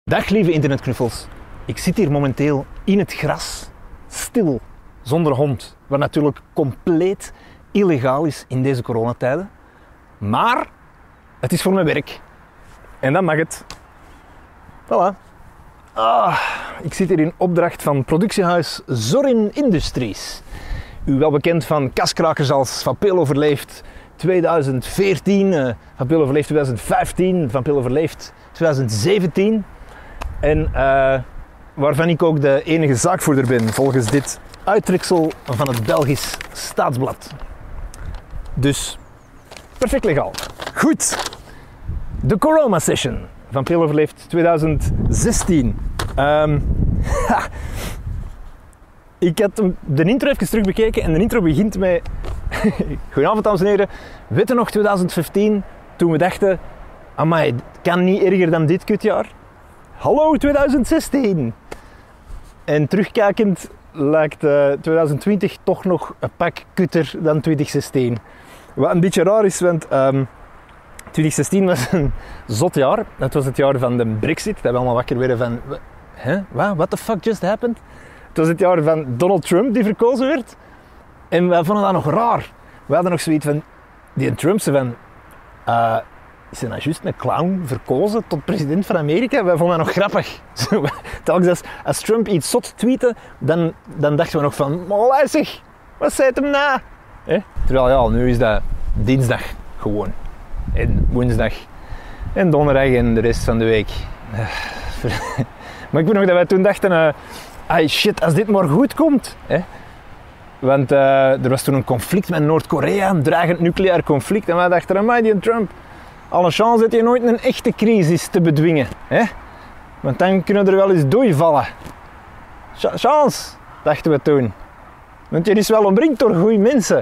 Dag lieve internetknuffels. Ik zit hier momenteel in het gras, stil, zonder hond. Wat natuurlijk compleet illegaal is in deze coronatijden. Maar het is voor mijn werk. En dan mag het. Voilà. Ik zit hier in opdracht van productiehuis Zorin Industries. U wel bekend van kaskrakers als Van Peel overleeft 2014, Van Peel overleeft 2015, Van Peel overleeft 2017. En waarvan ik ook de enige zaakvoerder ben, volgens dit uittreksel van het Belgisch Staatsblad. Dus, perfect legaal. Goed. De Corona Session. Van Peel overleeft 2016. Ik had de intro even terug bekeken en de intro begint met... Goedenavond dames en heren. Weet je nog 2015, toen we dachten... Amai, het kan niet erger dan dit kutjaar. Hallo 2016! En terugkijkend lijkt 2020 toch nog een pak kutter dan 2016. Wat een beetje raar is, want 2016 was een zot jaar. Het was het jaar van de Brexit. Dat we allemaal wakker werden van... What the fuck just happened? Het was het jaar van Donald Trump die verkozen werd. En wij vonden dat nog raar. We hadden nog zoiets van... Die Trump zei van... Is hij nou juist een clown verkozen tot president van Amerika? Wij vonden dat nog grappig. Telkens als Trump iets zot tweette, dan dachten we nog van... Maar zeg, wat zei het hem na? Terwijl ja, nu is dat dinsdag gewoon. En woensdag. En donderdag en de rest van de week. Maar ik weet nog dat wij toen dachten... shit, als dit maar goed komt. Want er was toen een conflict met Noord-Korea. Een dreigend nucleair conflict. En wij dachten, amai, die Trump... Alle chance dat je nooit een echte crisis te bedwingen. Want dan kunnen er wel eens doorvallen. Chance, dachten we toen. Want je is wel omringd door goede mensen.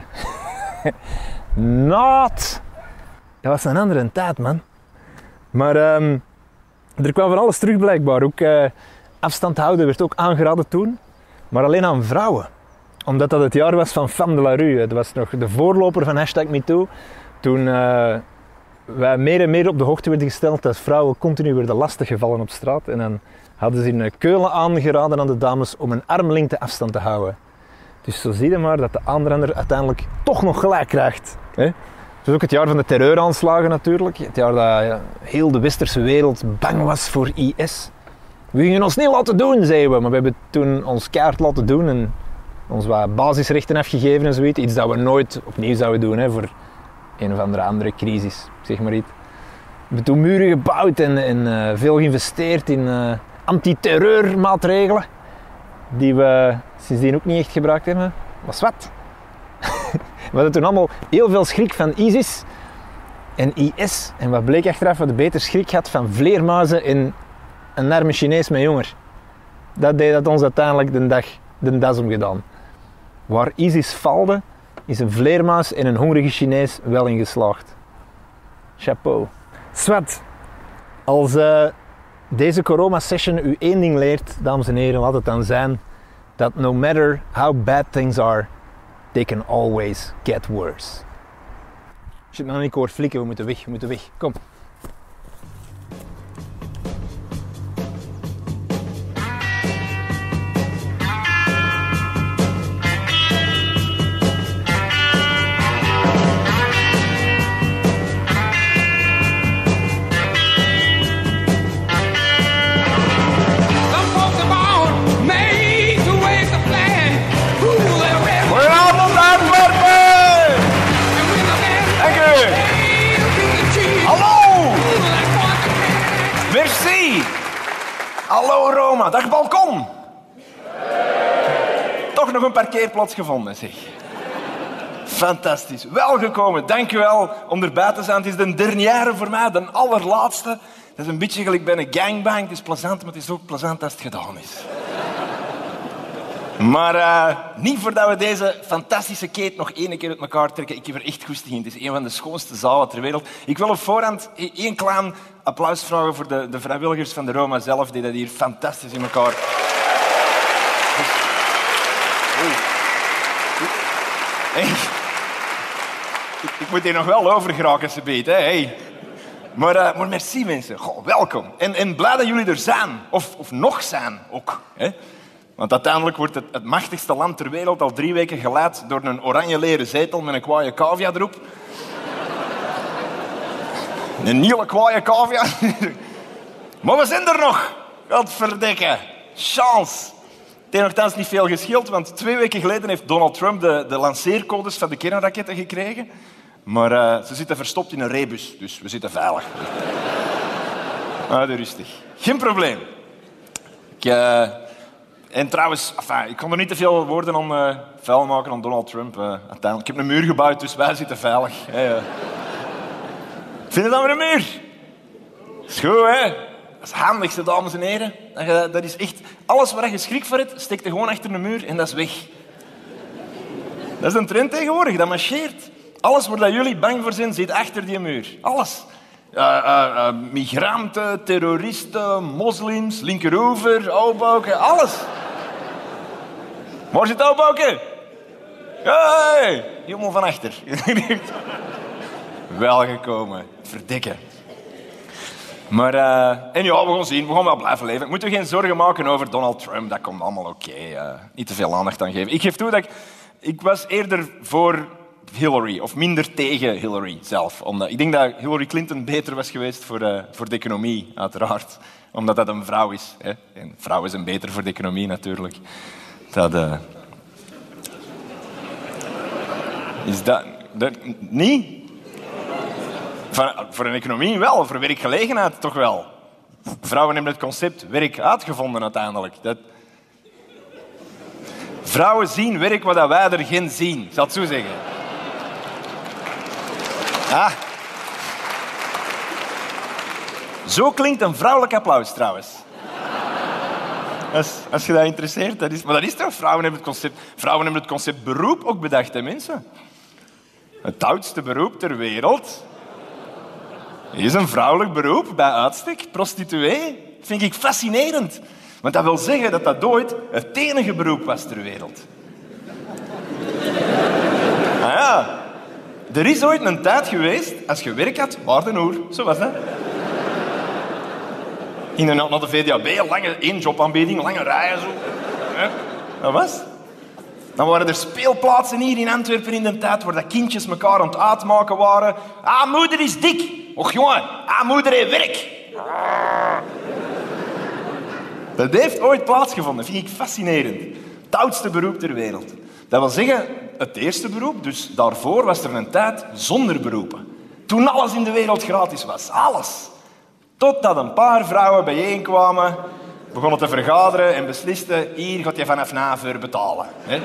Not. Dat was een andere tijd, man. Maar er kwam van alles terug blijkbaar. Ook afstand houden werd ook aangeraden toen. Maar alleen aan vrouwen. Omdat dat het jaar was van Femme de la Rue. Het was nog de voorloper van #MeToo. Toen... wij meer en meer op de hoogte werden gesteld dat vrouwen continu werden lastiggevallen op straat. En dan hadden ze in Keulen aangeraden aan de dames om een armlengte afstand te houden. Dus zo zie je maar dat de aanrander uiteindelijk toch nog gelijk krijgt. Het was ook het jaar van de terreuraanslagen natuurlijk. Het jaar dat heel de westerse wereld bang was voor IS. We gingen ons niet laten doen, zeiden we. Maar we hebben toen ons kaart laten doen en ons wat basisrechten afgegeven en zoiets. Iets dat we nooit opnieuw zouden doen voor... een of andere crisis, zeg maar iets. We hebben toen muren gebouwd en veel geïnvesteerd in antiterreurmaatregelen. Die we sindsdien ook niet echt gebruikt hebben. Was wat? We hadden toen allemaal heel veel schrik van ISIS en IS. En wat bleek achteraf, wat beter schrik had van vleermuizen en een arme Chinees met jonger. Dat deed dat ons uiteindelijk de das omgedaan. Waar ISIS valde, is een vleermuis en een hongerige Chinees wel in geslaagd. Chapeau. Swat. Als deze corona-session u één ding leert, dames en heren, laat het dan zijn dat no matter how bad things are, they can always get worse. Shit, nou ik hoor flikken, we moeten weg. Kom. Hallo Roma, dag balkon! Toch nog een parkeerplaats gevonden, zeg. Fantastisch. Welgekomen, dankjewel om erbij te zijn. Het is de dernière voor mij, de allerlaatste. Dat is een beetje gelijk bij een gangbang. Het is plezant, maar het is ook plezant als het gedaan is. Maar niet voordat we deze fantastische keet nog één keer uit elkaar trekken. Ik heb er echt goesting in. Het is een van de schoonste zalen ter wereld. Ik wil op voorhand één klein applaus vragen voor de vrijwilligers van de Roma zelf, die dat hier fantastisch in elkaar... Ik moet hier nog wel over geraken, ze beet, hè. Hey. Maar merci mensen. Goh, welkom. En blij dat jullie er zijn. Of nog zijn ook. Hè? Want uiteindelijk wordt het machtigste land ter wereld al 3 weken geleid door een oranje leren zetel met een kwaaie cavia erop. Een nieuwe kwaaie cavia. Maar we zijn er nog. Godverdikke. Chance. Het heeft nogthans niet veel gescheeld, want 2 weken geleden heeft Donald Trump de lanceercodes van de kernraketten gekregen. Maar ze zitten verstopt in een rebus, dus we zitten veilig. Doe rustig. Geen probleem. En trouwens, ik kon er niet te veel woorden aan vuil maken aan Donald Trump. Uiteindelijk. Ik heb een muur gebouwd, dus wij zitten veilig. Vind je dat maar een muur? Dat is goed, hè? Dat is het handigste, dames en heren. Dat is echt... Alles waar je schrik voor hebt, steekt je gewoon achter een muur en dat is weg. Dat is een trend tegenwoordig, dat marcheert. Alles waar jullie bang voor zijn, zit achter die muur. Alles. Migranten, terroristen, moslims, linkeroever, oudbouken, alles. Waar zit oudbouken? Hey, helemaal van achter. Welgekomen, verdikken. Maar, en ja, we gaan zien, we gaan wel blijven leven. Ik moet er geen zorgen maken over Donald Trump, dat komt allemaal oké. Niet te veel aandacht aan geven. Ik geef toe dat ik was eerder voor Hillary, of minder tegen Hillary zelf. Ik denk dat Hillary Clinton beter was geweest voor de economie, uiteraard. Omdat dat een vrouw is. Hè? En vrouwen zijn beter voor de economie, natuurlijk. Is dat niet? Voor een economie wel, voor werkgelegenheid toch wel. Vrouwen hebben het concept werk uitgevonden uiteindelijk. Vrouwen zien werk wat wij er geen zien, ik zal het zo zeggen. Zo klinkt een vrouwelijk applaus trouwens. Als je dat interesseert. Maar dat is toch? Vrouwen hebben het concept beroep ook bedacht, hè, mensen. Het oudste beroep ter wereld is een vrouwelijk beroep, bij uitstek. Prostituee. Vind ik fascinerend. Want dat wil zeggen dat dat ooit het enige beroep was ter wereld. Er is ooit een tijd geweest, als je werk had, waar de hoer. Zo was dat. Ging naar de VDAB, één jobaanbieding, lange rijen zo. Dat was. Dan waren er speelplaatsen hier in Antwerpen in de tijd waar dat kindjes elkaar aan het uitmaken waren. Moeder is dik. Och jongen, moeder heeft werk. Dat heeft ooit plaatsgevonden. Dat vind ik fascinerend. Het oudste beroep ter wereld. Dat wil zeggen, het eerste beroep, dus daarvoor was er een tijd zonder beroepen. Toen alles in de wereld gratis was. Alles. Totdat een paar vrouwen bijeenkwamen, begonnen te vergaderen en beslisten, hier gaat je vanaf voor betalen. Hè?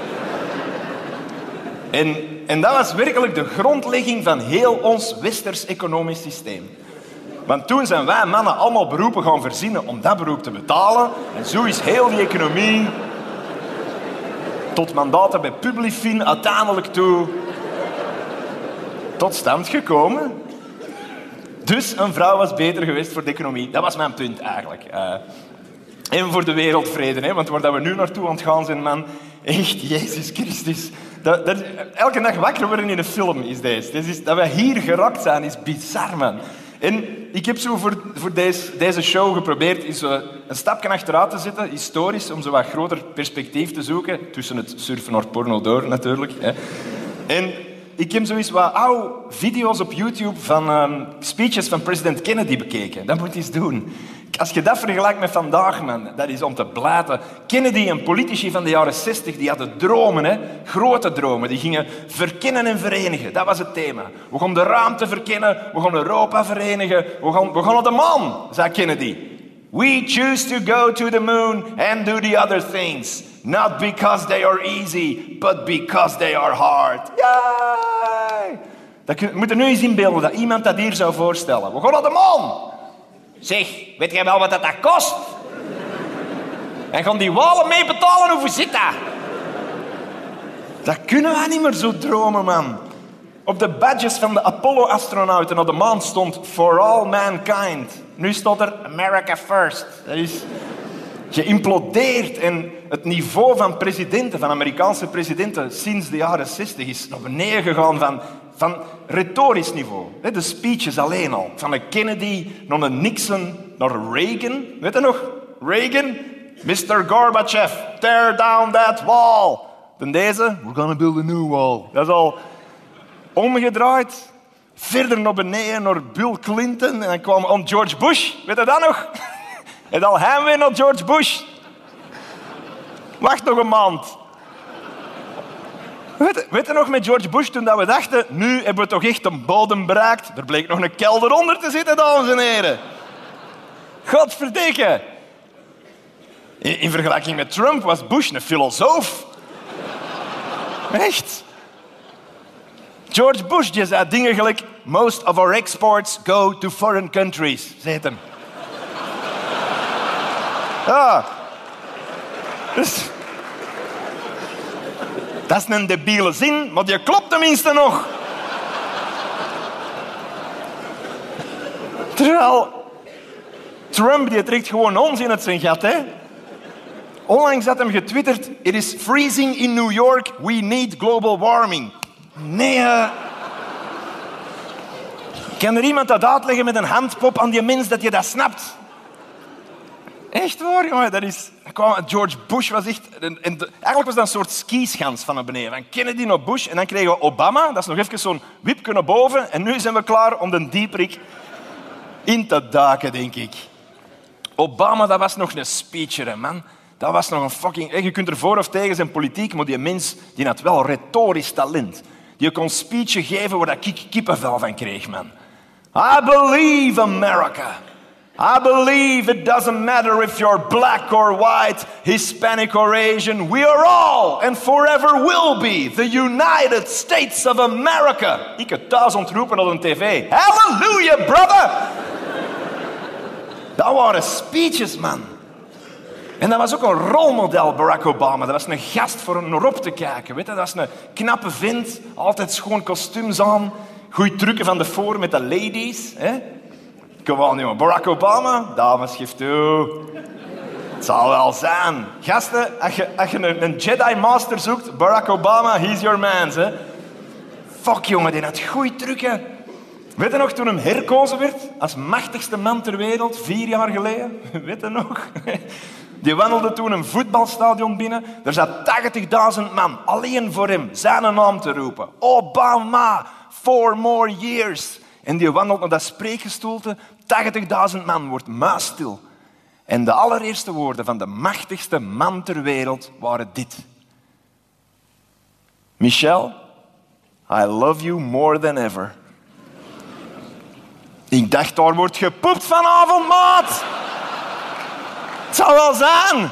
En dat was werkelijk de grondlegging van heel ons westers economisch systeem. Want toen zijn wij mannen allemaal beroepen gaan verzinnen om dat beroep te betalen. En zo is heel die economie tot mandaten bij Publifin uiteindelijk toe tot stand gekomen. Dus een vrouw was beter geweest voor de economie. Dat was mijn punt eigenlijk. En voor de wereldvrede, hè? Want waar we nu naartoe aan het gaan zijn, man, echt, Jezus Christus. Elke dag wakker worden in een film is deze. Dat we hier geraakt zijn, is bizar, man. En ik heb zo voor deze show geprobeerd eens een stapje achteruit te zetten, historisch, om zo wat groter perspectief te zoeken. Tussen het surfen naar porno door, natuurlijk. Hè. En ik heb zoiets wat oude video's op YouTube van speeches van president Kennedy bekeken. Dat moet je eens doen. Als je dat vergelijkt met vandaag, man, dat is om te blaten. Kennedy en politici van de jaren 60, die hadden dromen, hè? Grote dromen. Die gingen verkennen en verenigen. Dat was het thema. We gaan de ruimte verkennen, we gaan Europa verenigen, we gaan naar de maan, zei Kennedy. We choose to go to the moon and do the other things. Not because they are easy, but because they are hard. Yay! Je moet er nu eens inbeelden dat iemand dat hier zou voorstellen. We gaan naar de maan. Zeg, weet jij wel wat dat kost? En gaan die walen mee betalen, hoeveel zit dat? Dat kunnen we niet meer zo dromen, man. Op de badges van de Apollo-astronauten naar de maan stond For All Mankind. Nu staat er America First. Dat is geïmplodeerd. En het niveau van presidenten, van Amerikaanse presidenten, sinds de jaren 60 is naar beneden gegaan Van retorisch niveau. De speeches alleen al. Van een Kennedy naar een Nixon naar Reagan. Weet je nog? Reagan. Mr. Gorbachev, tear down that wall. Dan deze. We're gonna build a new wall. Dat is al omgedraaid. Verder naar beneden naar Bill Clinton. En dan kwam om George Bush. Weet je dat nog? En al heimwee naar George Bush. Wacht nog een maand. Weet je nog met George Bush toen dat we dachten, nu hebben we toch echt een bodem bereikt. Er bleek nog een kelder onder te zitten, dames en heren. Godverdikke. In vergelijking met Trump was Bush een filosoof. Echt. George Bush die zei dingen gelijk, most of our exports go to foreign countries, zei hem. Ja. Dus... Dat is een debiele zin, maar die klopt tenminste nog. Terwijl Trump die trekt gewoon onzin uit zijn gat, hè. Onlangs had hem getwitterd, it is freezing in New York, we need global warming. Nee, Kan er iemand dat uitleggen met een handpop aan die mens dat je dat snapt? Echt waar, jongen. Dat is... George Bush was echt... Eigenlijk was dat een soort skischans van naar beneden. Van Kennedy naar Bush en dan kregen we Obama. Dat is nog even zo'n wipje naar boven. En nu zijn we klaar om de dieprik in te duiken, denk ik. Obama, dat was nog een speecher, man. Dat was nog een fucking... Je kunt er voor of tegen zijn politiek, maar die mens die had wel retorisch talent. Die kon speechen geven waar ik kippenvel van kreeg, man. I believe America. I believe it doesn't matter if you're black or white, Hispanic or Asian. We are all and forever will be the United States of America. Ik heb thuis ontroepen op een tv. Hallelujah, brother! Dat waren speeches, man. En dat was ook een rolmodel, Barack Obama. Dat was een gast voor naar op te kijken. Weet je? Dat was een knappe vent, altijd schoon kostuums aan. Goeie trucken van de voor met de ladies. Hè? Gewoon, jongen. Barack Obama, dames, geef toe. Het zal wel zijn. Gasten, als je een Jedi Master zoekt, Barack Obama, he's your man. Hè? Fuck, jongen, die had goeie trucken. Weet je nog, toen hem herkozen werd als machtigste man ter wereld, 4 jaar geleden? Weet je nog? Die wandelde toen een voetbalstadion binnen. Er zat 80.000 man alleen voor hem zijn naam te roepen. Obama, 4 more years. En die wandelt naar dat spreekgestoelte. 80.000 man wordt muisstil. En de allereerste woorden van de machtigste man ter wereld waren dit. Michelle, I love you more than ever. Ik dacht, daar wordt gepoept vanavond, maat. Het zal wel zijn.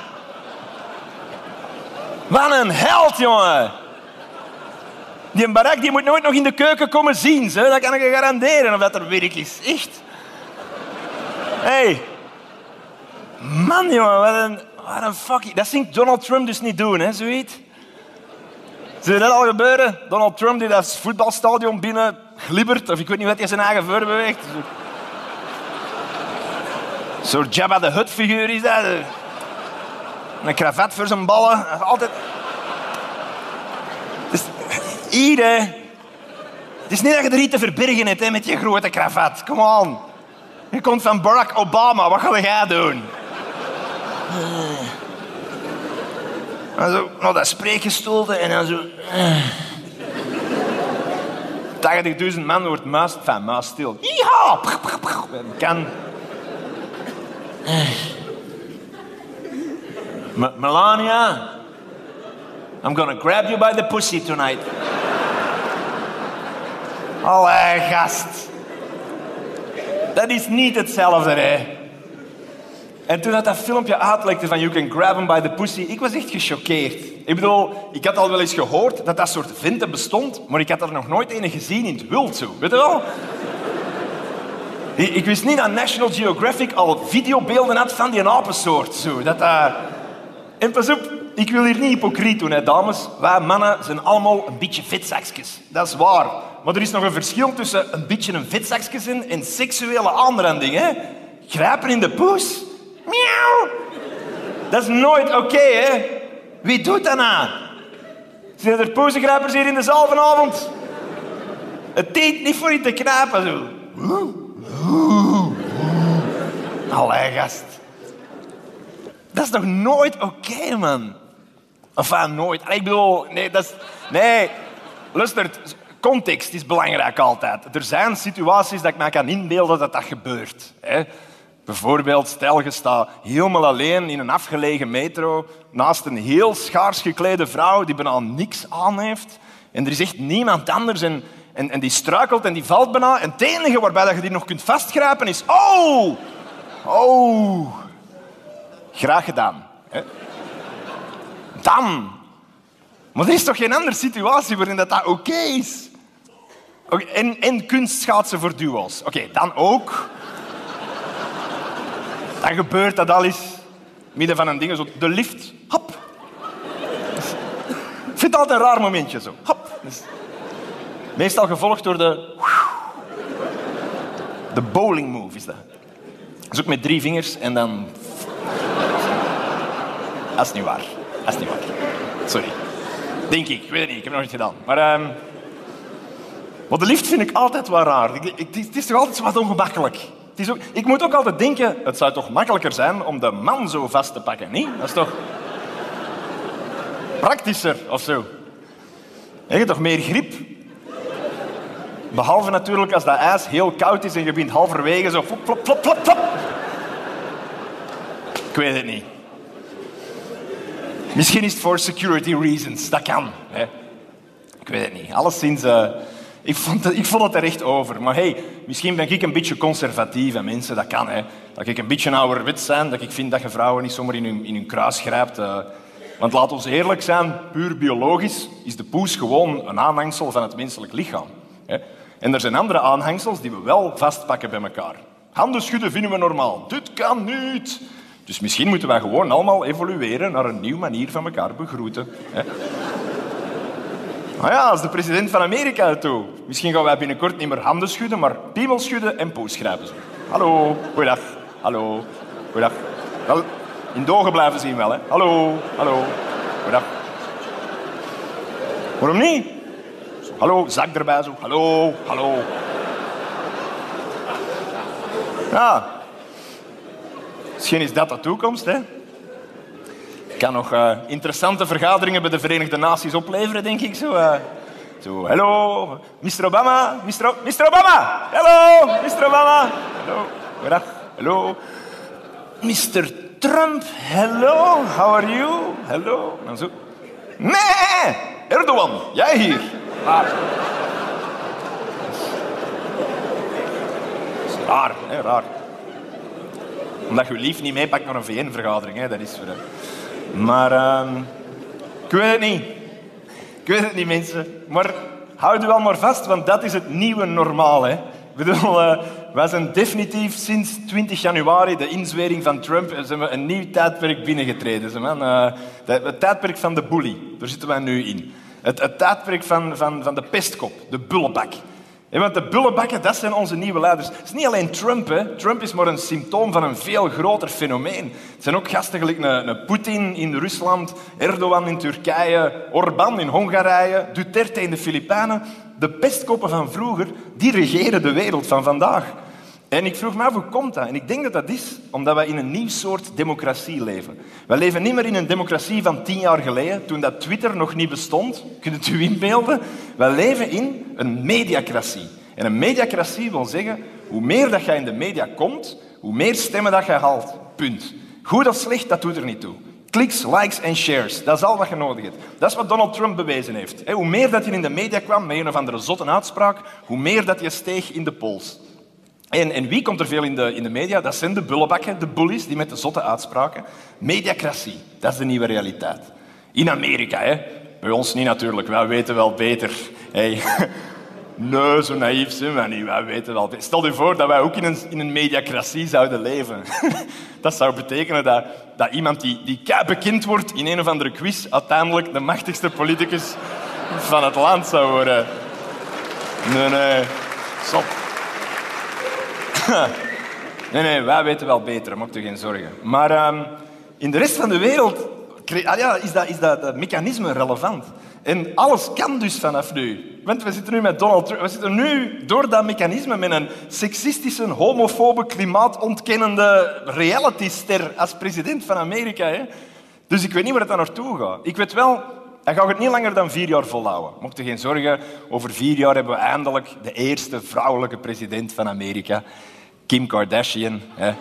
Wat een held, jongen. Die Barack die moet nooit nog in de keuken komen zien. Zo. Dat kan ik je garanderen of dat er werk is. Echt. Hey. Man, jongen. Wat een fucking... Dat zingt Donald Trump dus niet doen, hè, zoiets. Zie je dat al gebeuren? Donald Trump die dat voetbalstadion binnen glibbert. Of ik weet niet wat hij zijn eigen voor beweegt. Een soort Jabba de Hutt figuur is dat. Een cravat voor zijn ballen. Altijd... Dus, hier, hè. Het is niet dat je er iets te verbergen hebt hè, met je grote cravat. Come on. Je komt van Barack Obama. Wat ga jij doen? En zo naar dat spreekgestoelte en dan zo... 80.000 man wordt muisstil. Yeehaw! Kan... Melania, I'm gonna grab you by the pussy tonight. Allee, gast. Dat is niet hetzelfde, hè. En toen dat filmpje uitlekte van You Can Grab Him by the Pussy, ik was echt gechoqueerd. Ik bedoel, ik had al wel eens gehoord dat dat soort venten bestond, maar ik had er nog nooit een gezien in het wild zo. Weet je wel? Ik wist niet dat National Geographic al videobeelden had van die apensoort. Zo. En pas op, ik wil hier niet hypocriet doen, hè, dames. Wij mannen zijn allemaal een beetje vetzakjes. Dat is waar. Maar er is nog een verschil tussen een beetje een vetzakje zijn en seksuele aanranding. Hè? Grijpen in de poes. Miauw. Dat is nooit oké, hè. Wie doet dat nou? Zijn er poesengrijpers hier in de zaal vanavond? Het deed niet voor je te knapen. Zo. Allee, gast. Dat is toch nooit oké, man? Enfin, nooit. Ik bedoel, nee, dat is... Nee, luister, context is belangrijk altijd. Er zijn situaties dat ik me kan inbeelden dat dat gebeurt. Hè? Bijvoorbeeld, stel je staat helemaal alleen in een afgelegen metro naast een heel schaars geklede vrouw die bijna niks aan heeft. En er is echt niemand anders en die struikelt en die valt bijna. En het enige waarbij dat je die nog kunt vastgrijpen is... Oh! Oh! Graag gedaan. Hè? Dan. Maar er is toch geen andere situatie waarin dat oké is? Okay, en kunstschaatsen voor duo's. Oké, dan ook. Dan gebeurt dat al eens. Midden van een ding, zo de lift. Hop. Ik vind het altijd een raar momentje. Zo. Hop. Dus meestal gevolgd door de bowling move is dat. Dat is ook met 3 vingers en dan... Dat is niet waar. Dat is niet waar. Sorry. Denk ik. Ik weet het niet. Ik heb het nog niet gedaan. Maar de lift vind ik altijd wel raar. Het is toch altijd zo wat ongemakkelijk. Het is ook, ik moet ook altijd denken, het zou toch makkelijker zijn om de man zo vast te pakken, niet? Dat is toch praktischer of zo. Je hebt toch meer grip? Behalve natuurlijk als dat ijs heel koud is en je bent halverwege zo flop, flop, flop, flop, flop. Ik weet het niet. Misschien is het voor security reasons. Dat kan. Hè? Ik weet het niet. Alleszins, ik vond het er echt over. Maar hey, misschien ben ik een beetje conservatief. En mensen, dat kan. Hè. Dat ik een beetje ouderwets ben. Dat ik vind dat je vrouwen niet zomaar in hun kruis grijpt. Want laat ons eerlijk zijn, puur biologisch is de poes gewoon een aanhangsel van het menselijk lichaam. Hè. En er zijn andere aanhangsels die we wel vastpakken bij elkaar. Handen schudden vinden we normaal. Dit kan niet. Dus misschien moeten wij gewoon allemaal evolueren naar een nieuwe manier van elkaar begroeten. Hè. Nou ja, als de president van Amerika het doet. Misschien gaan wij binnenkort niet meer handen schudden, maar piemel schudden en poes grijpen. Hallo, goeiedag. Hallo, goeiedag. Wel, in de ogen blijven zien wel, hè. Hallo, hallo, goeiedag. Waarom niet? Zo, hallo, zak erbij zo. Hallo, hallo. Ja. Misschien is dat de toekomst, hè. Kan nog interessante vergaderingen bij de Verenigde Naties opleveren, denk ik. Zo, hallo, Mr. Obama, Mr. Obama, hallo, Mr. Obama, hallo, goedendag, hallo, Mr. Trump, hello, how are you, hello, en zo. Nee, Erdogan, jij hier. Raar. Dat is raar, hè, raar. Omdat je lief niet meepakt naar een VN-vergadering, hè, dat is voor... Maar ik weet het niet. Ik weet het niet, mensen. Maar houd u al maar vast, want dat is het nieuwe normaal. Hè. Ik bedoel, wij zijn definitief sinds 20 januari, de inzwering van Trump, zijn we een nieuw tijdperk binnengetreden. Het tijdperk van de bully, daar zitten wij nu in. Het tijdperk van de pestkop, de bullebak. Want de bullebakken, dat zijn onze nieuwe leiders. Het is niet alleen Trump. Hè. Trump is maar een symptoom van een veel groter fenomeen. Het zijn ook gasten gelijk een Poetin in Rusland, Erdogan in Turkije, Orbán in Hongarije, Duterte in de Filipijnen. De pestkoppen van vroeger, die regeren de wereld van vandaag. En ik vroeg me af, hoe komt dat? En ik denk dat dat is omdat wij in een nieuw soort democratie leven. Wij leven niet meer in een democratie van 10 jaar geleden, toen dat Twitter nog niet bestond. Kunt het u inbeelden? Wij leven in een mediacratie. En een mediacratie wil zeggen, hoe meer dat jij in de media komt, hoe meer stemmen dat jij haalt. Punt. Goed of slecht, dat doet er niet toe. Kliks, likes en shares, dat is al wat je nodig hebt. Dat is wat Donald Trump bewezen heeft. Hoe meer dat hij in de media kwam met een of andere zotte uitspraak, hoe meer dat je steeg in de polls. En wie komt er veel in de media? Dat zijn de bullebakken, de bullies, die met de zotte uitspraken. Mediacratie, dat is de nieuwe realiteit. In Amerika, hè. Bij ons niet natuurlijk, wij weten wel beter. Hey. Nee, zo naïef zijn wij niet, wij weten wel beter. Stel je voor dat wij ook in een mediacratie zouden leven. Dat zou betekenen dat iemand die kei bekend wordt in een of andere quiz uiteindelijk de machtigste politicus van het land zou worden. Nee, stop. Nee, wij weten wel beter, maak je geen zorgen. Maar in de rest van de wereld is dat mechanisme relevant. En alles kan dus vanaf nu. Want we zitten nu met Donald Trump. We zitten nu door dat mechanisme met een seksistische, homofobe, klimaatontkennende realityster als president van Amerika. Hè? Dus ik weet niet waar het dan naartoe gaat. Ik weet wel, hij gaat het niet langer dan 4 jaar volhouden. Mocht je geen zorgen, over 4 jaar hebben we eindelijk de eerste vrouwelijke president van Amerika. Kim Kardashian. Hè?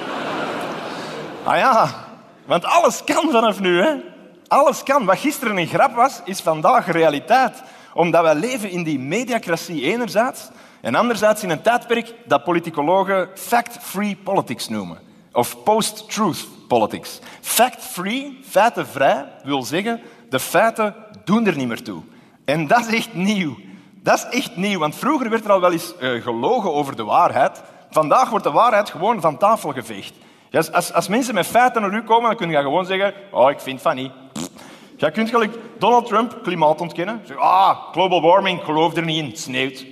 Ah ja, want alles kan vanaf nu. Hè? Alles kan. Wat gisteren een grap was, is vandaag realiteit. Omdat wij leven in die mediacratie enerzijds en anderzijds in een tijdperk dat politicologen fact-free politics noemen. Of post-truth politics. Fact-free, feitenvrij, wil zeggen, de feiten doen er niet meer toe. En dat is echt nieuw. Dat is echt nieuw, want vroeger werd er al wel eens gelogen over de waarheid. Vandaag wordt de waarheid gewoon van tafel geveegd. Ja, als mensen met feiten naar u komen, dan kun je gewoon zeggen, oh, ik vind van niet. Jij kunt gelijk Donald Trump klimaat ontkennen. Zeg, global warming, ik geloof er niet in, het sneeuwt.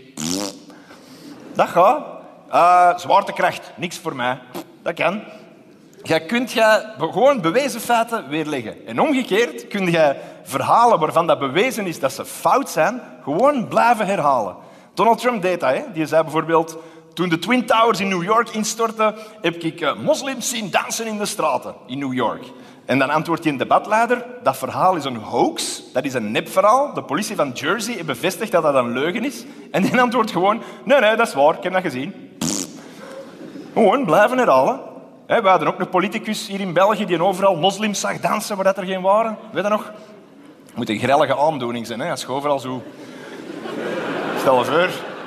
Dat gaat. Zwaartekracht, niks voor mij. Dat kan. Jij kunt gewoon bewezen feiten weerleggen. En omgekeerd kun je verhalen waarvan dat bewezen is dat ze fout zijn, gewoon blijven herhalen. Donald Trump deed dat. Hè? Die zei bijvoorbeeld, toen de Twin Towers in New York instortten, heb ik moslims zien dansen in de straten in New York. En dan antwoordt hij een debatleider, dat verhaal is een hoax, dat is een nepverhaal. De politie van Jersey heeft bevestigd dat dat een leugen is. En die antwoordt gewoon, nee, dat is waar, ik heb dat gezien. Gewoon blijven herhalen. We hadden ook een politicus hier in België die overal moslims zag dansen waar dat er geen waren. Weet je nog? Het moet een grellige aandoening zijn, hè? Als je overal zo... Stel je voor...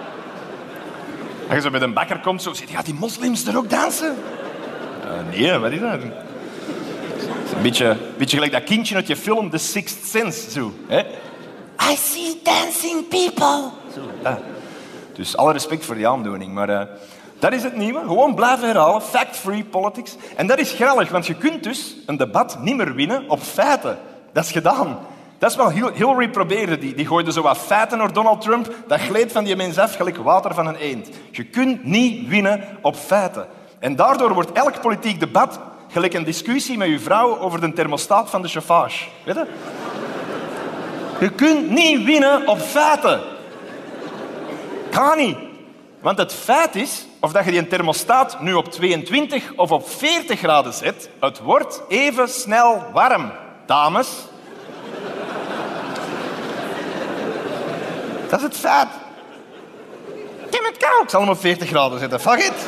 Als je zo met een bakker komt, zo zit je, gaat die moslims er ook dansen? Nee, wat is dat? Een beetje gelijk dat kindje uit je film The Sixth Sense. Zo, hè? I see dancing people. Zo, ja. Dus alle respect voor die aandoening. Maar dat is het nieuwe. Gewoon blijven herhalen. Fact-free politics. En dat is grellig, want je kunt dus een debat niet meer winnen op feiten. Dat is gedaan. Dat is wel Hillary probeerde. Die gooide zo wat feiten naar Donald Trump. Dat gleed van die mens af gelijk water van een eend. Je kunt niet winnen op feiten. En daardoor wordt elk politiek debat gelijk een discussie met je vrouw over de thermostaat van de chauffage. Weet je? Je kunt niet winnen op feiten. Kan niet. Want het feit is, of dat je die thermostaat nu op 22 of op 40 graden zet, het wordt even snel warm. Dames. Dat is het feit. Ik heb het koud. Ik zal hem op 40 graden zetten. Fuck it.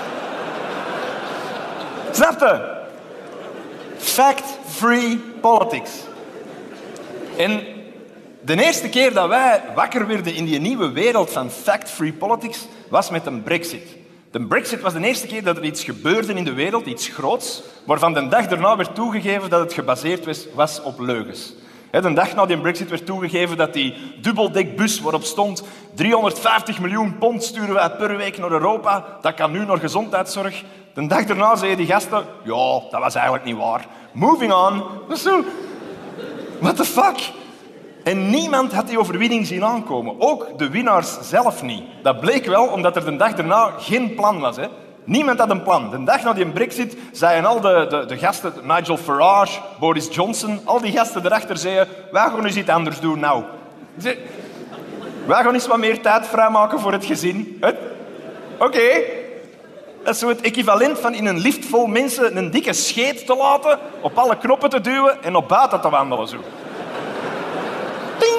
Snap je? Fact-free politics. En de eerste keer dat wij wakker werden in die nieuwe wereld van fact-free politics was met een Brexit. De Brexit was de eerste keer dat er iets gebeurde in de wereld, iets groots, waarvan de dag daarna werd toegegeven dat het gebaseerd was op leugens. De dag na die Brexit werd toegegeven dat die dubbeldekbus waarop stond 350 miljoen pond sturen wij per week naar Europa, dat kan nu naar gezondheidszorg. De dag daarna zeiden die gasten, ja, dat was eigenlijk niet waar. Moving on. Zo, what the fuck? En niemand had die overwinning zien aankomen. Ook de winnaars zelf niet. Dat bleek wel omdat er de dag daarna geen plan was. Hè? Niemand had een plan. De dag na die Brexit zeiden al de gasten, Nigel Farage, Boris Johnson, al die gasten erachter zeiden, wij gaan eens iets anders doen nou. Wij gaan eens wat meer tijd vrijmaken voor het gezin. Oké. Dat is zo het equivalent van in een lift vol mensen een dikke scheet te laten, op alle knoppen te duwen en op buiten te wandelen. Zo. Ding!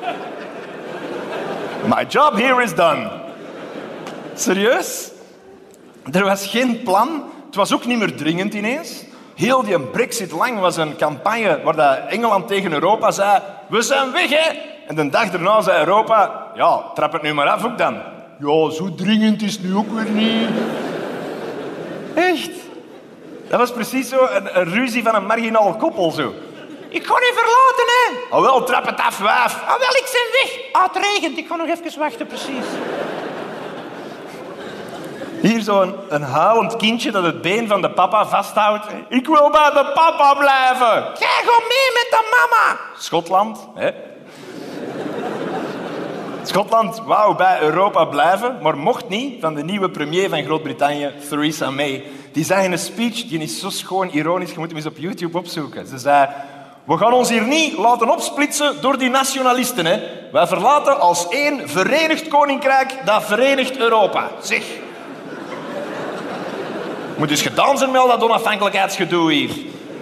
My job here is done. Serieus? Er was geen plan. Het was ook niet meer dringend ineens. Heel die Brexit lang was een campagne waar dat Engeland tegen Europa zei, we zijn weg, hè? En de dag daarna zei Europa, ja, trap het nu maar af ook dan. Ja, zo dringend is het nu ook weer niet. Echt? Dat was precies zo een ruzie van een marginaal koppel. Zo. Ik ga je verlaten, hè? Oh wel, trap het af, wijf. Oh wel, ik ben weg. Ah, het regent. Ik ga nog even wachten, precies. Hier zo'n huilend kindje dat het been van de papa vasthoudt. Ik wil bij de papa blijven. Jij gaat mee met de mama. Schotland, hè? Schotland wou bij Europa blijven, maar mocht niet van de nieuwe premier van Groot-Brittannië, Theresa May. Die zei in een speech, die is zo schoon ironisch, je moet hem eens op YouTube opzoeken. Ze zei, We gaan ons hier niet laten opsplitsen door die nationalisten. Hè. Wij verlaten als één verenigd koninkrijk dat verenigt Europa. Zeg. Moet dus gedaan zijn met al dat onafhankelijkheidsgedoe hier.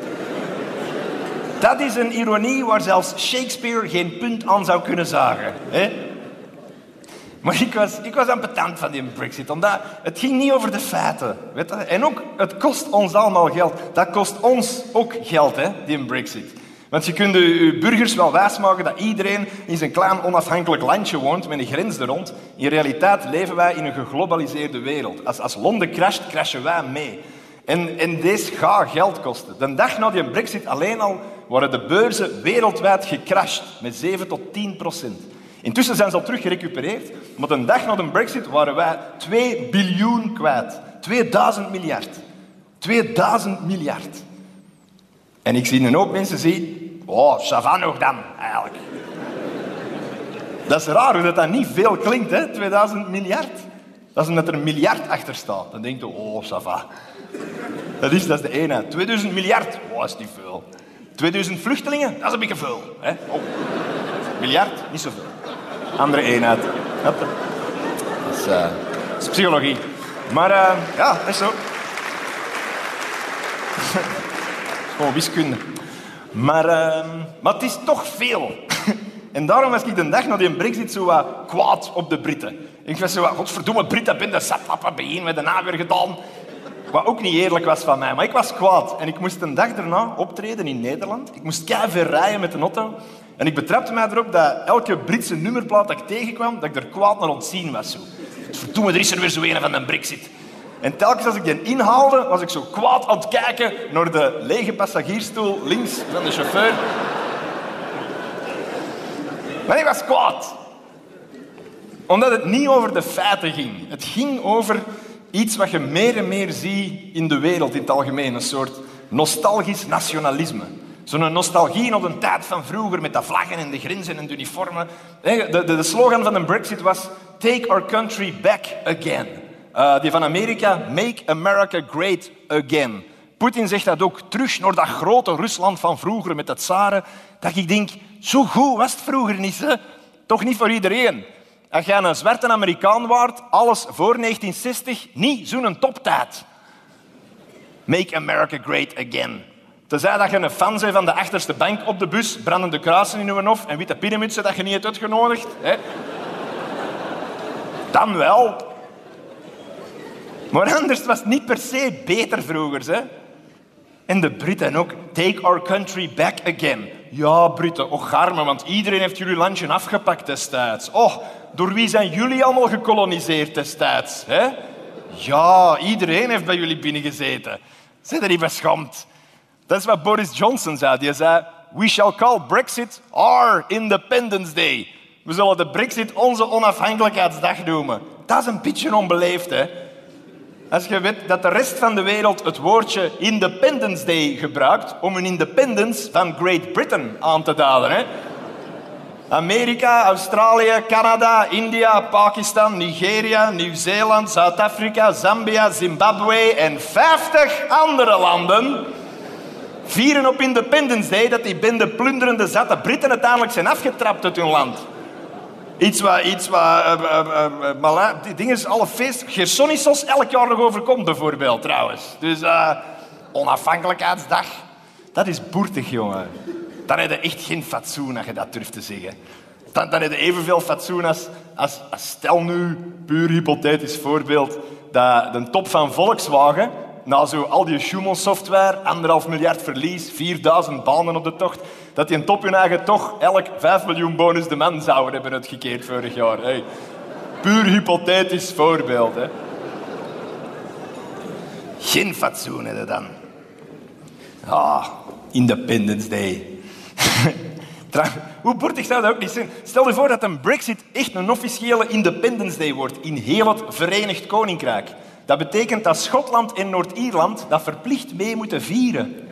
Dat is een ironie waar zelfs Shakespeare geen punt aan zou kunnen zagen. Hè? Maar ik was ambetant van die Brexit, omdat het ging niet over de feiten. Weet je? En ook, het kost ons allemaal geld. Dat kost ons ook geld, hè, die Brexit. Want je kunt je burgers wel wijsmaken dat iedereen in zijn klein onafhankelijk landje woont met een grens er rond. In realiteit leven wij in een geglobaliseerde wereld. Als Londen crasht, crashen wij mee. En deze gaat geld kosten. De dag na die Brexit alleen al waren de beurzen wereldwijd gecrashed met 7 tot 10%. Intussen zijn ze al terug gerecupereerd, maar de dag na de Brexit waren wij 2 biljoen kwijt. 2000 miljard. 2000 miljard. En ik zie een hoop mensen zien, oh, ça va nog dan, eigenlijk. Dat is raar hoe dat niet veel klinkt, hè, 2000 miljard. Dat is omdat er een miljard achter staat. Dan denk je, oh, ça va. Dat is de eenheid. 2000 miljard, oh, dat is niet veel. 2000 vluchtelingen, dat is een beetje veel. Hè? Oh. Miljard, niet zoveel. Andere eenheid. Dat is psychologie. Maar ja, dat is zo. Dat is gewoon wiskunde. Maar het is toch veel. En daarom was ik de dag na die Brexit zo wat kwaad op de Britten. Ik was zo wat, godverdomme Britten, ben de zatlappen bijeen met de naweer gedaan. Wat ook niet eerlijk was van mij, maar ik was kwaad. En ik moest een dag daarna optreden in Nederland. Ik moest keiveel rijden met een auto. En ik betrapte mij erop dat elke Britse nummerplaat dat ik tegenkwam, dat ik er kwaad naar ontzien was. Zo. Verdomme, er is er weer zo een van de Brexit. En telkens als ik die inhaalde, was ik zo kwaad aan het kijken naar de lege passagiersstoel links van de chauffeur. Maar ik was kwaad. Omdat het niet over de feiten ging. Het ging over iets wat je meer en meer ziet in de wereld in het algemeen. Een soort nostalgisch nationalisme. Zo'n nostalgie op een tijd van vroeger met de vlaggen en de grenzen en de uniformen. De slogan van de Brexit was Take our country back again. Die van Amerika, Make America Great Again. Poetin zegt dat ook, terug naar dat grote Rusland van vroeger met de tsaren. Dat ik denk, zo goed was het vroeger niet, hè? Toch niet voor iedereen. Als je een zwarte Amerikaan waart, alles voor 1960, niet zo'n toptijd. Make America Great Again. Tenzij dat je een fan bent van de achterste bank op de bus, brandende kruisen in je hof en witte pinnenmutsen dat je niet hebt uitgenodigd. Hè? Dan wel. Maar anders was het niet per se beter vroeger. Hè? En de Britten ook. Take our country back again. Ja, Britten, och garme, want iedereen heeft jullie landje afgepakt destijds. Oh, door wie zijn jullie allemaal gekoloniseerd destijds? Hè? Ja, iedereen heeft bij jullie binnengezeten. Zijn er niet beschaamd? Dat is wat Boris Johnson zei. Die zei, we shall call Brexit our Independence Day. We zullen de Brexit onze onafhankelijkheidsdag noemen. Dat is een beetje onbeleefd, hè? Als je weet dat de rest van de wereld het woordje Independence Day gebruikt om een independence van Great Britain aan te duiden. Hè? Amerika, Australië, Canada, India, Pakistan, Nigeria, Nieuw-Zeeland, Zuid-Afrika, Zambia, Zimbabwe en 50 andere landen vieren op Independence Day dat die bende plunderende zatte Britten uiteindelijk zijn afgetrapt uit hun land. Die dingen is alle feest. Gersonisos elk jaar nog overkomt, bijvoorbeeld, trouwens. Dus onafhankelijkheidsdag, dat is boertig, jongen. Dan heb je echt geen fatsoen als je dat durft te zeggen. Dan heb je evenveel fatsoen als stel nu, puur hypothetisch voorbeeld, dat de top van Volkswagen, na zo al die Schumel-software, 1,5 miljard verlies, 4000 banen op de tocht, dat die een top hun eigen toch elk 5 miljoen bonus de man zouden hebben uitgekeerd vorig jaar. Hey. Puur hypothetisch voorbeeld. Hè. Geen fatsoen heb je dan. Ah, Independence Day. Hoe boertig zou dat ook niet zijn? Stel je voor dat een Brexit echt een officiële Independence Day wordt in heel het Verenigd Koninkrijk. Dat betekent dat Schotland en Noord-Ierland dat verplicht mee moeten vieren.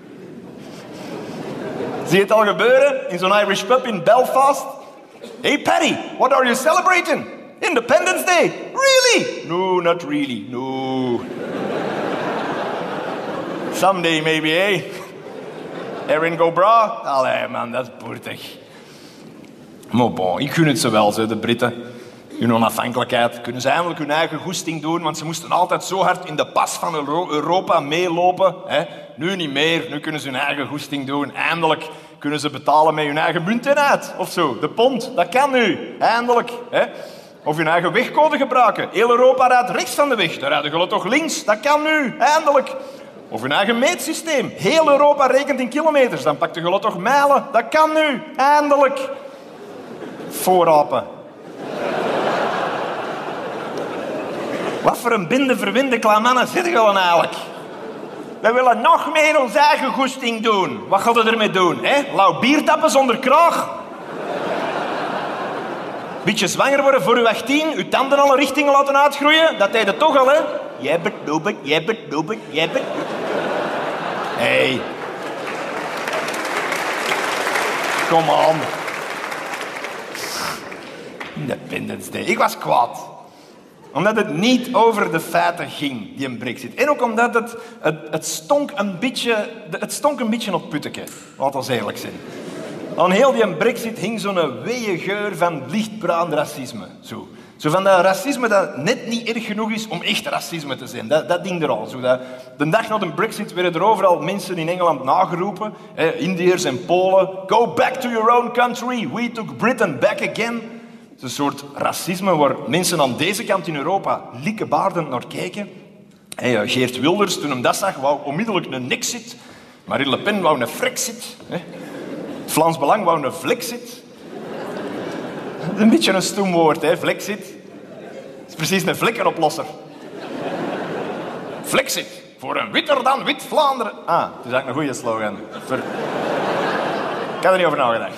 Zie je het al gebeuren in zo'n Irish pub in Belfast? Hey Paddy, what are you celebrating? Independence Day. Really? No, not really. No. Someday maybe, eh? Erin go bra? Allee man, dat is boertig. Maar bon, ik gun het ze wel, de Britten. Hun onafhankelijkheid. Kunnen ze eindelijk hun eigen goesting doen, want ze moesten altijd zo hard in de pas van Europa meelopen. Hè? Nu niet meer, nu kunnen ze hun eigen goesting doen. Eindelijk kunnen ze betalen met hun eigen munteenheid of zo. De pond, dat kan nu. Eindelijk. Hè? Of hun eigen wegcode gebruiken. Heel Europa rijdt rechts van de weg, dan rijden jullie toch links. Dat kan nu. Eindelijk. Of hun eigen meetsysteem. Heel Europa rekent in kilometers, dan pakt jullie toch mijlen. Dat kan nu. Eindelijk. Voorapen. Wat voor een binde-verwinde klamannen zitten jullie eigenlijk? We willen nog meer onze eigen goesting doen. Wat gaan we ermee doen? Hè? Lauw bier tappen zonder kraag? Beetje zwanger worden voor uw 18, uw tanden alle richtingen laten uitgroeien? Dat deed het toch al, hè? Jij bent doebek, jij bent doebek, jij bent... Hey. Kom aan. Independence Day. Ik was kwaad. Omdat het niet over de feiten ging, die een brexit. En ook omdat het stonk een beetje op putteke. Laten we eerlijk zijn. Aan heel die brexit hing zo'n weeë geur van lichtbruin racisme. Zo van dat racisme dat net niet erg genoeg is om echt racisme te zijn. Dat ding er al. De dag na de brexit werden er overal mensen in Engeland nageroepen. Indiërs en Polen. Go back to your own country. We took Britain back again. Het is een soort racisme waar mensen aan deze kant in Europa likkebaardend naar kijken. Geert Wilders, toen hem dat zag, wou onmiddellijk een Nexit. Marine Le Pen wou een Frexit. Het Vlaams Belang wou een Flexit. Dat is een beetje een stoem woord, hè, Flexit. Het is precies een vlekkenoplosser. Flexit, voor een witter dan wit Vlaanderen. Ah, het is eigenlijk een goede slogan. Ik had er niet over nagedacht.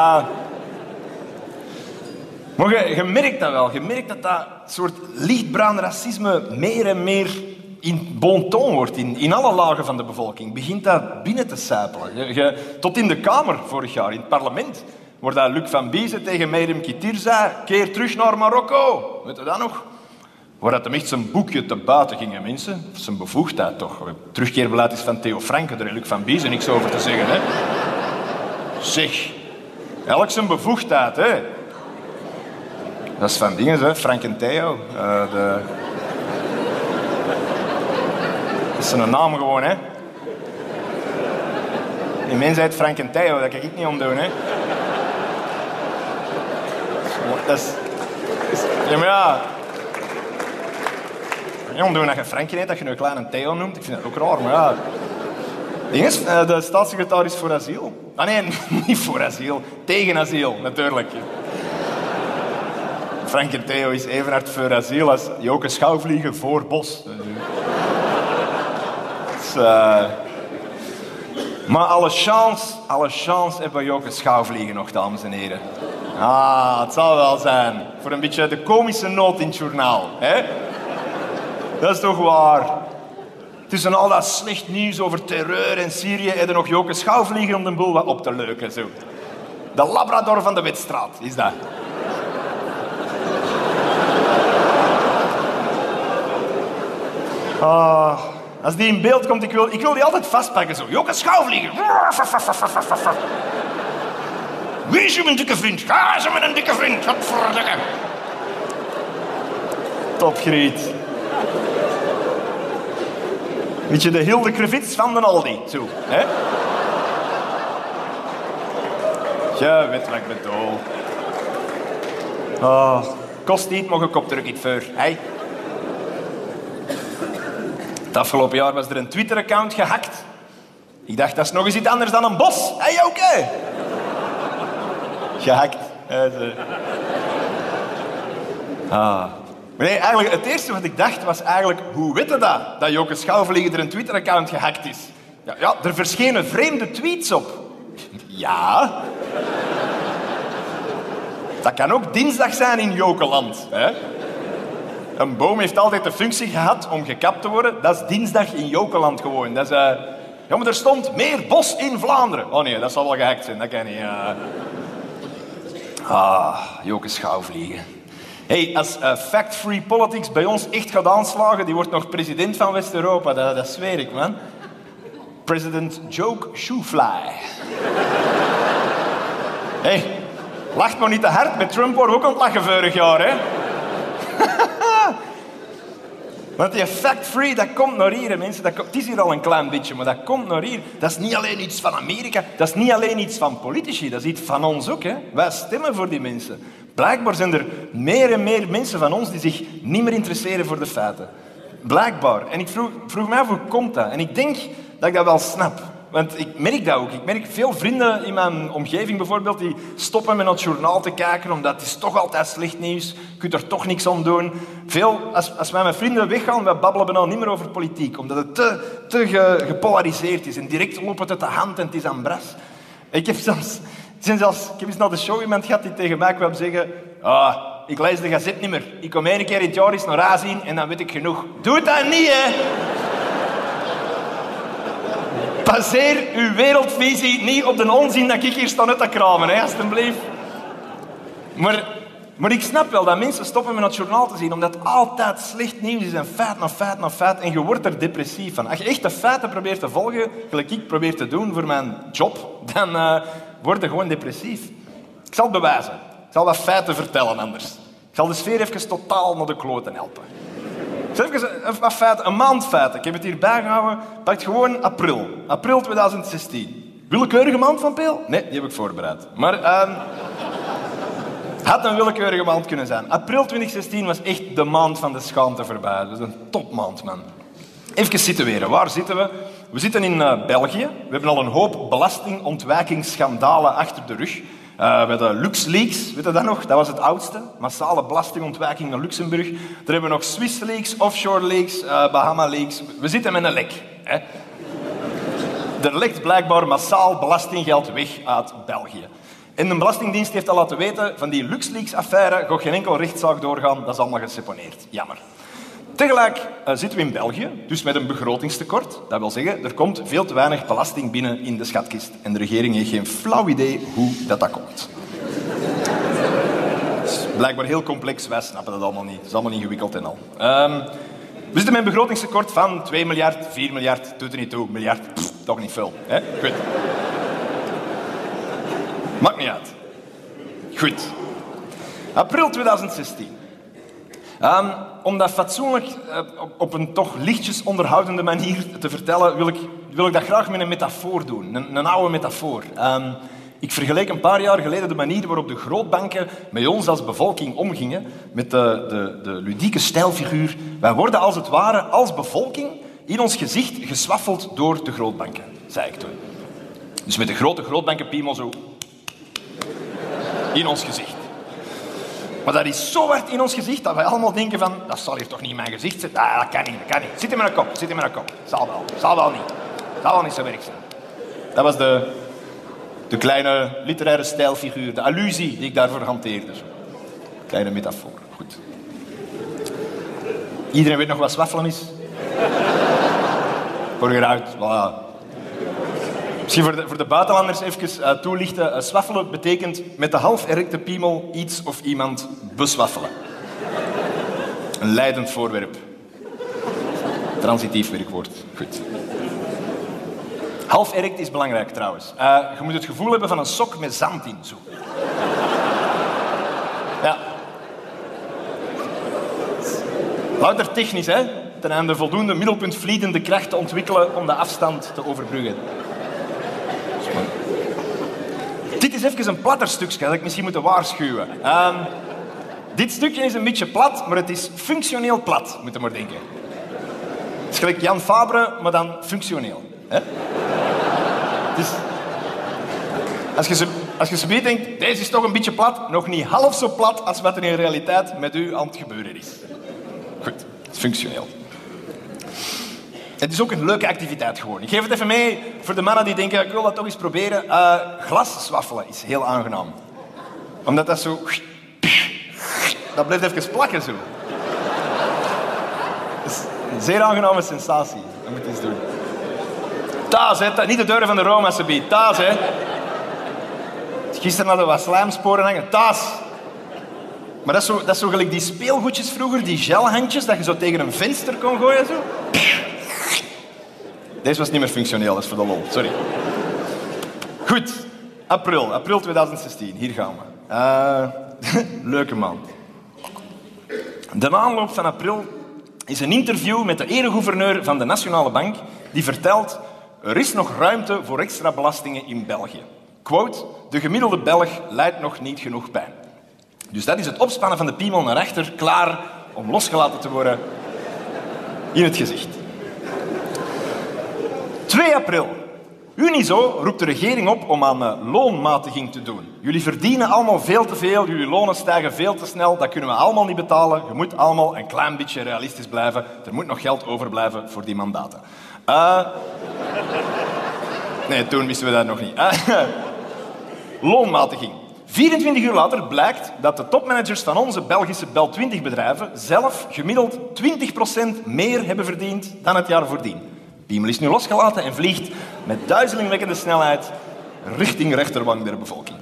Maar je merkt dat wel. Je merkt dat dat soort lichtbruin racisme meer en meer in bon ton wordt. In alle lagen van de bevolking begint dat binnen te sijpelen. Tot in de Kamer vorig jaar, in het parlement, waar dat Luc van Biezen tegen Meriem Kitir zei: keer terug naar Marokko. Weet je dat nog? Waar dat hem echt zijn boekje te buiten ging, mensen. Zijn bevoegdheid toch. Het terugkeerbeleid is van Theo Franke, daar heeft Luc van Biezen niks over te zeggen. Hè? Zeg, elk zijn bevoegdheid, hè. Dat is van dingen, hè. Frank en Theo. Dat is een naam gewoon, hè. Die mens heet Frank en Theo, dat kan ik niet omdoen, hè. Dat is... Ja, maar ja... Je kan niet omdoen dat je Frank heet, dat je nu een kleine Theo noemt. Ik vind dat ook raar, maar ja... Ding is, de staatssecretaris voor asiel. Ah nee, niet voor asiel. Tegen asiel, natuurlijk. Frank en Theo is even hard voor asiel als Joke Schouwvliegen voor Bos. Maar alle chance hebben Joke Schouwvliegen nog, dames en heren. Ah, het zal wel zijn. Voor een beetje de komische noot in het journaal. Hè? Dat is toch waar. Tussen al dat slecht nieuws over terreur en Syrië heb je nog Joke Schouwvliegen om de boel wat op te leuken. Zo. De Labrador van de Wetstraat is dat. Als die in beeld komt, ik wil die altijd vastpakken. Zo. Joke Schouwvliegen. Wie is mijn dikke vriend? Ga ze met een dikke vriend. Wat verdikke. Topgriet. Weet je, de Hilde Krevits van de Aldi. Zo, hè? Je weet wat ik bedoel. Kost niet, maar je kop druk niet voor. Hey? Het afgelopen jaar was er een Twitter-account gehackt. Ik dacht, dat is nog eens iets anders dan een bos. Hey, oké. Gehackt. Maar nee, eigenlijk, het eerste wat ik dacht was eigenlijk... Hoe weet je dat Joke Schouwvliegen er een Twitter-account gehackt is? Ja, er verschenen vreemde tweets op. Ja. Dat kan ook dinsdag zijn in Jokeland. Hè? Een boom heeft altijd de functie gehad om gekapt te worden. Dat is dinsdag in Jokeland gewoon. Dat is, ja, maar er stond meer bos in Vlaanderen. Oh nee, dat zal wel gehackt zijn. Dat kan niet. Joke Schouwvliegen. Hey, als fact-free politics bij ons echt gaat aanslagen, die wordt nog president van West-Europa. Dat zweer ik, man. President Joke Shoefly. Hey, lacht maar niet te hard. Met Trump worden we ook aan het lachen vorig jaar, hè? Want die fact-free, dat komt naar hier, mensen. Het is hier al een klein beetje, maar dat komt naar hier. Dat is niet alleen iets van Amerika, dat is niet alleen iets van politici, dat is iets van ons ook. Hè. Wij stemmen voor die mensen. Blijkbaar zijn er meer en meer mensen van ons die zich niet meer interesseren voor de feiten. Blijkbaar. En ik vroeg me af, hoe komt dat? En ik denk dat ik dat wel snap. Want ik merk dat ook. Ik merk veel vrienden in mijn omgeving bijvoorbeeld die stoppen met naar het journaal te kijken, omdat het is toch altijd slecht nieuws. Je kunt er toch niks aan doen. Als wij met vrienden weggaan, wij babbelen bijna niet meer over politiek, omdat het te gepolariseerd is. En direct loopt het uit de hand en het is aan bras. Ik heb eens naar de show iemand gehad die tegen mij kwam zeggen: ik lees de gazet niet meer. Ik kom 1 keer in het jaar eens naar huis zien en dan weet ik genoeg. Doe dat niet, hè! Baseer uw wereldvisie niet op de onzin dat ik hier sta uit te kramen, hè, alstublieft. Maar ik snap wel dat mensen stoppen met het journaal te zien, omdat het altijd slecht nieuws is en feit na feit na feit. En je wordt er depressief van. Als je echt de feiten probeert te volgen, gelijk ik probeer te doen voor mijn job, dan word je gewoon depressief. Ik zal het bewijzen. Ik zal wat feiten vertellen anders. Ik zal de sfeer even totaal naar de kloten helpen. Even wat feiten, een maand feiten. Ik heb het hier bijgehouden. Pak gewoon april. April 2016. Willekeurige maand van Peel? Nee, die heb ik voorbereid. Maar had een willekeurige maand kunnen zijn. April 2016 was echt de maand van de schaamte voorbij. Dat was een topmaand, man. Even situeren. Waar zitten we? We zitten in België. We hebben al een hoop belastingontwijkingsschandalen achter de rug. We hadden LuxLeaks, weet je dat nog? Dat was het oudste. Massale belastingontwijking naar Luxemburg. Dan hebben we nog SwissLeaks, Offshore Leaks, Bahama Leaks. We zitten met een lek. Hè? Er lekt blijkbaar massaal belastinggeld weg uit België. En de Belastingdienst heeft al laten weten, van die LuxLeaks-affaire gaat geen enkel rechtszaak doorgaan. Dat is allemaal geseponeerd. Jammer. Tegelijk zitten we in België, dus met een begrotingstekort. Dat wil zeggen, er komt veel te weinig belasting binnen in de schatkist. En de regering heeft geen flauw idee hoe dat komt. Het is blijkbaar heel complex, wij snappen dat allemaal niet. Het is allemaal ingewikkeld en al. We zitten met een begrotingstekort van 2 miljard, 4 miljard, doet er niet toe, miljard, toch niet veel. Hè? Goed. Maakt niet uit. Goed. April 2016. Om dat fatsoenlijk op een toch lichtjes onderhoudende manier te vertellen, wil ik dat graag met een metafoor doen. Een oude metafoor. Ik vergeleek een paar jaar geleden de manier waarop de grootbanken met ons als bevolking omgingen, met de ludieke stijlfiguur. Wij worden als het ware als bevolking in ons gezicht geswaffeld door de grootbanken, zei ik toen. Dus met de grote grootbankenpiemel zo in ons gezicht. Maar dat is zo hard in ons gezicht dat wij allemaal denken van, dat zal hier toch niet in mijn gezicht zitten? Dat kan niet, dat kan niet. Zit in mijn kop. Zal wel niet zo werk zijn. Dat was de kleine literaire stijlfiguur, de allusie die ik daarvoor hanteerde. Zo. Kleine metafoor. Goed. Iedereen weet nog wat zwaffelen is? Voor eruit. Voilà. Misschien voor de buitenlanders even toelichten. Zwaffelen betekent met de half erecte piemel iets of iemand bezwaffelen. Een leidend voorwerp. Transitief werkwoord. Goed. Half erect is belangrijk trouwens. Je moet het gevoel hebben van een sok met zand in. Zo. Ja. Louter technisch, hè? Ten einde voldoende middelpuntvliedende kracht te ontwikkelen om de afstand te overbruggen. Dit is even een platter stukje dat ik misschien moet waarschuwen. Dit stukje is een beetje plat, maar het is functioneel plat, moet je maar denken. Het is gelijk Jan Fabre, maar dan functioneel. Hè? Dus, als je zo denkt, deze is toch een beetje plat, nog niet half zo plat als wat er in realiteit met u aan het gebeuren is. Goed, het is functioneel. Het is ook een leuke activiteit gewoon. Ik geef het even mee voor de mannen die denken, ik wil dat toch eens proberen. Glaszwaffelen is heel aangenaam. Omdat dat zo... Dat blijft even plakken zo. Dat is een zeer aangename sensatie. Dat moet je eens doen. Thuis, hè. Niet de deuren van de Rome, alsjeblieft. Thuis, hè. Gisteren hadden we wat slijmsporen hangen. Thuis. Maar dat is zo gelijk die speelgoedjes vroeger, die gelhandjes, dat je zo tegen een venster kon gooien. Zo. Deze was niet meer functioneel, dat is voor de lol. Sorry. Goed. April 2016. Hier gaan we. Leuke maand. De aanloop van april is een interview met de eregouverneur van de Nationale Bank die vertelt: er is nog ruimte voor extra belastingen in België. Quote, de gemiddelde Belg lijdt nog niet genoeg pijn. Dus dat is het opspannen van de piemel naar achter, klaar om losgelaten te worden in het gezicht. 2 april. Unizo roept de regering op om aan loonmatiging te doen. Jullie verdienen allemaal veel te veel, jullie lonen stijgen veel te snel, dat kunnen we allemaal niet betalen. Je moet allemaal een klein beetje realistisch blijven. Er moet nog geld overblijven voor die mandaten. Nee, toen wisten we dat nog niet. Loonmatiging. 24 uur later blijkt dat de topmanagers van onze Belgische Bel 20-bedrijven zelf gemiddeld 20% meer hebben verdiend dan het jaar voordien. Piemel is nu losgelaten en vliegt met duizelingwekkende snelheid richting rechterwang der bevolking.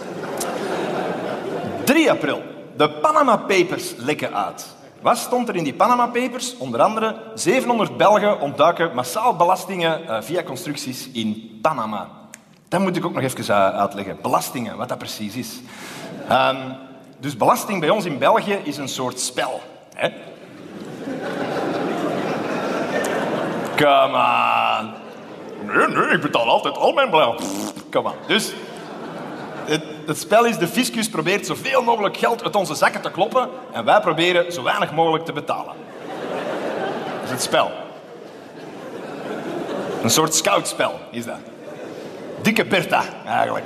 3 april. De Panama Papers lekken uit. Wat stond er in die Panama Papers? Onder andere 700 Belgen ontduiken massaal belastingen via constructies in Panama. Dat moet ik ook nog even uitleggen. Belastingen, wat dat precies is. Dus belasting bij ons in België is een soort spel. Hè? Come on. Nee, ik betaal altijd al mijn belasting. Come on. Dus het spel is, de fiscus probeert zoveel mogelijk geld uit onze zakken te kloppen en wij proberen zo weinig mogelijk te betalen. Dat is het spel. Een soort scoutspel is dat. Dikke Bertha, eigenlijk.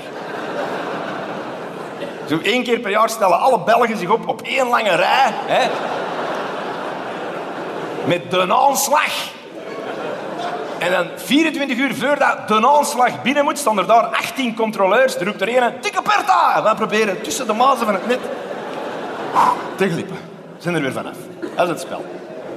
Zo 1 keer per jaar stellen alle Belgen zich op 1 lange rij. Hè? Met de aanslag. En dan 24 uur voordat de aanslag binnen moet, staan er daar 18 controleurs. Er roept er een, dikke Bertha! En wij proberen tussen de mazen van het net te glippen. We zijn er weer vanaf. Dat is het spel.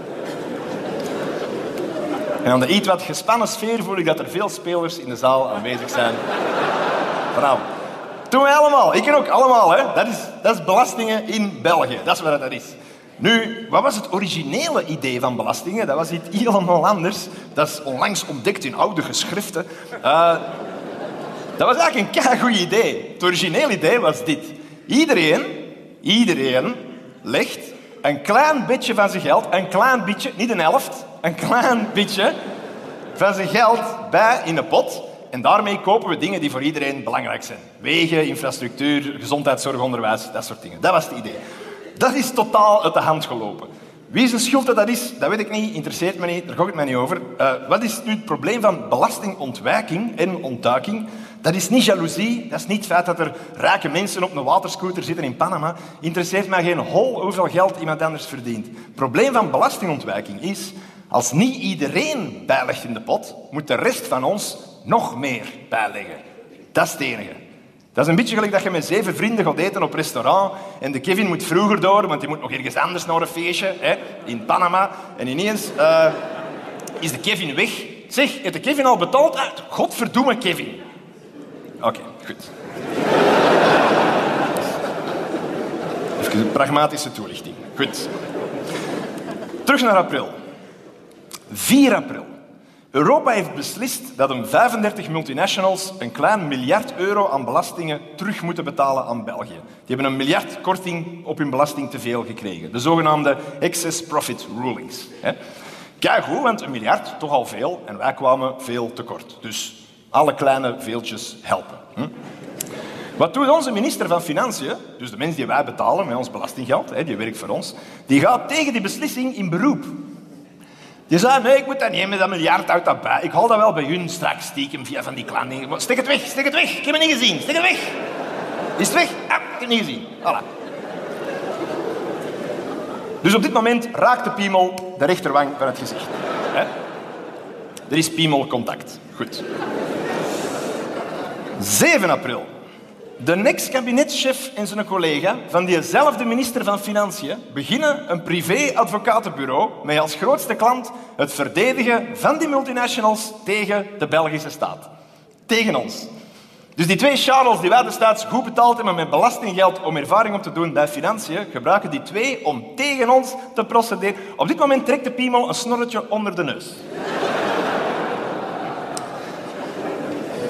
En aan de iets wat gespannen sfeer voel ik dat er veel spelers in de zaal aanwezig zijn. Vrouw. Doen wij allemaal. Ik ook allemaal. Hè. Dat is belastingen in België. Dat is wat dat is. Nu, wat was het originele idee van belastingen? Dat was iets helemaal anders. Dat is onlangs ontdekt in oude geschriften. Dat was eigenlijk een keigoed idee. Het originele idee was dit. Iedereen legt een klein beetje van zijn geld, een klein beetje, niet een helft, een klein beetje van zijn geld bij in een pot. En daarmee kopen we dingen die voor iedereen belangrijk zijn. Wegen, infrastructuur, gezondheidszorg, onderwijs, dat soort dingen. Dat was het idee. Dat is totaal uit de hand gelopen. Wie zijn schuld dat is, dat weet ik niet, interesseert me niet, daar gaat het mij niet over. Wat is nu het probleem van belastingontwijking en ontduiking? Dat is niet jaloezie, dat is niet het feit dat er rijke mensen op een waterscooter zitten in Panama. Interesseert mij geen hol hoeveel geld iemand anders verdient. Het probleem van belastingontwijking is, als niet iedereen bijlegt in de pot, moet de rest van ons nog meer bijleggen. Dat is het enige. Dat is een beetje gelijk dat je met 7 vrienden gaat eten op restaurant en de Kevin moet vroeger door, want die moet nog ergens anders naar een feestje, hè, in Panama. En ineens is de Kevin weg. Zeg, heeft de Kevin al betaald? Godverdomme Kevin. Oké, goed. Even een pragmatische toelichting. Goed. Terug naar april. 4 april. Europa heeft beslist dat 35 multinationals een klein €1 miljard aan belastingen terug moeten betalen aan België. Die hebben €1 miljard korting op hun belasting te veel gekregen. De zogenaamde excess profit rulings. Kijk goed, want €1 miljard, toch al veel, en wij kwamen veel tekort. Dus alle kleine veeltjes helpen. Wat doet onze minister van Financiën, dus de mens die wij betalen met ons belastinggeld, die werkt voor ons, die gaat tegen die beslissing in beroep. Die zei, nee, ik moet dat niet met dat miljard uit dat bij. Ik haal dat wel bij hun straks stiekem via van die kleine dingen. Steek het weg, steek het weg. Ik heb het niet gezien. Steek het weg. Is het weg? Ja, ik heb het niet gezien. Voilà. Dus op dit moment raakt de piemel de rechterwang van het gezicht. Er is piemelcontact. Goed. 7 april. De ex-kabinetschef en zijn collega van diezelfde minister van Financiën beginnen een privé-advocatenbureau met als grootste klant het verdedigen van die multinationals tegen de Belgische staat. Tegen ons. Dus die 2 Charles die wij destijds goed betaald hebben met belastinggeld om ervaring op te doen bij Financiën, gebruiken die 2 om tegen ons te procederen. Op dit moment trekt de piemel een snorretje onder de neus.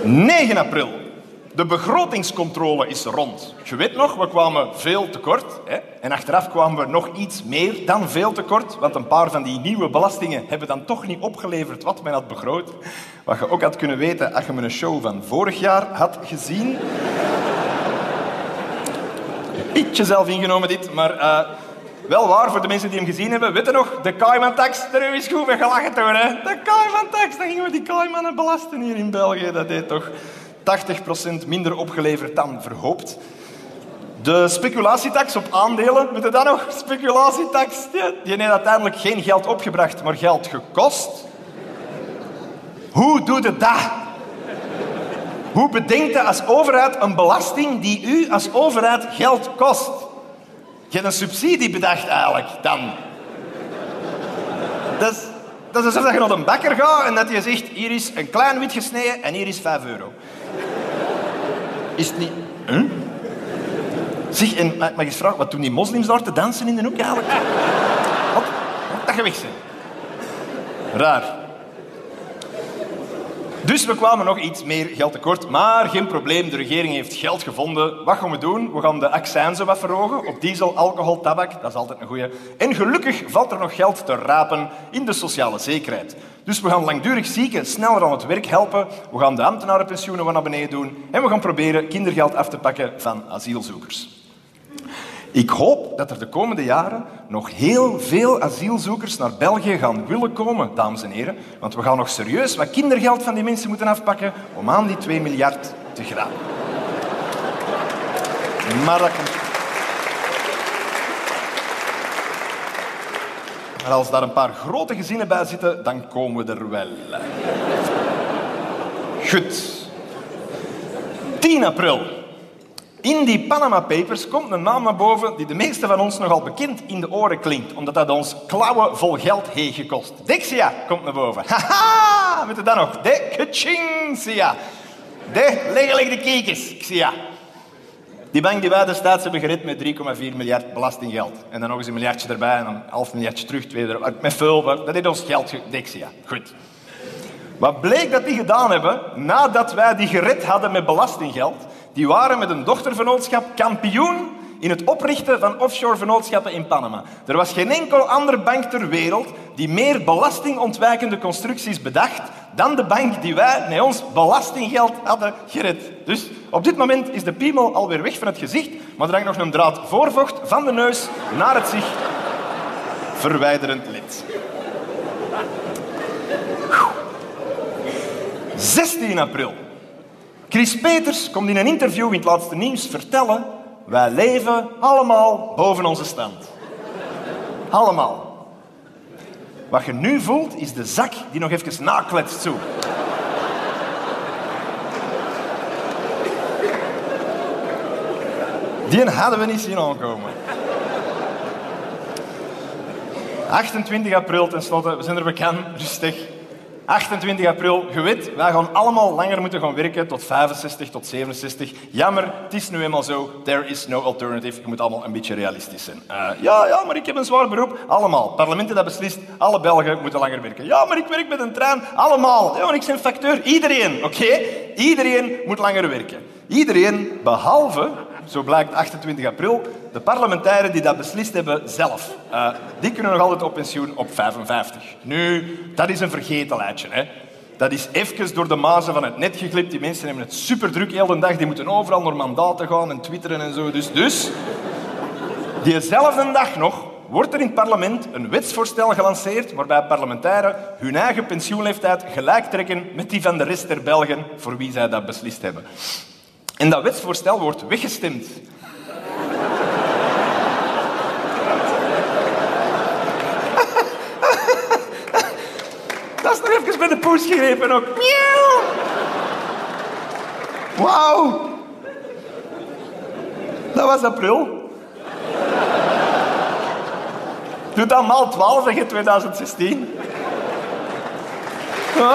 9 april. De begrotingscontrole is rond. Je weet nog, we kwamen veel tekort. Hè? En achteraf kwamen we nog iets meer dan veel tekort. Want een paar van die nieuwe belastingen hebben dan toch niet opgeleverd wat men had begroot. Wat je ook had kunnen weten als je me een show van vorig jaar had gezien. Ietsje zelf ingenomen dit, maar wel waar voor de mensen die hem gezien hebben. Weet je nog, de Cayman-tax, daar is goed mee gelachen toen. Hè? De Cayman-tax, dan gingen we die Caymannen belasten hier in België. Dat deed toch 80% minder opgeleverd dan verhoopt. De speculatietax op aandelen, weet je dat nog? Speculatietax, die heeft uiteindelijk geen geld opgebracht, maar geld gekost. Hoe doe je dat? Hoe bedenkt je als overheid een belasting die u als overheid geld kost? Je hebt een subsidie bedacht eigenlijk, dan. Dat is alsof je naar een bakker gaat en dat je zegt, hier is een klein wit gesneden en hier is €5. Is het niet... Huh? Zeg, en mag ik eens vragen, wat doen die moslims daar te dansen in de hoek eigenlijk? Wat dat je weg zijn. Raar. Dus we kwamen nog iets meer geld tekort, maar geen probleem, de regering heeft geld gevonden. Wat gaan we doen? We gaan de accijnzen wat verhogen op diesel, alcohol, tabak, dat is altijd een goeie. En gelukkig valt er nog geld te rapen in de sociale zekerheid. Dus we gaan langdurig zieken sneller aan het werk helpen, we gaan de ambtenarenpensioenen wat naar beneden doen en we gaan proberen kindergeld af te pakken van asielzoekers. Ik hoop dat er de komende jaren nog heel veel asielzoekers naar België gaan willen komen, dames en heren. Want we gaan nog serieus wat kindergeld van die mensen moeten afpakken om aan die 2 miljard te geraken. Maar als daar een paar grote gezinnen bij zitten, dan komen we er wel. Goed. 10 april. In die Panama Papers komt een naam naar boven die de meesten van ons nogal bekend in de oren klinkt, omdat dat ons klauwen vol geld heeft gekost. Dexia komt naar boven. Haha, weet je dat nog? De Kaching-sia. De legelijk de kiekers, Xia. Die bank die wij destijds hebben gered met 3,4 miljard belastinggeld. En dan nog eens een miljardje erbij en dan een half miljardje terug, 2 euro. Met veel, dat heeft ons geld Dexia. Goed. Wat bleek dat die gedaan hebben, nadat wij die gered hadden met belastinggeld, die waren met een dochtervennootschap kampioen in het oprichten van offshore vennootschappen in Panama. Er was geen enkel andere bank ter wereld die meer belastingontwijkende constructies bedacht dan de bank die wij met ons belastinggeld hadden gered. Dus op dit moment is de piemel alweer weg van het gezicht, maar er hangt nog een draad voorvocht van de neus naar het zich verwijderend lid. 16 april. Chris Peters komt in een interview in het laatste nieuws vertellen: wij leven allemaal boven onze stand. Allemaal. Wat je nu voelt, is de zak die nog even nakletst zo. Die hadden we niet zien aankomen. 28 april tenslotte, we zijn er bekend, rustig. 28 april, je weet, wij gaan allemaal langer moeten gaan werken, tot 65, tot 67. Jammer, het is nu eenmaal zo, there is no alternative. Je moet allemaal een beetje realistisch zijn. Ja, maar ik heb een zwaar beroep. Allemaal. Parlementen dat beslist, alle Belgen moeten langer werken. Ja, maar ik werk met een trein. Allemaal. Ja, maar ik ben facteur. Iedereen, oké? Iedereen moet langer werken. Iedereen, behalve, zo blijkt 28 april, de parlementairen die dat beslist hebben zelf. Die kunnen nog altijd op pensioen op 55. Nu, dat is een vergetelheidje, hè. Dat is even door de mazen van het net geglipt. Die mensen hebben het superdruk heel de dag. Die moeten overal naar mandaten gaan en twitteren en zo. Dus diezelfde dag nog wordt er in het parlement een wetsvoorstel gelanceerd waarbij parlementairen hun eigen pensioenleeftijd gelijk trekken met die van de rest der Belgen voor wie zij dat beslist hebben. En dat wetsvoorstel wordt weggestemd. Dat is nog even bij de poes gegrepen ook. Miauw. Wauw. Dat was april. Doe dat maal 12, zeg je 2016. Huh?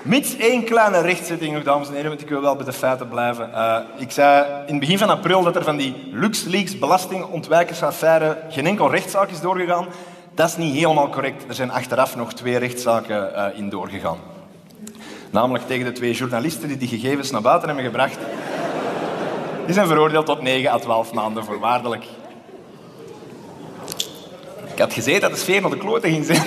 Mits één kleine rechtzetting nog, dames en heren, want ik wil wel bij de feiten blijven. Ik zei in het begin van april dat er van die LuxLeaks belastingontwijkersaffaire geen enkel rechtszaak is doorgegaan. Dat is niet helemaal correct. Er zijn achteraf nog 2 rechtszaken in doorgegaan. Namelijk tegen de 2 journalisten die gegevens naar buiten hebben gebracht. Die zijn veroordeeld tot 9 à 12 maanden voorwaardelijk. Ik had gezegd dat de sfeer naar de klote ging zijn.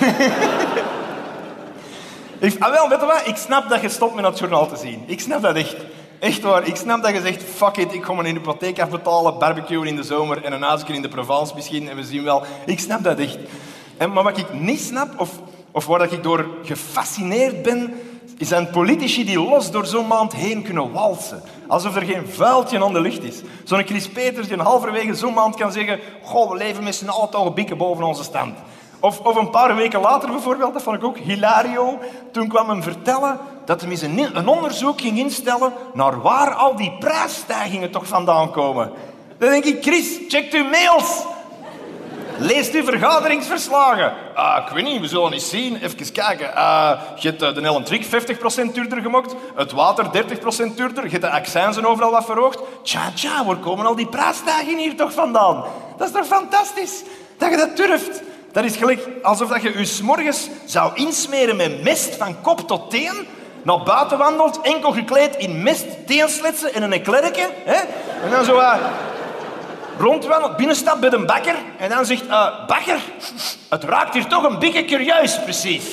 Weet je wat? Ik snap dat je stopt met dat journaal te zien. Ik snap dat echt. Echt waar. Ik snap dat je zegt, fuck it, ik ga mijn hypotheek afbetalen, barbecue in de zomer en een huisje in de Provence misschien, en we zien wel. Ik snap dat echt. Maar wat ik niet snap, of waar ik door gefascineerd ben, zijn politici die los door zo'n maand heen kunnen walsen. Alsof er geen vuiltje aan de lucht is. Zo'n Chris Peters die halverwege zo'n maand kan zeggen, goh, we leven met z'n allen toch een bikken boven onze stand. Of een paar weken later bijvoorbeeld, dat vond ik ook hilario, toen kwam hem vertellen dat hij een onderzoek ging instellen naar waar al die prijsstijgingen toch vandaan komen. Dan denk ik, Chris, check uw mails. Leest uw vergaderingsverslagen. Ik weet niet, we zullen eens zien. Even kijken. Je hebt de Ellen Trick 50% duurder gemaakt. Het water 30% duurder. Je hebt de accijnzen overal wat verhoogd. Tja, waar komen al die prijsstijgingen hier toch vandaan? Dat is toch fantastisch? Dat je dat durft. Dat is gelijk alsof dat je je 's morgens zou insmeren met mest van kop tot teen, naar buiten wandelt, enkel gekleed in mest, teensletsen en een klerkje. En dan zo rondwandelt, binnenstapt bij een bakker en dan zegt, bakker, het raakt hier toch een beetje curieus, precies.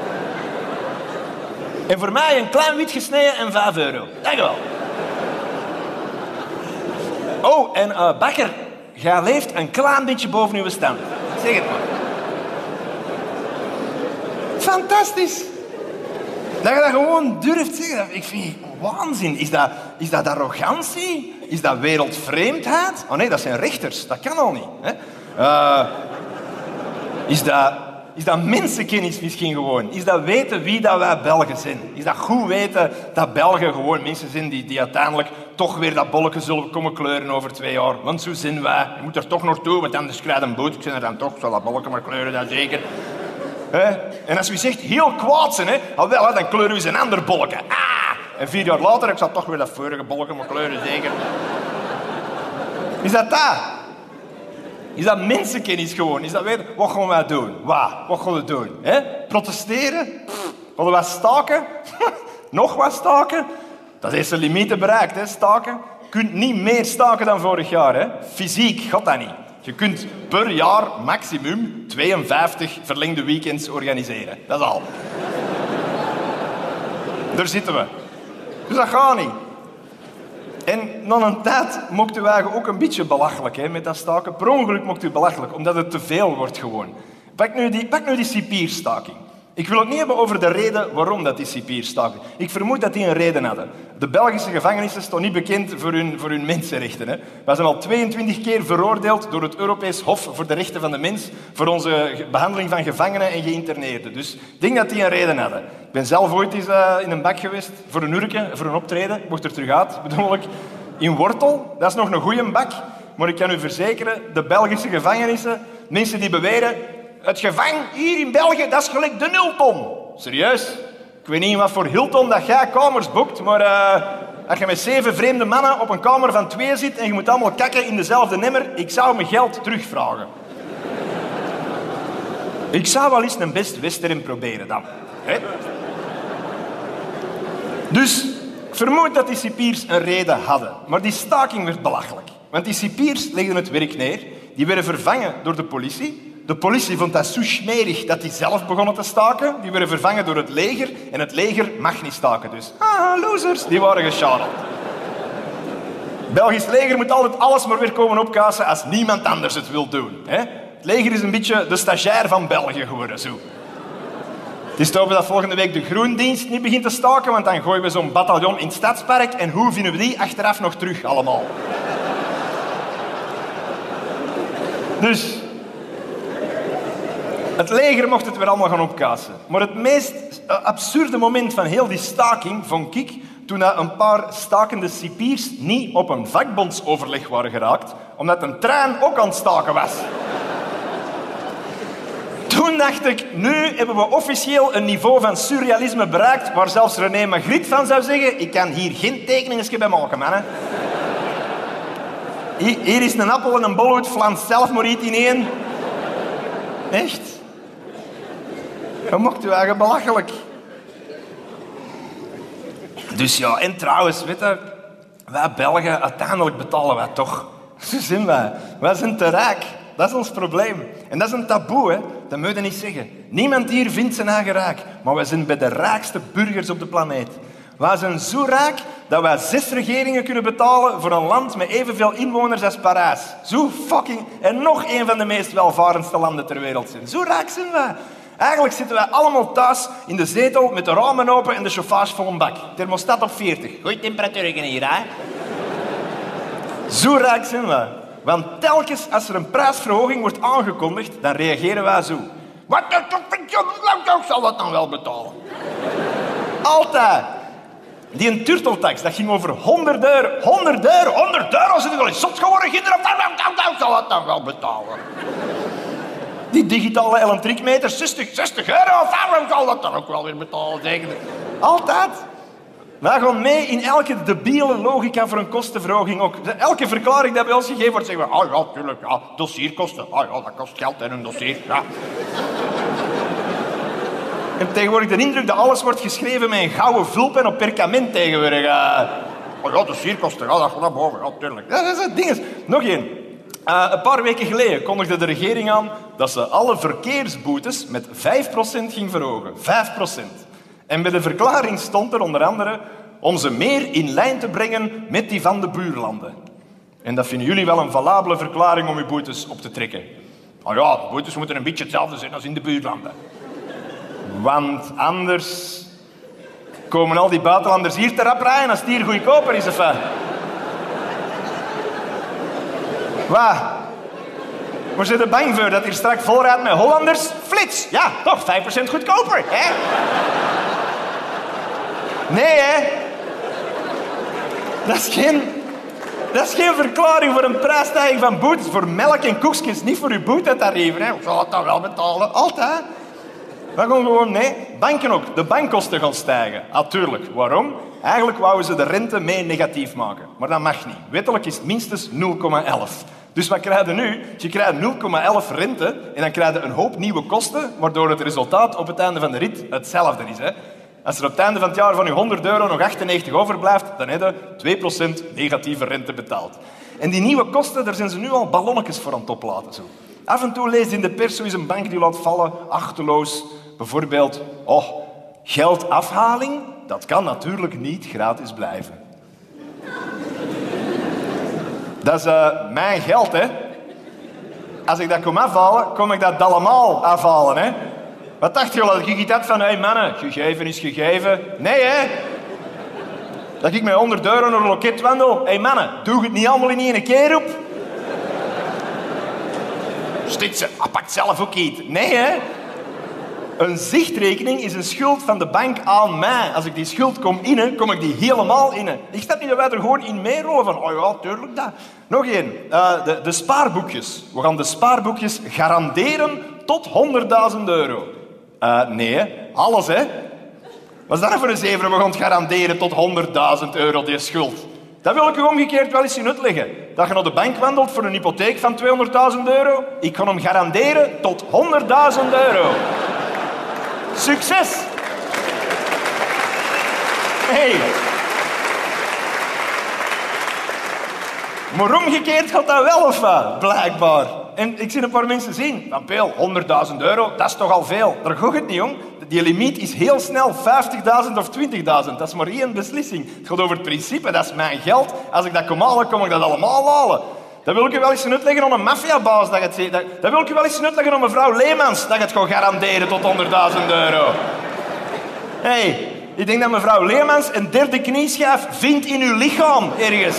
En voor mij een klein wit gesneden en €5. Dankjewel. Oh, en bakker, jij leeft een klein beetje boven uw stand. Zeg het maar. Fantastisch. Dat je dat gewoon durft zeggen. Ik vind het waanzin. Is dat arrogantie? Is dat wereldvreemdheid? Oh nee, dat zijn rechters. Dat kan al niet. Hè? Is dat mensenkennis misschien gewoon? Is dat weten wie dat wij Belgen zijn? Is dat goed weten dat Belgen gewoon mensen zijn die uiteindelijk toch weer dat bolletje zullen komen kleuren over 2 jaar? Want zo zijn wij. Je moet er toch naartoe, want anders krijg je een boot. Ik ben er dan toch, zal dat bolletje maar kleuren, dat zeker. En als u zegt heel kwaad zijn, dan kleuren we een ander bolletje. En 4 jaar later, ik zal toch weer dat vorige bolletje maar kleuren, zeker. Is dat dat? Is dat mensenkennis gewoon? Is dat weten, wat gaan wij doen? Wat gaan we doen? Protesteren? Willen wij staken? Nog wat staken? Dat is de limieten bereikt, staken. Je kunt niet meer staken dan vorig jaar. Fysiek gaat dat niet. Je kunt per jaar maximum 52 verlengde weekends organiseren. Dat is al. Daar zitten we. Dus dat gaat niet. En na een tijd mochten wij ook een beetje belachelijk met dat staken. Per ongeluk mocht u belachelijk, omdat het te veel wordt gewoon. Pak nu die cipierstaking. Ik wil het niet hebben over de reden waarom dat die cipiers staken. Ik vermoed dat die een reden hadden. De Belgische gevangenissen staan niet bekend voor hun mensenrechten. Wij zijn al 22 keer veroordeeld door het Europees Hof voor de Rechten van de Mens voor onze behandeling van gevangenen en geïnterneerden. Dus ik denk dat die een reden hadden. Ik ben zelf ooit eens in een bak geweest voor een uurtje, voor een optreden. Ik mocht er terug uit, bedoel ik. In Wortel, dat is nog een goeie bak. Maar ik kan u verzekeren, de Belgische gevangenissen, mensen die beweren, het gevang hier in België, dat is gelijk de Hilton. Serieus? Ik weet niet wat voor Hilton dat jij kamers boekt, maar als je met 7 vreemde mannen op een kamer van 2 zit en je moet allemaal kakken in dezelfde nemmer, ik zou mijn geld terugvragen. Ik zou wel eens een Best Western proberen dan. Dus ik vermoed dat die cipiers een reden hadden. Maar die staking werd belachelijk. Want die cipiers legden het werk neer. Die werden vervangen door de politie. De politie vond dat zo smerig dat die zelf begonnen te staken. Die werden vervangen door het leger. En het leger mag niet staken. Dus, losers, die waren geschadeld. Het Belgisch leger moet altijd alles maar weer komen opkassen als niemand anders het wil doen. Het leger is een beetje de stagiair van België geworden, zo. Het is te hopen dat volgende week de Groendienst niet begint te staken, want dan gooien we zo'n bataljon in het Stadspark en hoe vinden we die achteraf nog terug allemaal? Dus het leger mocht het weer allemaal gaan opkassen. Maar het meest absurde moment van heel die staking vond ik toen een paar stakende cipiers niet op een vakbondsoverleg waren geraakt, omdat een trein ook aan het staken was. Toen dacht ik, nu hebben we officieel een niveau van surrealisme bereikt waar zelfs René Magritte van zou zeggen, ik kan hier geen tekeningen bij maken, mannen. Hier is een appel en een bolhoed, Vlaams zelf maar iets in één. Echt? Dat mocht u eigenlijk belachelijk. Dus ja, en trouwens, weet je, wij Belgen, uiteindelijk betalen wij toch. Zo zijn wij. Wij zijn te rijk. Dat is ons probleem. En dat is een taboe, hè. Dat moet je niet zeggen. Niemand hier vindt zijn eigen rijk. Maar wij zijn bij de rijkste burgers op de planeet. Wij zijn zo rijk dat wij 6 regeringen kunnen betalen voor een land met evenveel inwoners als Parijs. Zo fucking... En nog een van de meest welvarendste landen ter wereld zijn. Zo rijk zijn wij. Eigenlijk zitten wij allemaal thuis in de zetel met de ramen open en de chauffage vol een bak. Thermostaat op 40. Goeie temperatuur hier, hè? Zo rijk zijn wij. Want telkens als er een prijsverhoging wordt aangekondigd, dan reageren wij zo. Wat zal dat dan wel betalen? Altijd. Die een turteltax, dat ging over 100 euro. 100 euro? 100 euro? Zit ik al in zot geworden, kinderen? Zal dat dan wel betalen? Die digitale elektriekmeter, 60 euro? Zal dat dan ook wel weer betalen? Altijd. Wij gaan mee in elke debiele logica voor een kostenverhoging ook. Elke verklaring die bij ons gegeven wordt, zeggen we, ah ja, tuurlijk, ja, dossierkosten. Ah ja, dat kost geld en een dossier, ja. Ik heb tegenwoordig de indruk dat alles wordt geschreven met een gouden vulpen op perkament tegenwoordig. Oh ja, dossierkosten, ja, dat gaat naar boven, ja, tuurlijk. Dat is het ding. Nog één. Een paar weken geleden kondigde de regering aan dat ze alle verkeersboetes met 5% ging verhogen. 5%. En bij de verklaring stond er onder andere om ze meer in lijn te brengen met die van de buurlanden. En dat vinden jullie wel een valabele verklaring om je boetes op te trekken. Nou ja, de boetes moeten een beetje hetzelfde zijn als in de buurlanden. Want anders komen al die buitenlanders hier te rap rijden als het hier goedkoper is. Wat? Maar zijn er bang voor dat hier straks volrijdt met Hollanders? Flits! Ja, toch 5% goedkoper, hè? Nee, hè? Dat is geen verklaring voor een prijsstijging van boetes. Voor melk en koekjes, niet voor uw boetetarieven, hè? Ik zal dat dan wel betalen. Altijd. We gaan gewoon, nee, banken ook. De bankkosten gaan stijgen. Natuurlijk. Waarom? Eigenlijk wouden ze de rente mee negatief maken. Maar dat mag niet. Wettelijk is het minstens 0,11. Dus wat krijg je nu? Je krijgt 0,11 rente en dan krijg je een hoop nieuwe kosten, waardoor het resultaat op het einde van de rit hetzelfde is. Hè? Als er op het einde van het jaar van je 100 euro nog 98 overblijft, dan heb je 2% negatieve rente betaald. En die nieuwe kosten, daar zijn ze nu al ballonnetjes voor aan het oplaten. Zo. Af en toe lees je in de pers zo eens een bank die laat vallen, achteloos. Bijvoorbeeld, geldafhaling, dat kan natuurlijk niet gratis blijven. Dat is mijn geld, hè. Als ik dat kom afhalen, kom ik dat allemaal afhalen, hè. Wat dacht je wel, dat ik dat van, hé mannen, gegeven is gegeven. Nee, hè. Dat ik met 100 euro naar een loket wandel. Hé mannen, doe het niet allemaal in één keer op. Stitsen, pakt zelf ook iets. Nee, hè. Een zichtrekening is een schuld van de bank aan mij. Als ik die schuld kom innen, kom ik die helemaal innen. Ik snap niet dat wij er gewoon in meerollen van, oh ja, tuurlijk dat. Nog één, de spaarboekjes. We gaan de spaarboekjes garanderen tot 100.000 euro. Nee, hè. Alles, hè. Wat is dat voor een zeven? We gaan het garanderen tot 100.000 euro, die schuld. Dat wil ik u omgekeerd wel eens in uitleggen. Dat je naar de bank wandelt voor een hypotheek van 200.000 euro. Ik kan hem garanderen tot 100.000 euro. Succes! Hey. Maar omgekeerd gaat dat wel of wat? Blijkbaar. En ik zie een paar mensen zien. Van Peel, 100.000 euro, dat is toch al veel. Daar gaat het niet om. Die limiet is heel snel 50.000 of 20.000. Dat is maar één beslissing. Het gaat over het principe, dat is mijn geld. Als ik dat kom halen, kom ik dat allemaal halen. Dat wil ik u wel eens uitleggen aan een maffiabaas. Dat wil ik u wel eens uitleggen aan mevrouw Leemans. Dat je het gaat garanderen tot 100.000 euro. Hey, ik denk dat mevrouw Leemans een derde knieschijf vindt in uw lichaam ergens.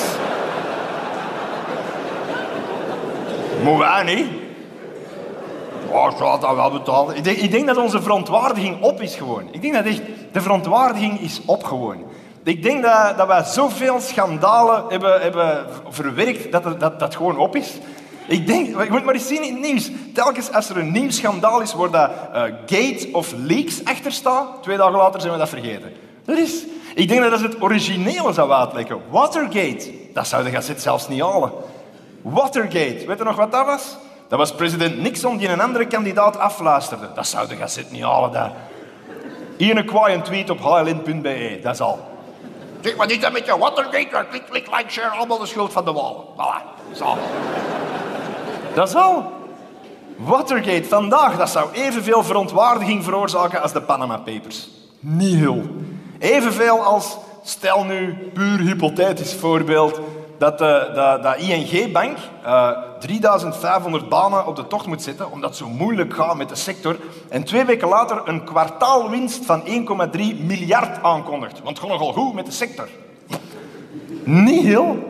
Maar wij niet. Oh, ik zou dat wel betalen. Ik denk dat onze verontwaardiging op is gewoon. Ik denk dat echt de verontwaardiging is op gewoon. Ik denk dat wij zoveel schandalen hebben verwerkt dat gewoon op is. Ik denk, je moet maar eens zien in het nieuws. Telkens als er een nieuw schandaal is waar dat gate of leaks achter staat, 2 dagen later zijn we dat vergeten. Ik denk dat het originele zou uitlekken. Watergate, dat zou de gazet zelfs niet halen. Watergate, weet je nog wat dat was? Dat was president Nixon die een andere kandidaat afluisterde. Dat zou de gazet niet halen daar. Hier een kwaai een tweet op hln.be, dat is al. Zeg maar niet dat met je Watergate, klik, like, share, allemaal de schuld van de wal. Voilà, dat is al. Dat is al. Watergate vandaag, dat zou evenveel verontwaardiging veroorzaken als de Panama Papers. Niet heel. Evenveel als, stel nu, puur hypothetisch voorbeeld, dat ING-bank 3500 banen op de tocht moet zetten, omdat het zo moeilijk gaat met de sector, en 2 weken later een kwartaalwinst van 1,3 miljard aankondigt. Want het gaat nogal goed met de sector. Niet heel.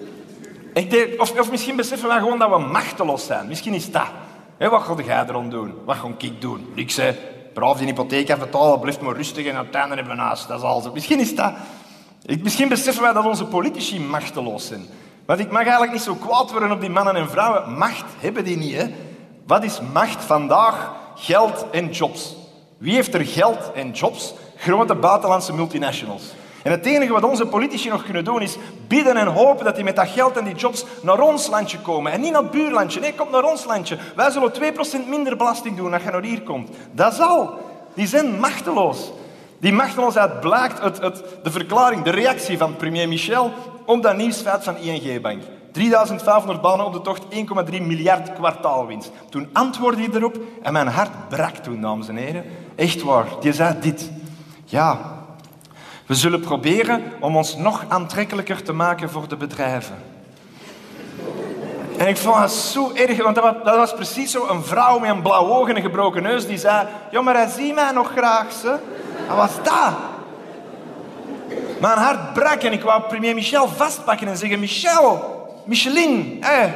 Of misschien beseffen we gewoon dat we machteloos zijn. Misschien is dat. Wat ga jij erom doen? Wat ga ik doen? Niks, hè. Braaf die hypotheek afbetalen, blijft maar rustig en uiteindelijk hebben we een huis. Dat is alles. Misschien is dat. Misschien beseffen wij dat onze politici machteloos zijn. Want ik mag eigenlijk niet zo kwaad worden op die mannen en vrouwen. Macht hebben die niet, hè. Wat is macht vandaag? Geld en jobs. Wie heeft er geld en jobs? Grote buitenlandse multinationals. En het enige wat onze politici nog kunnen doen is bidden en hopen dat die met dat geld en die jobs naar ons landje komen. En niet naar het buurlandje. Nee, kom naar ons landje. Wij zullen 2% minder belasting doen als je naar hier komt. Dat is al. Die zijn machteloos. Die machteloosheid blijkt uit de verklaring, de reactie van premier Michel op dat nieuwsfeit van ING-bank. 3500 banen op de tocht, 1,3 miljard kwartaalwinst. Toen antwoordde hij erop en mijn hart brak toen, dames en heren. Echt waar. Die zei dit. Ja, we zullen proberen om ons nog aantrekkelijker te maken voor de bedrijven. En ik vond het zo erg, want dat was precies zo een vrouw met een blauw oog en een gebroken neus die zei, ja, maar hij ziet mij nog graag, ze. Wat was dat? Mijn hart brak en ik wou premier Michel vastpakken en zeggen, Micheline, hé.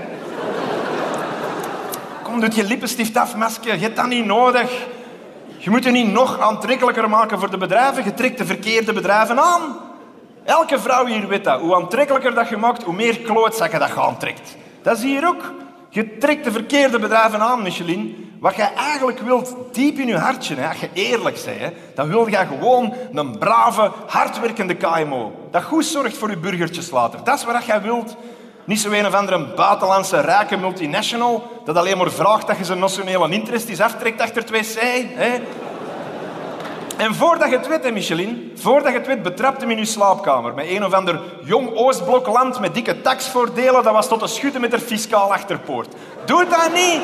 Kom, doe je lippenstift af, masker, je hebt dat niet nodig. Je moet je niet nog aantrekkelijker maken voor de bedrijven. Je trekt de verkeerde bedrijven aan. Elke vrouw hier weet dat. Hoe aantrekkelijker dat je maakt, hoe meer klootzakken dat je aantrekt. Dat is hier ook. Je trekt de verkeerde bedrijven aan, Micheline. Wat jij eigenlijk wilt, diep in je hartje, hè, als je eerlijk bent, hè, dan wil je gewoon een brave, hardwerkende KMO. Dat goed zorgt voor je burgertjes later. Dat is wat jij wilt. Niet zo een of andere buitenlandse rijke multinational dat alleen maar vraagt dat je zijn nationale interesses aftrekt achter het wc. Hè? En voordat je het weet, hè, Micheline, voordat je het weet, betrapt hem in je slaapkamer met een of ander jong Oostblokland met dikke taxvoordelen. Dat was tot te schudden met de fiscaal achterpoort. Doe dat niet!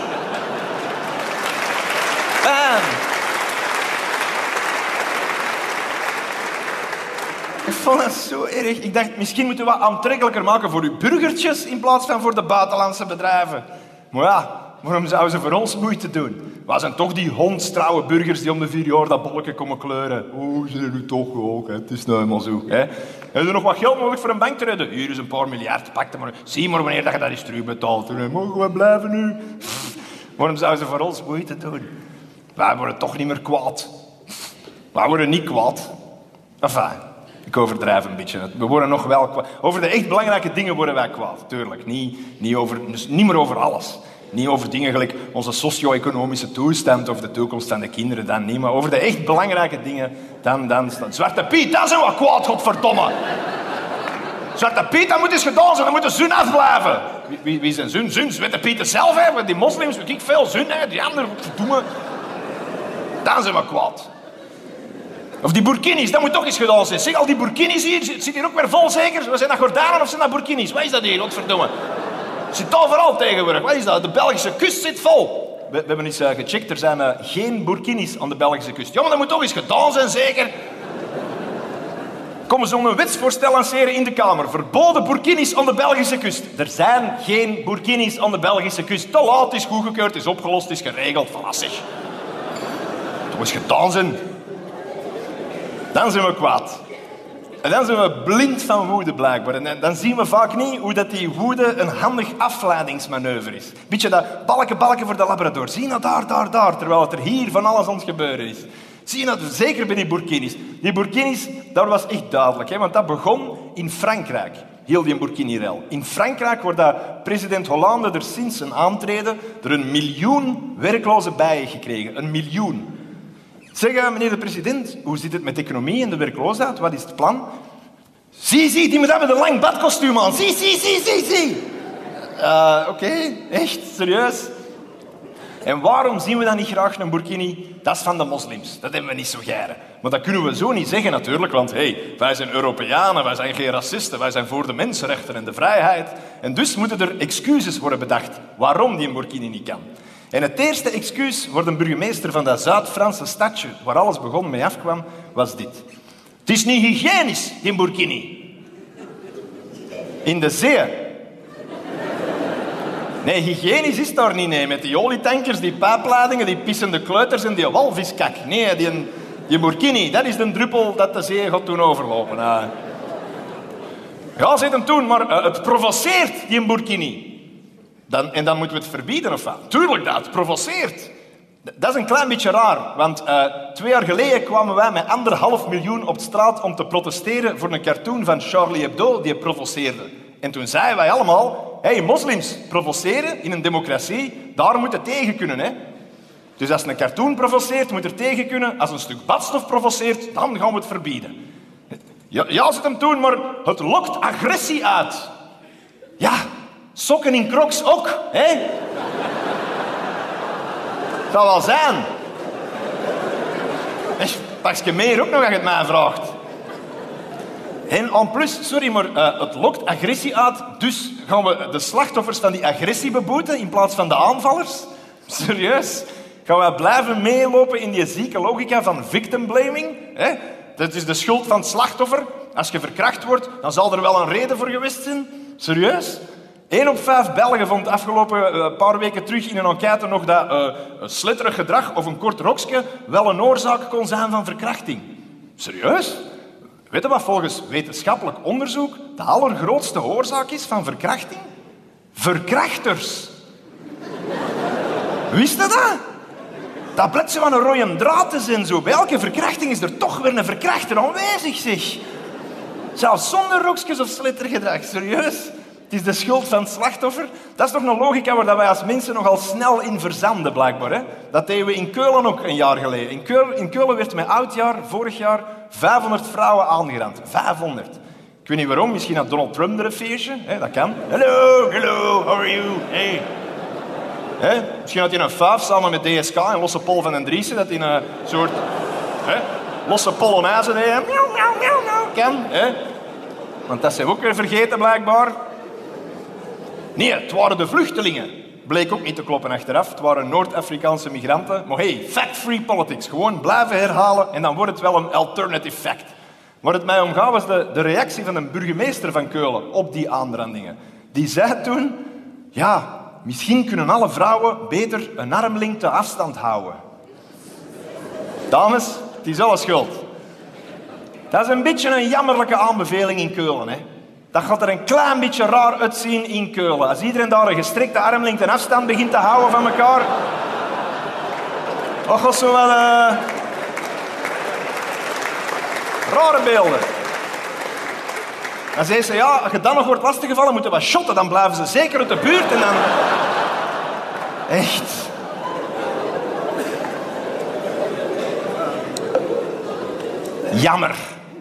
Ik vond het zo erg. Ik dacht, misschien moeten we wat aantrekkelijker maken voor uw burgertjes in plaats van voor de buitenlandse bedrijven. Maar ja, waarom zouden ze voor ons moeite doen? Wij zijn toch die hondstrouwe burgers die om de 4 jaar dat bolletje komen kleuren. Oh, ze zijn nu toch ook, hè. Het is nou helemaal zo. Hè. Heb je nog wat geld nodig voor een bank te redden? Hier is een paar miljard, pak het maar. Zie maar wanneer dat je dat eens terugbetaalt. En mogen we blijven nu? Waarom zouden ze voor ons moeite doen? Wij worden toch niet meer kwaad. Wij worden niet kwaad. Enfin, ik overdrijf een beetje. We worden nog wel kwaad. Over de echt belangrijke dingen worden wij kwaad. Tuurlijk. Niet meer over alles. Niet over dingen gelijk onze socio-economische toestand of de toekomst van de kinderen, dan niet. Maar over de echt belangrijke dingen, dan Zwarte Piet, dat zijn we kwaad, godverdomme. Zwarte Piet, dat moet eens gedaan zijn, dan moet de zon afblijven. Wie zijn zon? Zon, Zwarte Pieten zelf, hè. Die moslims, weet ik veel zon, hè. Die anderen, godverdomme. Dan zijn we kwaad. Of die burkinis, dat moet toch eens gedaan zijn. Zeg, al die burkinis hier, zit hier ook weer vol zeker? Zijn dat Gordanen of zijn dat burkinis? Wat is dat hier, godverdomme? Het zit overal tegenwoordig. Wat is dat? De Belgische kust zit vol. We hebben eens gecheckt, er zijn geen burkinis aan de Belgische kust. Ja, maar dat moet toch eens gedaan zijn, zeker? Kom, we zullen een wetsvoorstel lanceren in de Kamer. Verboden burkinis aan de Belgische kust. Er zijn geen burkinis aan de Belgische kust. Te laat, is goedgekeurd, is opgelost, is geregeld. Voilà, zeg. Toch eens gedaan zijn. Dan zijn we kwaad. En dan zijn we blind van woede, blijkbaar. En dan zien we vaak niet hoe dat die woede een handig afleidingsmanoeuvre is. Beetje dat balken voor de labrador. Zie je nou daar, terwijl het er hier van alles aan het gebeuren is. Zie je nou, zeker bij die burkinis. Die burkinis, dat was echt duidelijk, hè, want dat begon in Frankrijk. heel die Burkini-rel. In Frankrijk wordt dat president Hollande er sinds zijn aantreden er 1 miljoen werkloze bij gekregen. 1 miljoen. Zeg, meneer de president, hoe zit het met de economie en de werkloosheid? Wat is het plan? Zie, die moet hebben een lang badkostuum aan. Zie. Oké, echt, serieus? En waarom zien we dan niet graag een burkini? Dat is van de moslims. Dat hebben we niet zo geiren. Maar dat kunnen we zo niet zeggen natuurlijk, want wij zijn Europeanen, wij zijn geen racisten, wij zijn voor de mensenrechten en de vrijheid. En dus moeten er excuses worden bedacht waarom die een burkini niet kan. En het eerste excuus voor de burgemeester van dat Zuid-Franse stadje, waar alles begon mee afkwam, was dit. Het is niet hygiënisch, die burkini. In de zee. Nee, hygiënisch is het daar niet, nee. Met die olietankers, die pijpleidingen, die pissende kleuters en die walviskak. Nee, die burkini, dat is de druppel dat de zee gaat doen overlopen. Ja, zet hem toen, maar het provoceert, die burkini. En dan moeten we het verbieden, of wat? Tuurlijk, dat provoceert. Dat is een klein beetje raar, want 2 jaar geleden kwamen wij met 1,5 miljoen op de straat om te protesteren voor een cartoon van Charlie Hebdo die provoceerde. En toen zeiden wij allemaal, moslims provoceren in een democratie, daar moet het tegen kunnen. Hè? Dus als een cartoon provoceert, moet er tegen kunnen. Als een stuk badstof provoceert, dan gaan we het verbieden. Ja, zet hem doen, maar het lokt agressie uit. Ja, sokken in crocs ook, hè? Dat wel zijn. Pak je meer ook nog als je het mij vraagt. En en plus, sorry, maar het lokt agressie uit. Dus gaan we de slachtoffers van die agressie beboeten in plaats van de aanvallers? Serieus? Gaan we blijven meelopen in die zieke logica van victim blaming? Hè? Dat is de schuld van het slachtoffer. Als je verkracht wordt, dan zal er wel een reden voor geweest zijn. Serieus? 1 op 5 Belgen vond afgelopen paar weken terug in een enquête nog dat sletterig gedrag of een kort rokje wel een oorzaak kon zijn van verkrachting. Serieus? Weet je wat volgens wetenschappelijk onderzoek de allergrootste oorzaak is van verkrachting? Verkrachters. Wist je dat? Dat blijkt zo van een rode draad te zijn. Zo. Bij elke verkrachting is er toch weer een verkrachter aanwezig, zeg. Zelfs zonder rokjes of slettergedrag. Serieus? Het is de schuld van het slachtoffer. Dat is toch een logica waar wij als mensen nogal snel in verzanden, blijkbaar. Hè? Dat deden we in Keulen ook een jaar geleden. In Keulen werd met oudjaar, vorig jaar, 500 vrouwen aangerand. 500. Ik weet niet waarom, misschien had Donald Trump er een feestje. Hè? Dat kan. Hello, how are you? Hey. Hè? Misschien had hij een fuif samen met DSK en Losse Pol van den Driessen, dat hij een soort losse Polonaise deed. Kan, hè? Want dat zijn we ook weer vergeten, blijkbaar. Nee, het waren de vluchtelingen. Bleek ook niet te kloppen achteraf. Het waren Noord-Afrikaanse migranten. Maar fact-free politics. Gewoon blijven herhalen en dan wordt het wel een alternative fact. Waar het mij om gaat was de reactie van een burgemeester van Keulen op die aanrandingen. Die zei toen, ja, misschien kunnen alle vrouwen beter een armlengte afstand houden. Dames, het is alle schuld. Dat is een beetje een jammerlijke aanbeveling in Keulen, hè. Dat gaat er een klein beetje raar uitzien in Keulen. Als iedereen daar een gestrekte armlengte afstand begint te houden van elkaar. Dat gaat zo wel rare beelden. Dan zeggen ze, ja, als je dan nog wordt lastiggevallen, moeten we wat shotten. Dan blijven ze zeker uit de buurt en dan... Echt. Jammer.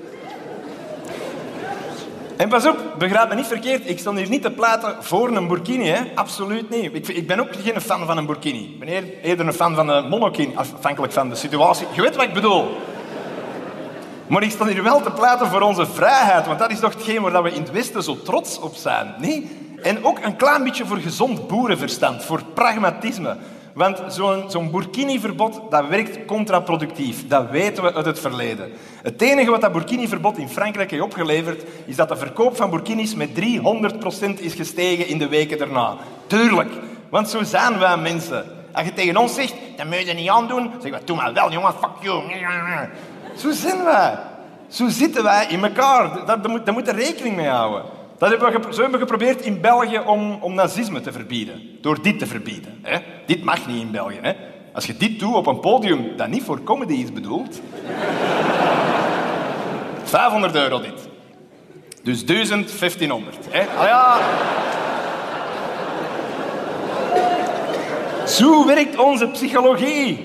En pas op, begrijp me niet verkeerd, ik sta hier niet te pleiten voor een burkini, hè? Absoluut niet. Ik ben ook geen fan van een burkini. Ik ben eerder een fan van een monokini, afhankelijk van de situatie. Je weet wat ik bedoel. Maar ik sta hier wel te pleiten voor onze vrijheid, want dat is toch hetgeen waar we in het Westen zo trots op zijn. Nee? En ook een klein beetje voor gezond boerenverstand, voor pragmatisme. Want zo'n burkini-verbod, dat werkt contraproductief. Dat weten we uit het verleden. Het enige wat dat burkini-verbod in Frankrijk heeft opgeleverd, is dat de verkoop van burkinis met 300% is gestegen in de weken daarna. Tuurlijk, want zo zijn wij mensen. Als je tegen ons zegt, dat moet je niet aandoen, dan zeggen we, doe maar wel, jongen, fuck you. Zo zijn wij. Zo zitten wij in elkaar. Daar moet je rekening mee houden. Zo hebben we geprobeerd in België om nazisme te verbieden. Door dit te verbieden. Hè? Dit mag niet in België. Hè? Als je dit doet op een podium dat niet voor comedy is bedoeld... €500 dit. Dus 1000, 1500. Hè? Ah ja. Zo werkt onze psychologie.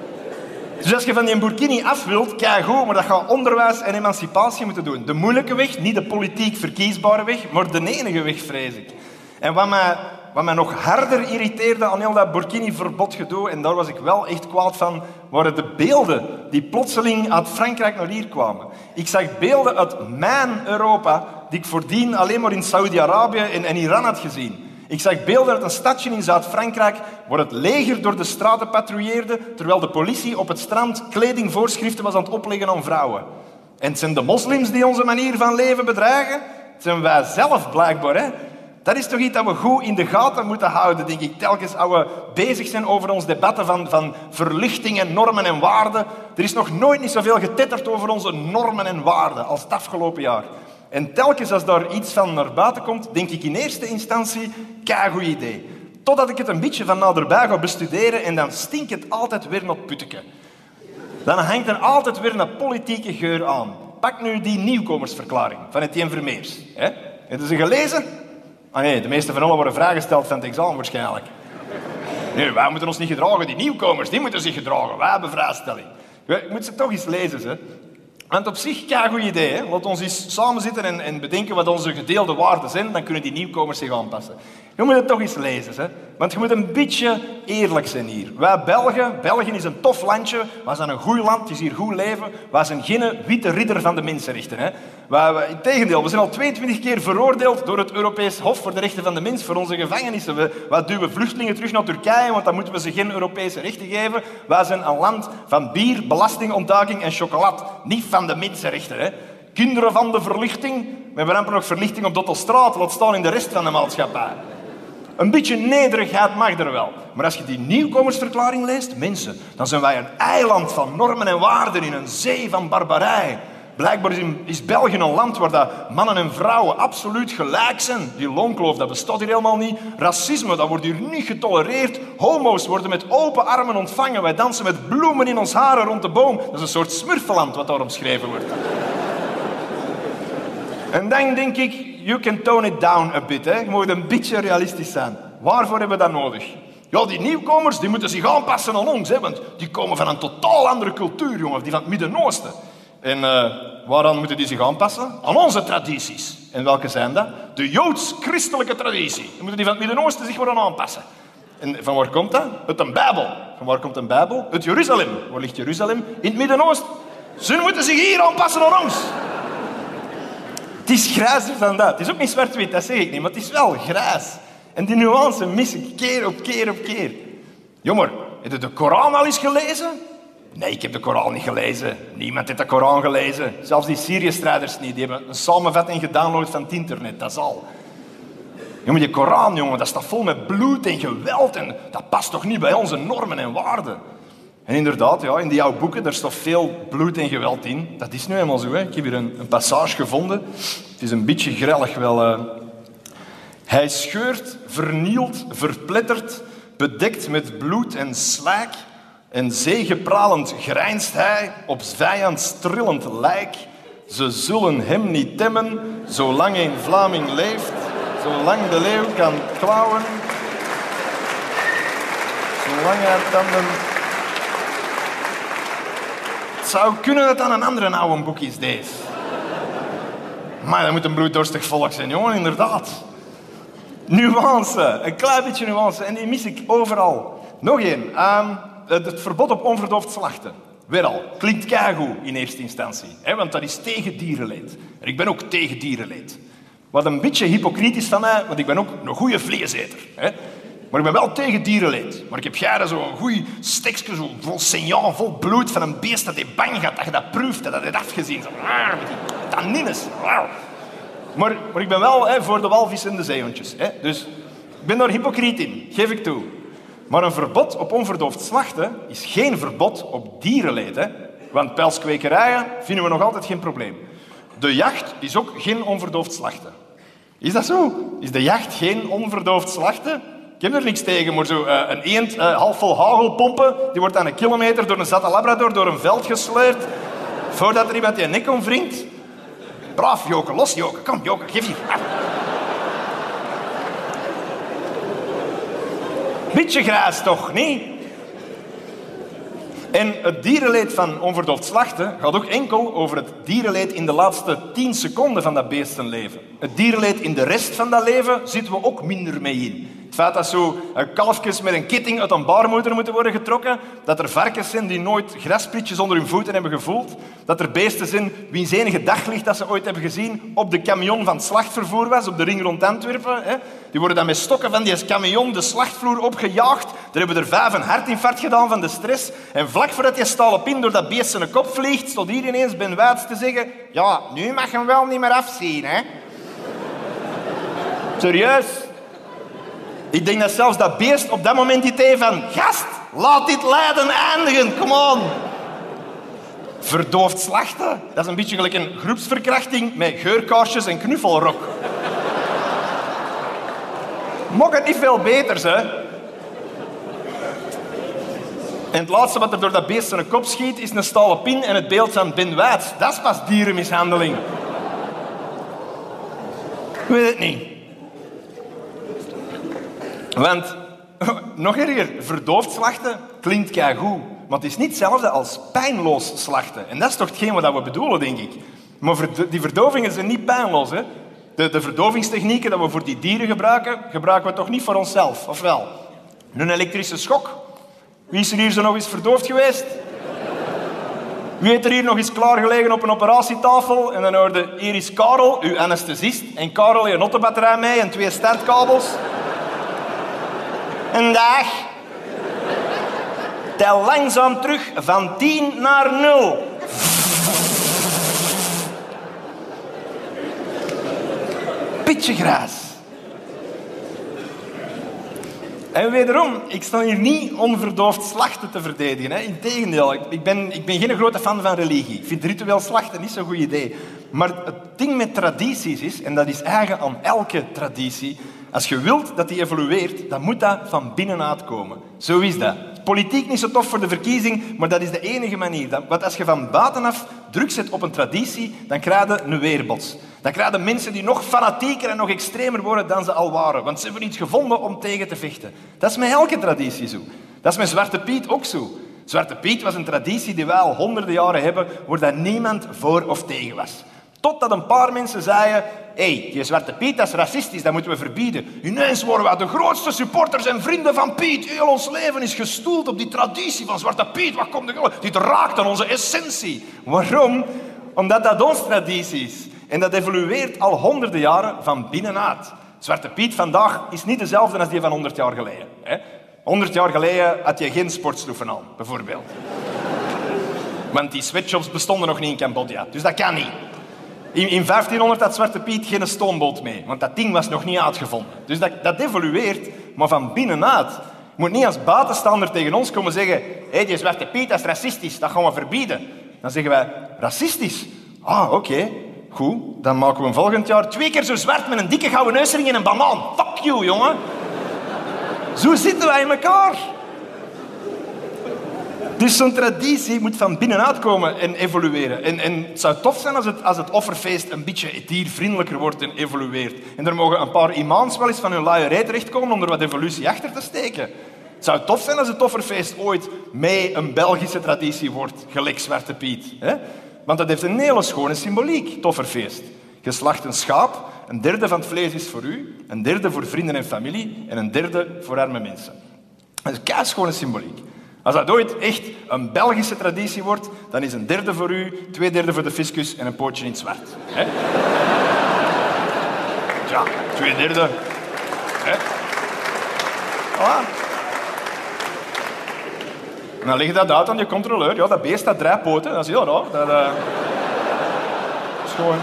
Dus als je van die burkini af wilt, kijk goed, maar dat gaat onderwijs en emancipatie moeten doen. De moeilijke weg, niet de politiek verkiesbare weg, maar de enige weg, vrees ik. En wat mij nog harder irriteerde aan heel dat burkini-verbod gedoe, en daar was ik wel echt kwaad van, waren de beelden die plotseling uit Frankrijk naar hier kwamen. Ik zag beelden uit mijn Europa, die ik voordien alleen maar in Saudi-Arabië en Iran had gezien. Ik zag beelden uit een stadje in Zuid-Frankrijk waar het leger door de straten patrouilleerde, terwijl de politie op het strand kledingvoorschriften was aan het opleggen aan vrouwen. En het zijn de moslims die onze manier van leven bedreigen? Het zijn wij zelf blijkbaar, hè? Dat is toch iets dat we goed in de gaten moeten houden, denk ik, telkens als we bezig zijn over ons debatten van verlichting en normen en waarden. Er is nog nooit niet zoveel getetterd over onze normen en waarden als het afgelopen jaar. En telkens als daar iets van naar buiten komt, denk ik in eerste instantie, keigoed idee. Totdat ik het een beetje van naderbij ga bestuderen en dan stinkt het altijd weer naar putteke. Dan hangt er altijd weer een politieke geur aan. Pak nu die nieuwkomersverklaring van Etienne Vermeers. Hebben ze gelezen? Ah nee, de meeste van allen worden vragen gesteld van het examen waarschijnlijk. Nee, wij moeten ons niet gedragen. Die nieuwkomers, die moeten zich gedragen. Wij hebben vraagstelling. Je moet ze toch eens lezen, hè. Want op zich, kei goed idee. Hè? Laat ons eens samen zitten en bedenken wat onze gedeelde waarden zijn. Dan kunnen die nieuwkomers zich aanpassen. Je moet het toch eens lezen. Hè? Want je moet een beetje eerlijk zijn hier. Wij België is een tof landje. Wij zijn een goed land, het is hier goed leven. Wij zijn geen witte ridder van de mensenrechten. Hè? Integendeel, we zijn al 22 keer veroordeeld door het Europees Hof voor de Rechten van de Mens voor onze gevangenissen. Wij duwen vluchtelingen terug naar Turkije, want dan moeten we ze geen Europese rechten geven. Wij zijn een land van bier, belastingontduiking en chocolade. Niet van de mensenrechten. Hè? Kinderen van de verlichting. We hebben amper nog verlichting op Dottelstraat. Laat staan in de rest van de maatschappij. Een beetje nederigheid mag er wel. Maar als je die nieuwkomersverklaring leest, mensen, dan zijn wij een eiland van normen en waarden in een zee van barbarij. Blijkbaar is België een land waar dat mannen en vrouwen absoluut gelijk zijn. Die loonkloof, dat bestaat hier helemaal niet. Racisme, dat wordt hier niet getolereerd. Homo's worden met open armen ontvangen. Wij dansen met bloemen in ons haren rond de boom. Dat is een soort smurfenland wat daar omschreven wordt. En dan denk ik, you can tone it down a bit. Hè. Je moet een beetje realistisch zijn. Waarvoor hebben we dat nodig? Ja, die nieuwkomers die moeten zich aanpassen aan ons. Hè, want die komen van een totaal andere cultuur, jongen. Die van het Midden-Oosten. En waaraan moeten die zich aanpassen? Aan onze tradities. En welke zijn dat? De joods-christelijke traditie. Dan moeten die van het Midden-Oosten zich worden aanpassen. En van waar komt dat? Uit een Bijbel. Van waar komt een Bijbel? Uit Jeruzalem. Waar ligt Jeruzalem? In het Midden-Oosten. Ze moeten zich hier aanpassen aan ons. Het is grijzer dan dat. Het is ook niet zwart-wit, dat zeg ik niet, maar het is wel grijs. En die nuance mis ik keer op keer op keer. Jongen, heb je de Koran al eens gelezen? Nee, ik heb de Koran niet gelezen. Niemand heeft de Koran gelezen. Zelfs die Syrië-strijders niet. Die hebben een samenvatting gedownload van het internet, dat is al. Jongen, die Koran, jongen, dat staat vol met bloed en geweld. En dat past toch niet bij onze normen en waarden? En inderdaad, ja, in die oude boeken, daar staat veel bloed en geweld in. Dat is nu helemaal zo. Hè. Ik heb hier een passage gevonden. Het is een beetje grellig wel. Hij scheurt, vernielt, verplettert, bedekt met bloed en slijk. En zegepralend grijnst hij op vijands trillend lijk. Ze zullen hem niet temmen, zolang een Vlaming leeft. Zolang de leeuw kan klauwen. Zolang hij tanden... Het zou kunnen dat dan een andere oude boek is, deze. Maar dat moet een bloeddorstig volk zijn, jongen, inderdaad. Nuance, een klein beetje nuance. En die mis ik overal. Nog één. Het verbod op onverdoofd slachten. Weer al, klinkt keigoed in eerste instantie. Hè, want dat is tegen dierenleed. En ik ben ook tegen dierenleed. Wat een beetje hypocriet is van mij, want ik ben ook een goede vleeseter. Hè. Maar ik ben wel tegen dierenleed. Maar ik heb jaren zo'n goed stekje, zo vol saignant, vol bloed van een beest dat je bang gaat, dat je dat proeft, dat je het afgezien. Zo, met die tannines. Maar ik ben wel voor de walvis en de zeehondjes. Hè. Dus ik ben daar hypocriet in, geef ik toe. Maar een verbod op onverdoofd slachten is geen verbod op dierenleed. Hè. Want pelskwekerijen vinden we nog altijd geen probleem. De jacht is ook geen onverdoofd slachten. Is dat zo? Is de jacht geen onverdoofd slachten? Ik heb er niks tegen, maar zo een eend half vol hagelpompen, die wordt aan een kilometer door een zatte labrador door een veld gesleurd, voordat er iemand die nek omwringt. Braaf, Joke, los Joke. Kom, Joke, geef hier. Beetje grijs toch, niet? En het dierenleed van onverdoofd slachten gaat ook enkel over het dierenleed in de laatste 10 seconden van dat beestenleven. Het dierenleed in de rest van dat leven zitten we ook minder mee in. Het feit dat zo kalfjes met een ketting uit een baarmoeder moeten worden getrokken, dat er varkens zijn die nooit grassprietjes onder hun voeten hebben gevoeld, dat er beesten zijn wiens enige daglicht dat ze ooit hebben gezien op de camion van het slachtvervoer was, op de ring rond Antwerpen. Hè. Die worden dan met stokken van die camion de slachtvloer opgejaagd. Daar hebben er 5 een hartinfarct gedaan van de stress. En vlak voordat die stalen pin door dat beest zijn kop vliegt, stond hier ineens Ben Wijts te zeggen: ja, nu mag je hem wel niet meer afzien, hè. Serieus? Ik denk dat zelfs dat beest op dat moment idee van: gast, laat dit lijden eindigen, come on. Verdoofd slachten, dat is een beetje gelijk een groepsverkrachting met geurkaarsjes en knuffelrok. Mag het niet veel beters, hè? En het laatste wat er door dat beest zijn kop schiet, is een stalen pin en het beeld van Ben Wijts. Dat is pas dierenmishandeling. Ik weet het niet. Want, nog erger, verdoofd slachten klinkt keigoed. Maar het is niet hetzelfde als pijnloos slachten. En dat is toch hetgeen wat we bedoelen, denk ik. Maar die verdovingen zijn niet pijnloos, hè? De verdovingstechnieken die we voor die dieren gebruiken, gebruiken we toch niet voor onszelf, of wel? Een elektrische schok. Wie is er hier zo nog eens verdoofd geweest? Wie heeft er hier nog eens klaargelegen op een operatietafel? En dan hoorde: hier is Karel, uw anesthesist. En Karel heeft een autobatterij mee en 2 startkabels. Een dag. Tel langzaam terug van 10 naar 0. Pitje gras. En wederom, ik sta hier niet onverdoofd slachten te verdedigen. Hè. Integendeel, ik ben geen grote fan van religie. Ik vind ritueel slachten niet zo'n goed idee. Maar het ding met tradities is, en dat is eigen aan elke traditie, als je wilt dat die evolueert, dan moet dat van binnenuit komen. Zo is dat. Politiek niet zo tof voor de verkiezing, maar dat is de enige manier. Want als je van buitenaf druk zet op een traditie, dan krijg je een weerbots. Dan krijg je mensen die nog fanatieker en nog extremer worden dan ze al waren. Want ze hebben iets gevonden om tegen te vechten. Dat is met elke traditie zo. Dat is met Zwarte Piet ook zo. Zwarte Piet was een traditie die wij al honderden jaren hebben, waar dat niemand voor of tegen was. Totdat een paar mensen zeiden: hé, die Zwarte Piet, dat is racistisch, dat moeten we verbieden. Ineens worden wij de grootste supporters en vrienden van Piet. Heel ons leven is gestoeld op die traditie van Zwarte Piet. Wat komt er? Dit raakt aan onze essentie. Waarom? Omdat dat onze traditie is. En dat evolueert al honderden jaren van binnenuit. Zwarte Piet vandaag is niet dezelfde als die van 100 jaar geleden. 100 jaar geleden had je geen sportsloeven aan, bijvoorbeeld. Want die sweatshops bestonden nog niet in Cambodja. Dus dat kan niet. In 1500 had Zwarte Piet geen stoomboot mee, want dat ding was nog niet uitgevonden. Dus dat evolueert, maar van binnenuit. Je moet niet als buitenstaander tegen ons komen zeggen: hé, die Zwarte Piet, dat is racistisch, dat gaan we verbieden. Dan zeggen wij: racistisch? Ah, oké, goed. Dan maken we hem volgend jaar 2 keer zo zwart met een dikke gouden neusring en een banaan. Fuck you, jongen. Zo zitten wij in elkaar. Dus zo'n traditie moet van binnenuit komen en evolueren. En het zou tof zijn als het offerfeest een beetje diervriendelijker wordt en evolueert. En er mogen een paar imams wel eens van hun luie reet terechtkomen om er wat evolutie achter te steken. Het zou tof zijn als het offerfeest ooit mee een Belgische traditie wordt, gelijk Zwarte Piet. Hè? Want dat heeft een hele schone symboliek, het offerfeest. Je slacht een schaap, 1/3 van het vlees is voor u, 1/3 voor vrienden en familie en 1/3 voor arme mensen. Dat is een keischone symboliek. Als dat ooit echt een Belgische traditie wordt, dan is 1/3 voor u, 2/3 voor de fiscus en een pootje in het zwart. Hè? Ja, 2/3. Hè? Voilà. En dan leg je dat uit aan je controleur. Ja, dat beest had 3 poten. Dat is heel raar. Dat is gewoon...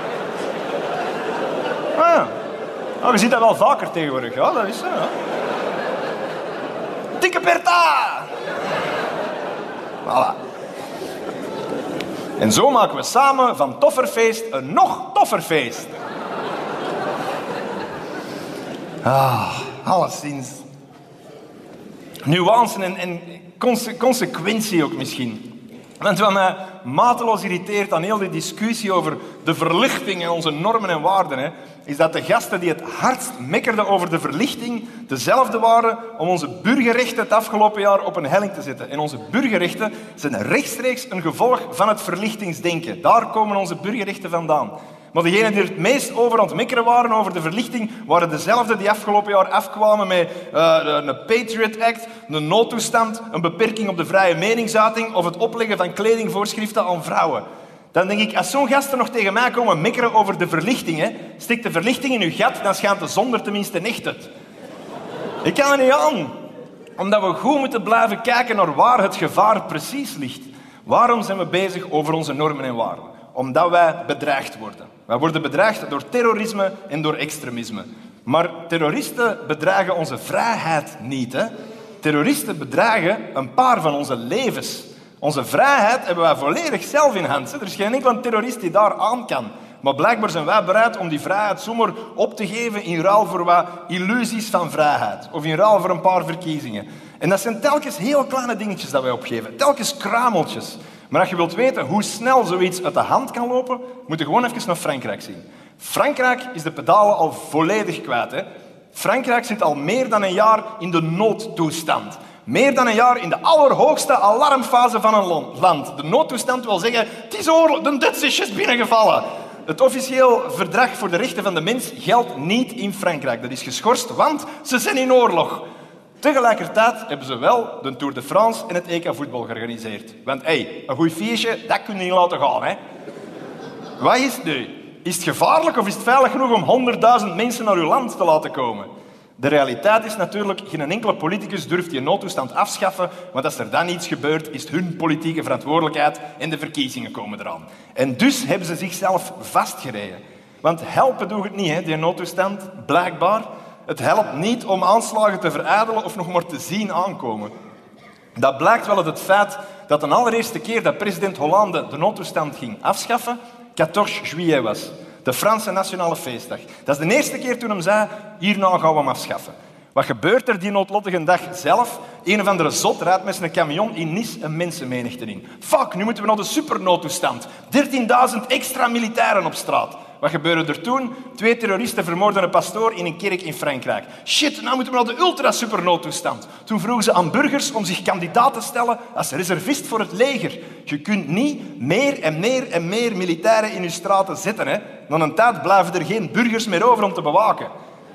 Ah ja. Nou, je ziet dat wel vaker tegenwoordig. Ja, dat is zo. Ja. Dikke Bertha! Voilà. En zo maken we samen van tofferfeest een nog toffer feest. Alleszins. Nuance en consequentie ook misschien. Want wat mij mateloos irriteert aan heel die discussie over de verlichting en onze normen en waarden, is dat de gasten die het hardst mekkerden over de verlichting dezelfde waren om onze burgerrechten het afgelopen jaar op een helling te zetten. En onze burgerrechten zijn rechtstreeks een gevolg van het verlichtingsdenken. Daar komen onze burgerrechten vandaan. Maar degenen die het meest over aan het mekkeren waren over de verlichting, waren dezelfde die afgelopen jaar afkwamen met een Patriot Act, een noodtoestand, een beperking op de vrije meningsuiting of het opleggen van kledingvoorschriften aan vrouwen. Dan denk ik, als zo'n gasten nog tegen mij komen mekkeren over de verlichting, stik de verlichting in uw gat, dan schijnt de zon er tenminste echt uit. Ik kan er niet aan. Omdat we goed moeten blijven kijken naar waar het gevaar precies ligt. Waarom zijn we bezig over onze normen en waarden? Omdat wij bedreigd worden. Wij worden bedreigd door terrorisme en door extremisme. Maar terroristen bedreigen onze vrijheid niet. Hè? Terroristen bedreigen een paar van onze levens. Onze vrijheid hebben wij volledig zelf in hand. Er is geen enkele terrorist die daar aan kan. Maar blijkbaar zijn wij bereid om die vrijheid zomaar op te geven in ruil voor wat illusies van vrijheid. Of in ruil voor een paar verkiezingen. En dat zijn telkens heel kleine dingetjes dat wij opgeven. Telkens kruimeltjes. Maar als je wilt weten hoe snel zoiets uit de hand kan lopen, moet je gewoon even naar Frankrijk zien. Frankrijk is de pedalen al volledig kwijt. Hè? Frankrijk zit al meer dan een jaar in de noodtoestand. Meer dan een jaar in de allerhoogste alarmfase van een land. De noodtoestand wil zeggen, het is oorlog, de Duitsers is binnengevallen. Het officieel verdrag voor de rechten van de mens geldt niet in Frankrijk. Dat is geschorst, want ze zijn in oorlog. Tegelijkertijd hebben ze wel de Tour de France en het EK voetbal georganiseerd. Want een goed feestje, dat kun je niet laten gaan. Hè? Wat is het nu? Is het gevaarlijk of is het veilig genoeg om 100.000 mensen naar uw land te laten komen? De realiteit is natuurlijk, geen enkele politicus durft die noodtoestand afschaffen, want als er dan iets gebeurt, is het hun politieke verantwoordelijkheid en de verkiezingen komen eraan. En dus hebben ze zichzelf vastgereden. Want helpen doet het niet, hè, die noodtoestand, blijkbaar. Het helpt niet om aanslagen te verijdelen of nog maar te zien aankomen. Dat blijkt wel uit het feit dat de allereerste keer dat president Hollande de noodtoestand ging afschaffen, 14 juillet was. De Franse nationale feestdag. Dat is de eerste keer toen hij zei, hierna gaan we hem afschaffen. Wat gebeurt er die noodlottige dag zelf? Een of andere zot rijdt met zijn camion in Nice een mensenmenigte in. Fuck, nu moeten we naar de supernoodtoestand. 13.000 extra militairen op straat. Wat gebeurde er toen? 2 terroristen vermoorden een pastoor in een kerk in Frankrijk. Shit, nou moeten we naar de ultra-supernoodtoestand. Toen vroegen ze aan burgers om zich kandidaat te stellen als reservist voor het leger. Je kunt niet meer en meer en meer militairen in je straten zetten. Hè? Na een tijd blijven er geen burgers meer over om te bewaken.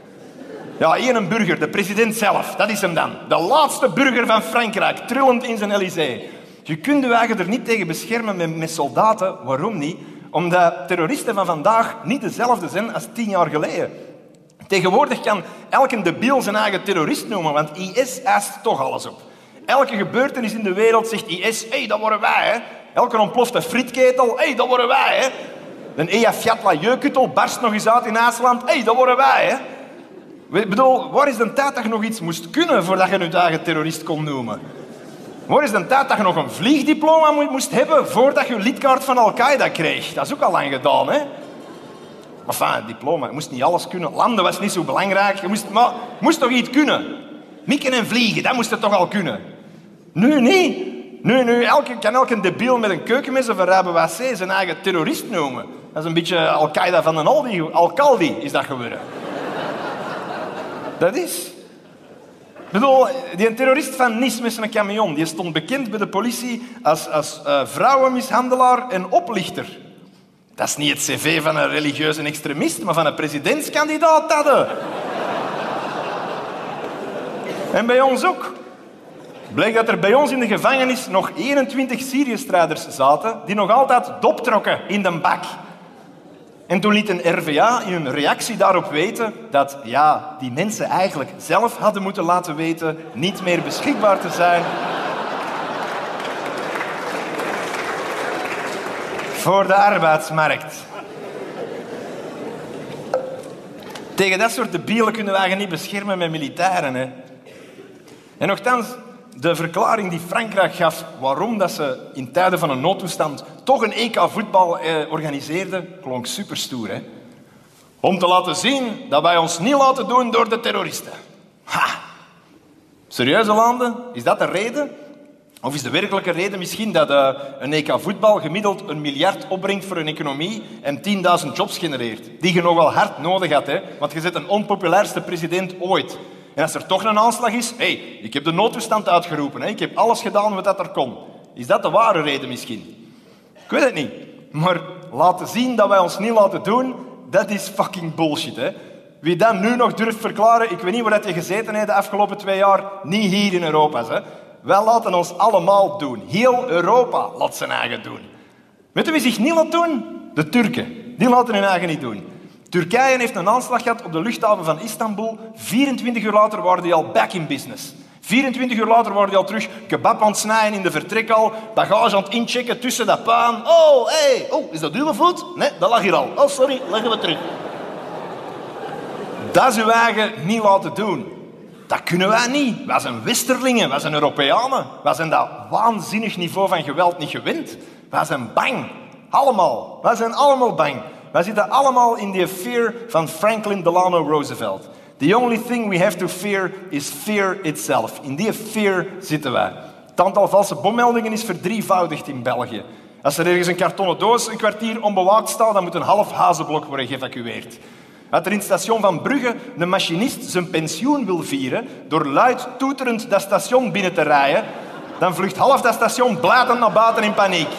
Ja, één burger, de president zelf, dat is hem dan. De laatste burger van Frankrijk, trillend in zijn Élysée. Je kunt je eigen er niet tegen beschermen met soldaten. Waarom niet? Omdat terroristen van vandaag niet dezelfde zijn als 10 jaar geleden. Tegenwoordig kan elke debiel zijn eigen terrorist noemen, want IS eist toch alles op. Elke gebeurtenis in de wereld zegt IS, hé, dat worden wij. Hè. Elke ontplofte frietketel, hé, dat worden wij. Hè. Een Eyjafjallajökull barst nog eens uit in IJsland, hé, dat worden wij. Hè. Ik bedoel, waar is de tijd dat je nog iets moest kunnen voordat je je eigen terrorist kon noemen? Waar is de tijd dat je nog een vliegdiploma moest hebben voordat je een lidkaart van Al-Qaeda kreeg? Dat is ook al lang gedaan, hè? Maar enfin, diploma, je moest niet alles kunnen. Landen was niet zo belangrijk. Je moest toch iets kunnen? Mikken en vliegen, dat moest je toch al kunnen? Nu niet. Nu kan elke debiel met een keukenmes of een ruime wc zijn eigen terrorist noemen. Dat is een beetje Al-Qaeda van een Aldi. Al-Kaldi is dat geworden. Dat is... Ik bedoel, die terrorist van Nice met zijn camion, die stond bekend bij de politie als vrouwenmishandelaar en oplichter. Dat is niet het cv van een religieuze extremist, maar van een presidentskandidaat. Dat. En bij ons ook. Bleek dat er bij ons in de gevangenis nog 21 Syrië-strijders zaten die nog altijd dop trokken in de bak. En toen liet een RVA in een reactie daarop weten dat die mensen eigenlijk zelf hadden moeten laten weten niet meer beschikbaar te zijn voor de arbeidsmarkt. Tegen dat soort debielen kunnen we eigenlijk niet beschermen met militairen. Hè. En nochtans, de verklaring die Frankrijk gaf waarom dat ze in tijden van een noodtoestand toch een EK voetbal organiseerden, klonk superstoer. Hè? Om te laten zien dat wij ons niet laten doen door de terroristen. Ha! Serieuze landen? Is dat de reden? Of is de werkelijke reden misschien dat een EK voetbal gemiddeld 1 miljard opbrengt voor een economie en 10.000 jobs genereert? Die je nog wel hard nodig had, hè? Want je bent een onpopulairste president ooit. En als er toch een aanslag is, ik heb de noodtoestand uitgeroepen. Hè? Ik heb alles gedaan wat dat er kon. Is dat de ware reden misschien? Ik weet het niet. Maar laten zien dat wij ons niet laten doen, dat is fucking bullshit. Hè? Wie dat nu nog durft verklaren, ik weet niet waar je gezeten hebt de afgelopen 2 jaar, niet hier in Europa. Hè? Wij laten ons allemaal doen. Heel Europa laat zijn eigen doen. Weet je wie zich niet laat doen? De Turken. Die laten hun eigen niet doen. Turkije heeft een aanslag gehad op de luchthaven van Istanbul. 24 uur later waren die al back in business. 24 uur later waren die al terug kebab aan het snijden in de vertrekhal, bagage aan het inchecken tussen dat puin. Oh, is dat uw voet? Nee, dat lag hier al. Oh, sorry, leggen we terug. Dat is uw eigen niet laten doen. Dat kunnen wij niet. Wij zijn Westerlingen, wij zijn Europeanen. Wij zijn dat waanzinnig niveau van geweld niet gewend. Wij zijn bang. Allemaal. Wij zijn allemaal bang. Wij zitten allemaal in die fear van Franklin Delano Roosevelt. The only thing we have to fear is fear itself. In die fear zitten wij. Het aantal valse bommeldingen is verdrievoudigd in België. Als er ergens een kartonnen doos een kwartier onbewaakt staat, dan moet een half hazenblok worden geëvacueerd. Als er in het station van Brugge de machinist zijn pensioen wil vieren door luid toeterend dat station binnen te rijden, dan vlucht half dat station blaatend naar buiten in paniek.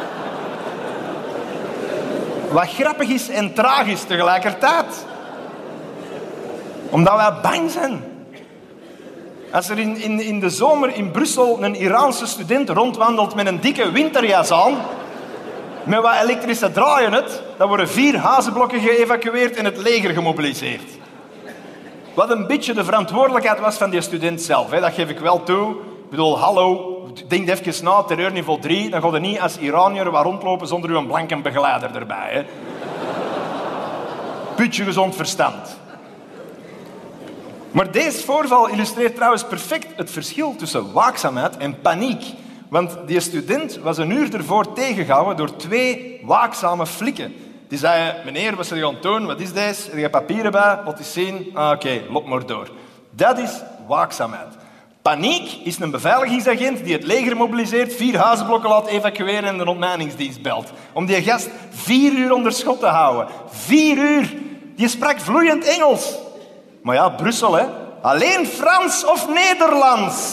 Wat grappig is en tragisch tegelijkertijd. Omdat wij bang zijn. Als er in de zomer in Brussel een Iraanse student rondwandelt met een dikke winterjas aan, met wat elektrische draaien dan worden 4 hazenblokken geëvacueerd en het leger gemobiliseerd. Wat een beetje de verantwoordelijkheid was van die student zelf. Hè. Dat geef ik wel toe. Ik bedoel, hallo, denk even na, terreurniveau 3, dan ga je niet als Iranier wat rondlopen zonder uw blanke begeleider erbij. Hè. Putje gezond verstand. Maar deze voorval illustreert trouwens perfect het verschil tussen waakzaamheid en paniek. Want die student was een uur ervoor tegengehouden door 2 waakzame flikken. Die zeiden, meneer, wat zijn jullie aan het doen? Wat is deze? Heb je papieren bij? Laat eens zien. Oké, loop maar door. Dat is waakzaamheid. Paniek is een beveiligingsagent die het leger mobiliseert, 4 hazenblokken laat evacueren en de ontmijningsdienst belt. Om die gast 4 uur onder schot te houden. 4 uur! Die sprak vloeiend Engels. Maar ja, Brussel, hè. Alleen Frans of Nederlands.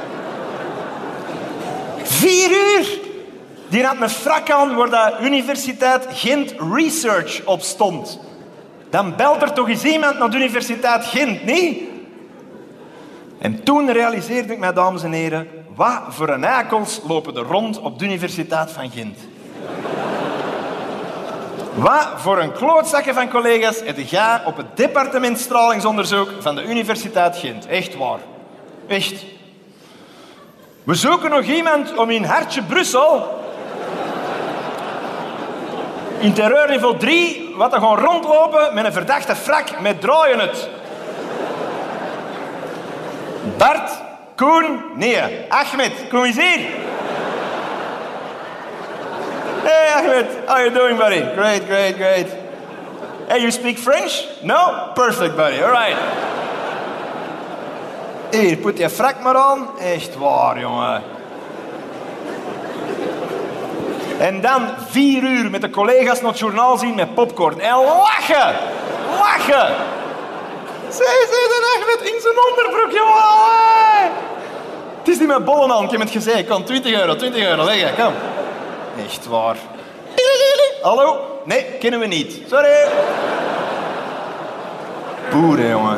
4 uur! Die had een frak aan waar de Universiteit Gent Research op stond. Dan belt er toch eens iemand naar de Universiteit Gent, niet? En toen realiseerde ik mij, dames en heren, wat voor een eikels lopen er rond op de Universiteit van Gent. Wat voor een klootzakken van collega's heb jij op het departement stralingsonderzoek van de Universiteit Gent. Echt waar. Echt. We zoeken nog iemand om in hartje Brussel, in terreurniveau 3, wat te gaan rondlopen met een verdachte frak met draaien het. Bart, Koen, nee, Ahmed, kom eens hier. Hey Ahmed, how are you doing, buddy? Great, great, great. Hey, you speak French? No? Perfect, buddy, all right. Hier, put je frak maar aan. Echt waar, jongen. En dan 4 uur met de collega's naar het journaal zien met popcorn. En lachen! Lachen! Zij de Ahmed in zijn onderbroek, jongen! Het is niet met bollen aan, ik heb het gezegd. Kom, 20 euro, leggen, kom. Echt waar. Hallo? Nee, kennen we niet. Sorry. Boeren, jongen.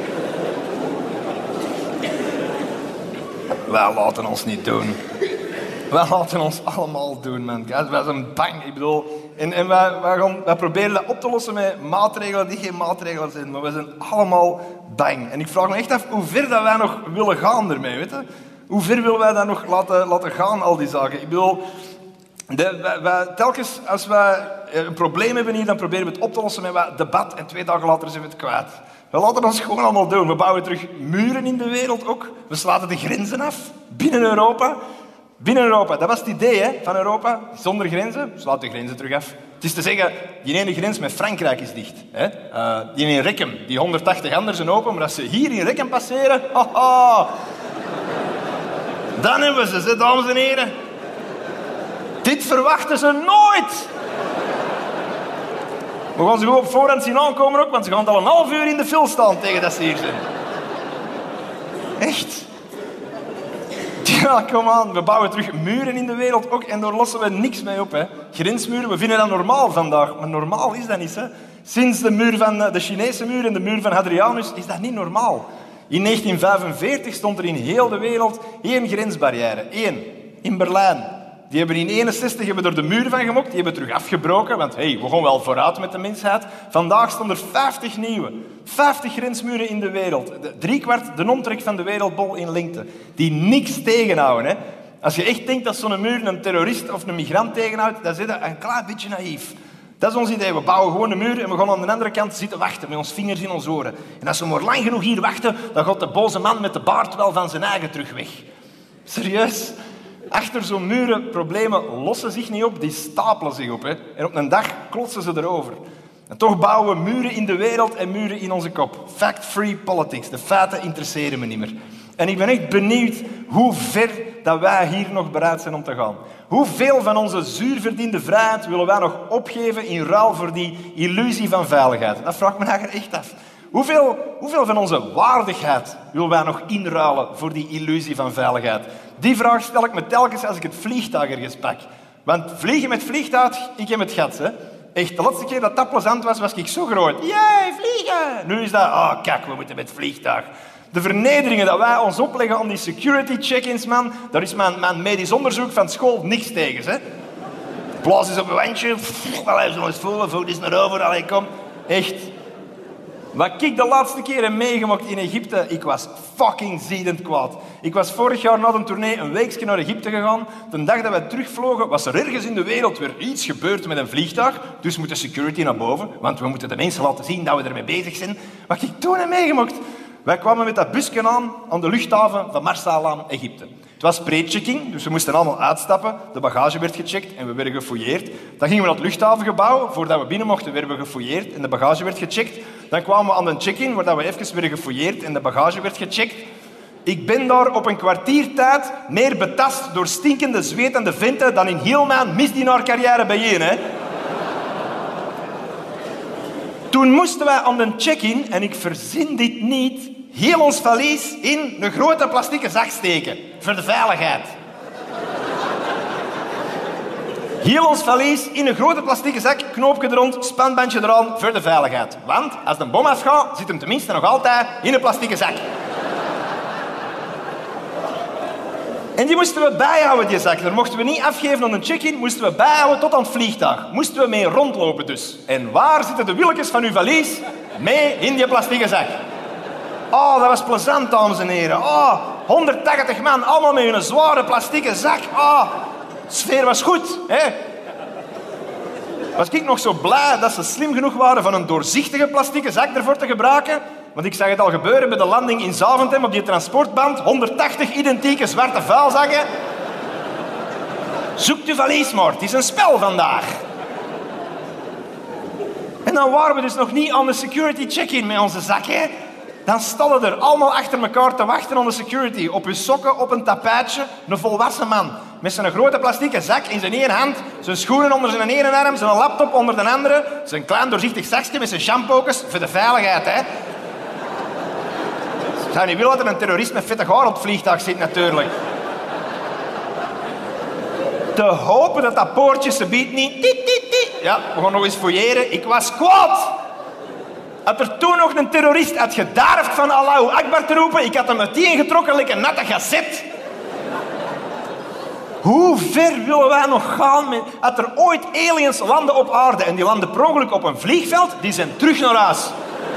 Wij laten ons niet doen. Wij laten ons allemaal doen, man. Wij zijn bang. Ik bedoel, en wij proberen dat op te lossen met maatregelen die geen maatregelen zijn. Maar we zijn allemaal bang. En ik vraag me echt af hoe ver dat wij nog willen gaan ermee, weet je? Hoe ver willen wij dat nog laten gaan, al die zaken? Ik bedoel, telkens als we een probleem hebben hier, dan proberen we het op te lossen met wat debat. En 2 dagen later zijn we het kwijt. We laten ons gewoon allemaal doen. We bouwen terug muren in de wereld ook. We sluiten de grenzen af binnen Europa. Binnen Europa, dat was het idee hè, van Europa. Zonder grenzen, sluit de grenzen terug af. Het is te zeggen, die ene grens met Frankrijk is dicht. Hè? Die in Rekken, die 180 anderen zijn open. Maar als ze hier in Rekken passeren... Dan hebben ze, dames en heren. Dit verwachten ze nooit. We gaan ze gewoon op voorhand zien aankomen ook, want ze gaan al een half uur in de file staan tegen dat ze hier zijn. Echt. Ja, kom aan. We bouwen terug muren in de wereld ook en daar lossen we niks mee op. Hè. Grensmuren, we vinden dat normaal vandaag. Maar normaal is dat niet. Hè. Sinds de Chinese muur en de muur van Hadrianus is dat niet normaal. In 1945 stond er in heel de wereld 1 grensbarrière. 1. In Berlijn. Die hebben in 1961 er de muur van gemokt. Die hebben terug afgebroken, want hey, we gaan wel vooruit met de mensheid. Vandaag stonden er 50 nieuwe. 50 grensmuren in de wereld. 3/4 de omtrek van de wereldbol in lengte. Die niks tegenhouden. Hè. Als je echt denkt dat zo'n muur een terrorist of een migrant tegenhoudt, dan zit je een klein beetje naïef. Dat is ons idee. We bouwen gewoon een muur en we gaan aan de andere kant zitten wachten met ons vingers in ons oren. En als we maar lang genoeg hier wachten, dan gaat de boze man met de baard wel van zijn eigen terug weg. Serieus? Achter zo'n muren, problemen lossen zich niet op, die stapelen zich op. Hè. En op een dag klotsen ze erover. En toch bouwen we muren in de wereld en muren in onze kop. Fact-free politics. De feiten interesseren me niet meer. En ik ben echt benieuwd hoe ver dat wij hier nog bereid zijn om te gaan. Hoeveel van onze zuurverdiende vrijheid willen wij nog opgeven in ruil voor die illusie van veiligheid? Dat vraag ik me eigenlijk echt af. Hoeveel van onze waardigheid willen wij nog inruilen voor die illusie van veiligheid? Die vraag stel ik me telkens als ik het vliegtuig ergens pak. Want vliegen met vliegtuig, ik heb het gat. Hè. Echt, de laatste keer dat dat plezant was, was ik zo groot. Jee, vliegen! Nu is dat, kijk, we moeten met vliegtuig. De vernederingen dat wij ons opleggen aan die security check-ins, man, daar is mijn medisch onderzoek van school niks tegen. Hè. Blaas eens op een wandje. Allee, zo eens voelen, voet is naar over. Allee, kom. Echt. Wat ik de laatste keer heb meegemaakt in Egypte, ik was fucking ziedend kwaad. Ik was vorig jaar na een tournee een weekje naar Egypte gegaan. De dag dat we terugvlogen, was er ergens in de wereld weer iets gebeurd met een vliegtuig. Dus moet de security naar boven, want we moeten de mensen laten zien dat we ermee bezig zijn. Wat ik toen heb meegemaakt. Wij kwamen met dat busje aan de luchthaven van Marsalaan, Egypte. Het was pre-checking, dus we moesten allemaal uitstappen. De bagage werd gecheckt en we werden gefouilleerd. Dan gingen we naar het luchthavengebouw. Voordat we binnen mochten, werden we gefouilleerd en de bagage werd gecheckt. Dan kwamen we aan de check-in, waar we even werden gefouilleerd en de bagage werd gecheckt. Ik ben daar op een kwartiertijd meer betast door stinkende, zwetende venten dan in heel mijn misdienaarcarrière bijeen. Hè. Toen moesten wij aan de check-in, en ik verzin dit niet, heel ons valies in een grote plastieke zak steken. Voor de veiligheid. Heel ons valies in een grote plastieke zak, knoopje er rond, spanbandje eraan, voor de veiligheid. Want als de bom afgaat, zit hem tenminste nog altijd in een plastieke zak. En die moesten we bijhouden, die zak. Daar mochten we niet afgeven aan een check-in, moesten we bijhouden tot aan het vliegtuig. Moesten we mee rondlopen dus. En waar zitten de wieltjes van uw valies? Mee in die plastieke zak. Oh, dat was plezant, dames en heren. Oh, 180 man, allemaal met een zware plastieke zak. Oh, de sfeer was goed, hè? Was ik nog zo blij dat ze slim genoeg waren van een doorzichtige plastieke zak ervoor te gebruiken. Want ik zag het al gebeuren bij de landing in Zaventem op die transportband. 180 identieke zwarte vuilzakken. Zoek je valies maar, het is een spel vandaag. En dan waren we dus nog niet aan de security check-in met onze zak, hè? Dan stonden er allemaal achter elkaar te wachten aan de security. Op hun sokken, op een tapijtje. Een volwassen man. Met zijn grote plastieke zak in zijn ene hand. Zijn schoenen onder zijn ene arm. Zijn laptop onder de andere. Zijn klein doorzichtig zakje met zijn shampookjes. Voor de veiligheid, hè. Ik zou niet willen dat er een terrorist met vette haar op het vliegtuig zit, natuurlijk. Te hopen dat dat poortje ze biedt niet... Ja, we gaan nog eens fouilleren. Ik was kwaad. Had er toen nog een terrorist had gedarfd van Allahu Akbar te roepen, ik had hem uiteengetrokken like een natte gazet. Hoe ver willen wij nog gaan? Had er ooit aliens landen op aarde en die landen per ongeluk op een vliegveld, die zijn terug naar huis.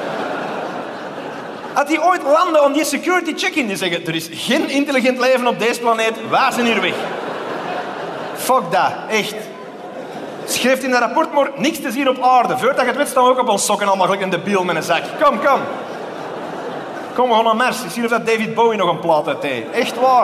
Had die ooit landen om die security check-in, die zeggen, er is geen intelligent leven op deze planeet, wij zijn hier weg. Fuck dat, echt. Schrijft in dat rapport maar niks te zien op aarde. Voordat je het weet staan we ook op ons sokken allemaal gelijk een debiel met een zak. Kom. Kom, we gaan naar Mars. Ik zie of dat David Bowie nog een plaat uit heeft. Echt waar.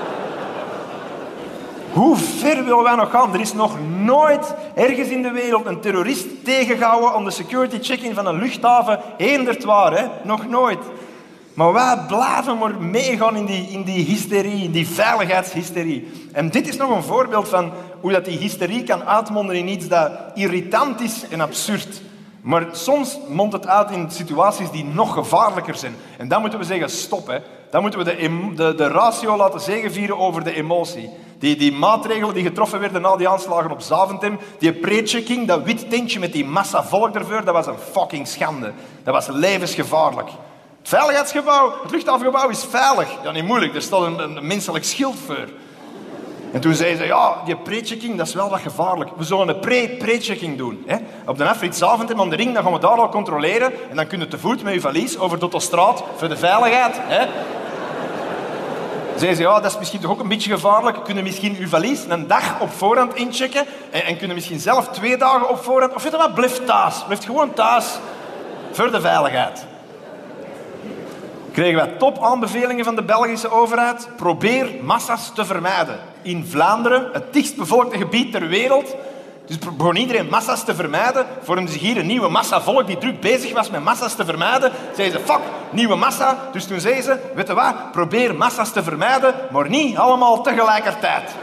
Hoe ver willen wij nog gaan? Er is nog nooit ergens in de wereld een terrorist tegengehouden om de security check-in van een luchthaven. Eendert waar, hè? Nog nooit. Maar wij blijven maar meegaan in die hysterie, in die veiligheidshysterie. En dit is nog een voorbeeld van hoe dat die hysterie kan uitmonden in iets dat irritant is en absurd. Maar soms mondt het uit in situaties die nog gevaarlijker zijn. En dan moeten we zeggen, stop. Hè. Dan moeten we de ratio laten zegevieren over de emotie. Die maatregelen die getroffen werden na die aanslagen op Zaventem, die pre-checking, dat wit tentje met die massa volk ervoor, dat was een fucking schande. Dat was levensgevaarlijk. Het veiligheidsgebouw, het luchthavengebouw is veilig. Ja, niet moeilijk, er staat een menselijk schild voor. En toen zeiden ze, ja, die pre-checking, dat is wel wat gevaarlijk. We zullen een pre-checking doen. Hè? Op de afrit Zaventem aan de ring, dan gaan we daar al controleren. En dan kun je te voet met je valies over de autostraat voor de veiligheid. Hè? Zeiden ze, ja, dat is misschien toch ook een beetje gevaarlijk. Kunnen misschien uw valies een dag op voorhand inchecken. En kunnen misschien zelf 2 dagen op voorhand. Of weet je wat, blijf thuis. Blijf gewoon thuis. Voor de veiligheid. Kregen wij topaanbevelingen van de Belgische overheid. Probeer massa's te vermijden. In Vlaanderen, het dichtstbevolkte gebied ter wereld. Dus begon iedereen massa's te vermijden. Vormde zich hier een nieuwe massa volk die druk bezig was met massa's te vermijden. Zeiden ze, fuck, nieuwe massa. Dus toen zeiden ze, weet je wat, probeer massa's te vermijden, maar niet allemaal tegelijkertijd.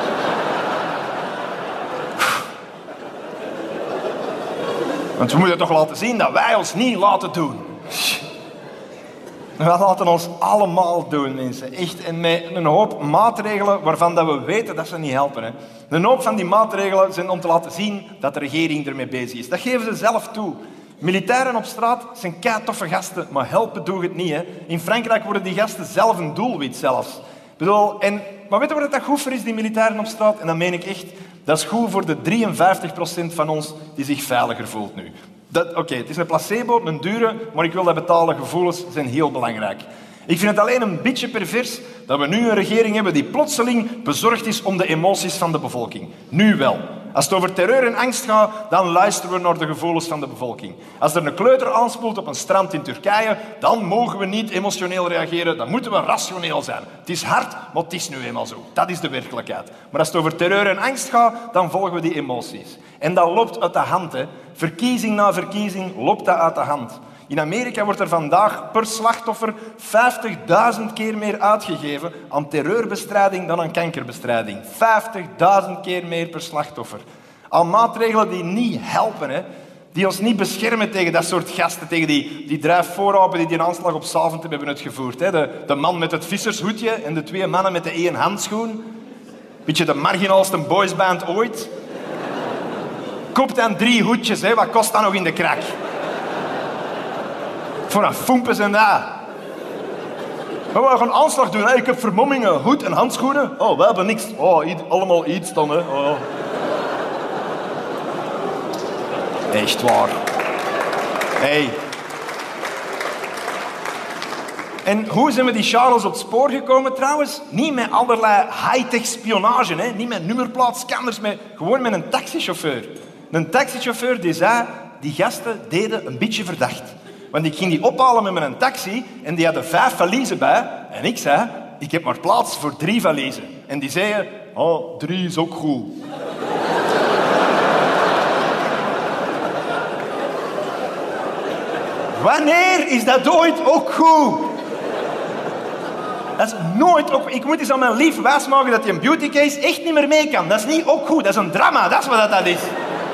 Want we moeten toch laten zien dat wij ons niet laten doen. We laten ons allemaal doen, mensen. Echt. En met een hoop maatregelen waarvan dat we weten dat ze niet helpen. Hè. Een hoop van die maatregelen zijn om te laten zien dat de regering ermee bezig is. Dat geven ze zelf toe. Militairen op straat zijn keitoffe gasten, maar helpen doe het niet. Hè. In Frankrijk worden die gasten zelf een doelwit zelfs. Ik bedoel, maar weet je wat dat goed voor is, die militairen op straat? En dat meen ik echt. Dat is goed voor de 53% van ons die zich veiliger voelt nu. Oké, het is een placebo, een dure, maar ik wil dat betalen. Gevoelens zijn heel belangrijk. Ik vind het alleen een beetje pervers dat we nu een regering hebben die plotseling bezorgd is om de emoties van de bevolking. Nu wel. Als het over terreur en angst gaat, dan luisteren we naar de gevoelens van de bevolking. Als er een kleuter aanspoelt op een strand in Turkije, dan mogen we niet emotioneel reageren, dan moeten we rationeel zijn. Het is hard, maar het is nu eenmaal zo. Dat is de werkelijkheid. Maar als het over terreur en angst gaat, dan volgen we die emoties. En dat loopt uit de hand. Hè. Verkiezing na verkiezing loopt dat uit de hand. In Amerika wordt er vandaag per slachtoffer 50.000 keer meer uitgegeven aan terreurbestrijding dan aan kankerbestrijding. 50.000 keer meer per slachtoffer. Aan maatregelen die niet helpen, hè. Die ons niet beschermen tegen dat soort gasten, tegen die drijfvoorrapen die aanslag op Zaventem hebben uitgevoerd. Hè. De man met het vissershoedje en de 2 mannen met de 1 handschoen. Beetje de marginaalste boysband ooit. Koop dan 3 hoedjes, hè. Wat kost dat nog in de krak? Voor een foempes en dat. We gaan aanslag doen. Hè. Ik heb vermommingen, hoed en handschoenen. Oh, wij hebben niks. Oh, allemaal iets dan. Hè. Oh. Echt waar. Hey. En hoe zijn we die Charles op het spoor gekomen trouwens? Niet met allerlei high-tech spionage. Hè. Niet met nummerplaatscanners. Gewoon met een taxichauffeur. Een taxichauffeur die zei, die gasten deden een beetje verdacht. Want ik ging die ophalen met mijn taxi en die hadden 5 valiezen bij. En ik zei, ik heb maar plaats voor 3 valiezen. En die zeiden, oh, 3 is ook goed. Wanneer is dat ooit ook goed? Dat is nooit ook... Ik moet eens aan mijn lief wijsmaken dat die een beautycase echt niet meer mee kan. Dat is niet ook goed, dat is een drama, dat is wat dat is.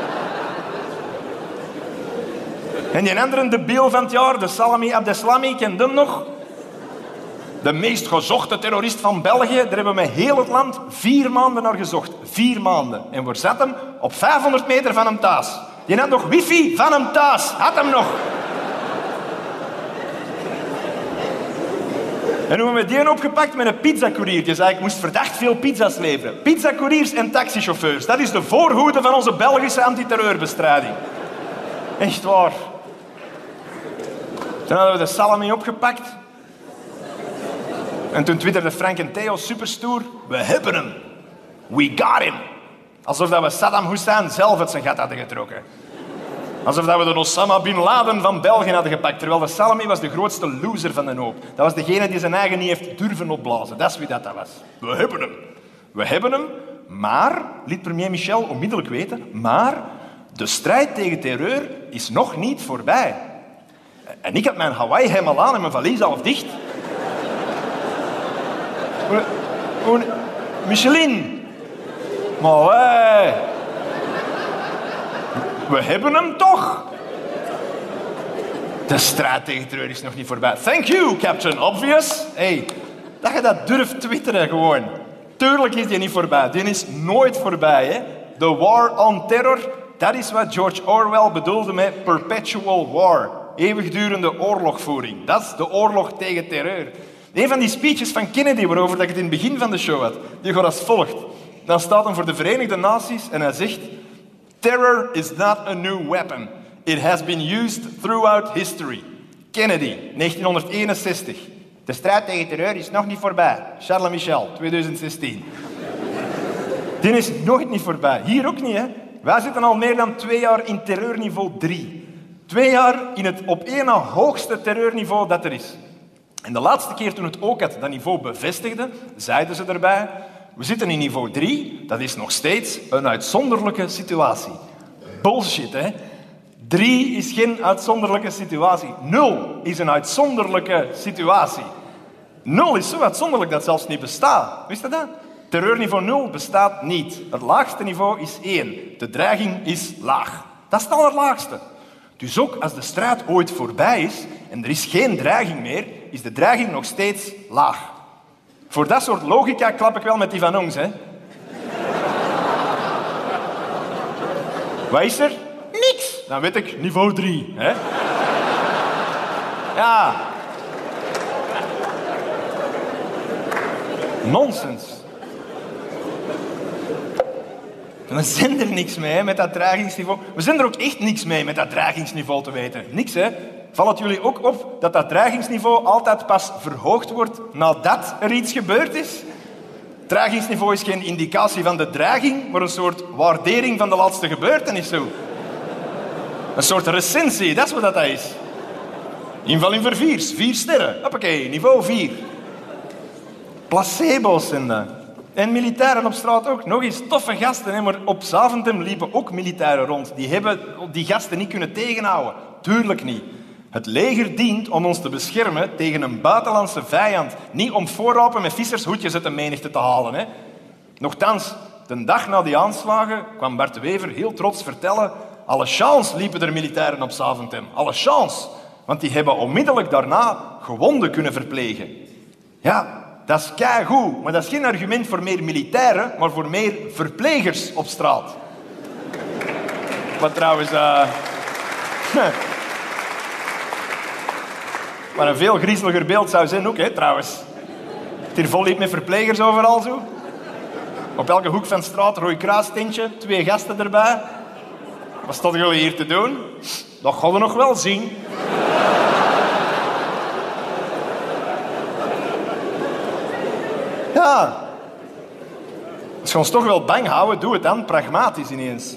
En die andere debiel van het jaar, de Salami Abdeslami, kent hem nog? De meest gezochte terrorist van België. Daar hebben we met heel het land 4 maanden naar gezocht. 4 maanden. En waar zat hem? Op 500 meter van hem thuis. Die had nog wifi van hem thuis. Had hem nog. En hoe hebben we die opgepakt? Met een pizzacourier. Die zei, ik moest verdacht veel pizza's leveren. Pizzacouriers en taxichauffeurs. Dat is de voorhoede van onze Belgische antiterreurbestrijding. Echt waar. Toen hadden we de Salami opgepakt. En toen twitterde Frank en Theo superstoer. We hebben hem. We got him. Alsof dat we Saddam Hussein zelf uit zijn gat hadden getrokken. Alsof dat we de Osama Bin Laden van België hadden gepakt. Terwijl de Salami was de grootste loser van de hoop. Dat was degene die zijn eigen niet heeft durven opblazen. Dat is wie dat was. We hebben hem. We hebben hem. Maar, liet premier Michel onmiddellijk weten, maar de strijd tegen terreur is nog niet voorbij. En ik had mijn Hawaii-hemd al aan en mijn valies half dicht. Michelin. Maar we hebben hem toch. De strijd tegen terreur is nog niet voorbij. Thank you, Captain Obvious. Hey, dat je dat durft twitteren gewoon. Tuurlijk is die niet voorbij. Die is nooit voorbij. Hè? The war on terror, dat is wat George Orwell bedoelde met perpetual war. Eeuwigdurende oorlogvoering. Dat is de oorlog tegen terreur. Een van die speeches van Kennedy, waarover ik het in het begin van de show had, die gaat als volgt. Dan staat hij voor de Verenigde Naties en hij zegt: Terror is not a new weapon. It has been used throughout history. Kennedy, 1961. De strijd tegen terreur is nog niet voorbij. Charles Michel, 2016. Die is nooit niet voorbij. Hier ook niet, hè. Wij zitten al meer dan 2 jaar in terreurniveau 3. 2 jaar in het op één na hoogste terreurniveau dat er is. En de laatste keer toen het ook dat niveau bevestigde, zeiden ze erbij: we zitten in niveau 3, dat is nog steeds een uitzonderlijke situatie. Bullshit, hè? 3 is geen uitzonderlijke situatie. 0 is een uitzonderlijke situatie. 0 is zo uitzonderlijk dat het zelfs niet bestaat. Wist je dat? Terreurniveau 0 bestaat niet. Het laagste niveau is 1. De dreiging is laag. Dat is het allerlaagste. Dus ook als de strijd ooit voorbij is en er is geen dreiging meer, is de dreiging nog steeds laag. Voor dat soort logica klap ik wel met die van ons, hè. Wat is er? Niks. Dan weet ik niveau 3, hè. Ja. Nonsens. We zijn er niks mee, hè, met dat dreigingsniveau. We zijn er ook echt niks mee met dat dreigingsniveau te weten. Niks, hè. Valt het jullie ook op dat dat dreigingsniveau altijd pas verhoogd wordt nadat er iets gebeurd is? Het dreigingsniveau is geen indicatie van de dreiging, maar een soort waardering van de laatste gebeurtenis. Zo. Een soort recensie, dat is wat dat is. Inval in verviers, 4 sterren. Hoppakee, niveau 4. Placebo's zijn dat. En militairen op straat ook. Nog eens toffe gasten, hè? Maar op Zaventem liepen ook militairen rond. Die hebben die gasten niet kunnen tegenhouden. Tuurlijk niet. Het leger dient om ons te beschermen tegen een buitenlandse vijand. Niet om voorrapen met vissershoedjes uit de menigte te halen. Hè? Nochtans, de dag na die aanslagen kwam Bart de Wever heel trots vertellen: alle chance liepen er militairen op Zaventem. Alle chance. Want die hebben onmiddellijk daarna gewonden kunnen verplegen. Ja, dat is keigoed, maar dat is geen argument voor meer militairen, maar voor meer verplegers op straat. Wat trouwens... Maar een veel griezeliger beeld zou zijn ook, hè, trouwens. Het hier vol liep met verplegers overal zo. Op elke hoek van de straat, Rode Kruistentje, 2 gasten erbij. Wat stonden jullie hier te doen? Dat gaan we nog wel zien. Ja. Als je ons toch wel bang houden, doe het dan pragmatisch ineens.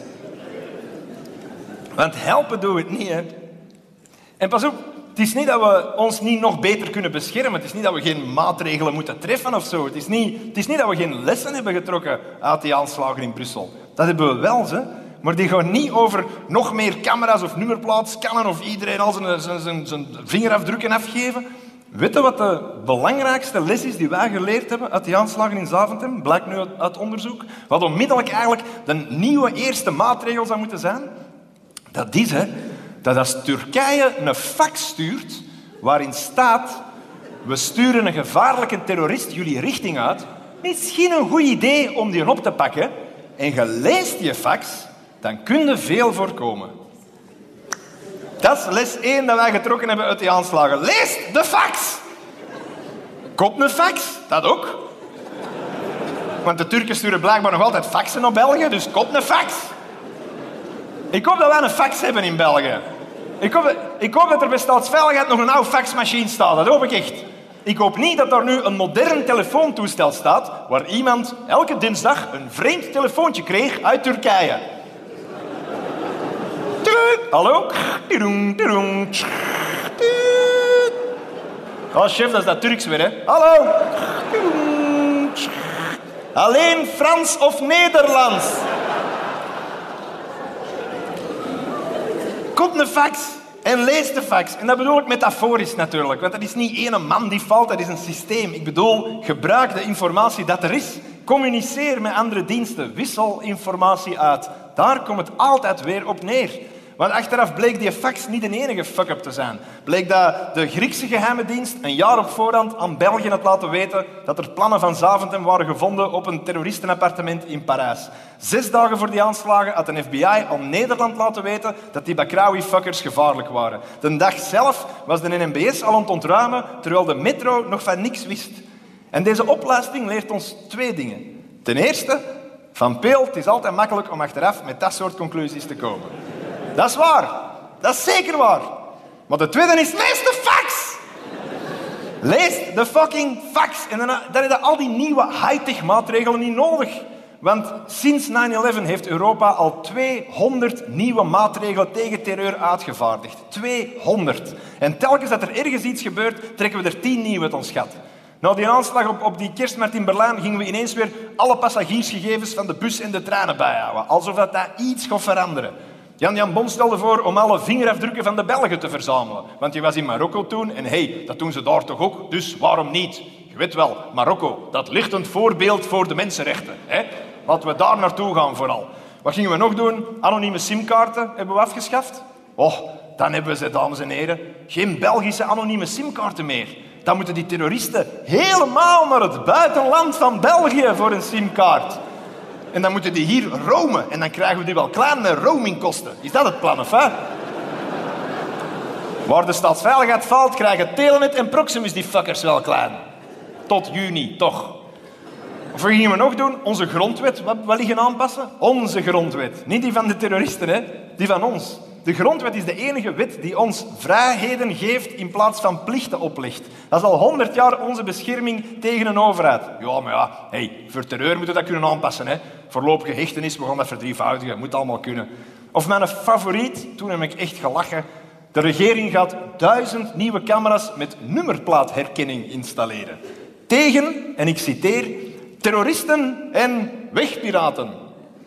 Want helpen doen we het niet, hè. En pas op, het is niet dat we ons niet nog beter kunnen beschermen. Het is niet dat we geen maatregelen moeten treffen of zo. Het is niet dat we geen lessen hebben getrokken uit die aanslagen in Brussel. Dat hebben we wel, ze. Maar die gaan niet over nog meer camera's of nummerplaat scannen of iedereen al zijn vingerafdrukken afgeven. Weet je wat de belangrijkste les is die wij geleerd hebben uit die aanslagen in Zaventem? Blijkt nu uit onderzoek. Wat onmiddellijk eigenlijk de nieuwe eerste maatregel zou moeten zijn. Dat is, hè, dat als Turkije een fax stuurt waarin staat: we sturen een gevaarlijke terrorist jullie richting uit, misschien een goed idee om die op te pakken. En je leest die fax, dan kun je veel voorkomen. Dat is les 1 dat wij getrokken hebben uit die aanslagen. Lees de fax! Koop een fax, dat ook. Want de Turken sturen blijkbaar nog altijd faxen naar België, dus koop een fax. Ik hoop dat wij een fax hebben in België. Ik hoop dat er bij Staatsveiligheid nog een oude faxmachine staat, dat hoop ik echt. Ik hoop niet dat er nu een modern telefoontoestel staat waar iemand elke dinsdag een vreemd telefoontje kreeg uit Turkije. Hallo? Oh, chef, dat is dat Turks weer, hè? Hallo? Alleen Frans of Nederlands? Koop een fax En lees de fax. En dat bedoel ik metaforisch natuurlijk. Want dat is niet één man die valt, dat is een systeem. Ik bedoel, gebruik de informatie dat er is. Communiceer met andere diensten. Wissel informatie uit. Daar komt het altijd weer op neer. Want achteraf bleek die fax niet de enige fuck-up te zijn. Bleek dat de Griekse geheime dienst een jaar op voorhand aan België had laten weten dat er plannen van Zaventem waren gevonden op een terroristenappartement in Parijs. 6 dagen voor die aanslagen had de FBI aan Nederland laten weten dat die Bakraoui-fuckers gevaarlijk waren. De dag zelf was de NMBS al aan het ontruimen, terwijl de metro nog van niks wist. En deze opluistering leert ons 2 dingen. Ten eerste, Van Peel, het is altijd makkelijk om achteraf met dat soort conclusies te komen. Dat is waar. Dat is zeker waar. Maar de tweede is, lees de fax! Lees de fucking fax. En dan hebben al die nieuwe high-tech maatregelen niet nodig. Want sinds 9/11 heeft Europa al 200 nieuwe maatregelen tegen terreur uitgevaardigd. 200. En telkens dat er ergens iets gebeurt, trekken we er 10 nieuwe uit ons gat. Na die aanslag op die kerstmarkt in Berlijn gingen we ineens weer alle passagiersgegevens van de bus en de treinen bijhouden. Alsof dat iets gaat veranderen. Jan Bon stelde voor om alle vingerafdrukken van de Belgen te verzamelen. Want je was in Marokko toen en dat doen ze daar toch ook, dus waarom niet? Je weet wel, Marokko, dat lichtend voorbeeld voor de mensenrechten. Hè? Laten we daar naartoe gaan vooral. Wat gingen we nog doen? Anonieme simkaarten hebben we afgeschaft. Dan hebben we ze, dames en heren, geen Belgische anonieme simkaarten meer. Dan moeten die terroristen helemaal naar het buitenland van België voor een simkaart. En dan moeten die hier roamen. En dan krijgen we die wel klein met roamingkosten. Is dat het plan, of hè? Waar de staatsveiligheid valt, krijgen Telenet en Proximus die fuckers wel klein. Tot juni, toch. Of wat gingen we nog doen? Onze grondwet wat liggen aanpassen? Onze grondwet. Niet die van de terroristen, hè? Die van ons. De grondwet is de enige wet die ons vrijheden geeft in plaats van plichten oplegt. Dat is al 100 jaar onze bescherming tegen een overheid. Ja, maar voor terreur moeten we dat kunnen aanpassen. Hè? Voorlopige hechtenis, we gaan dat verdrievoudigen. Moet allemaal kunnen. Of mijn favoriet, toen heb ik echt gelachen. De regering gaat 1000 nieuwe camera's met nummerplaatherkenning installeren. Tegen, en ik citeer, terroristen en wegpiraten.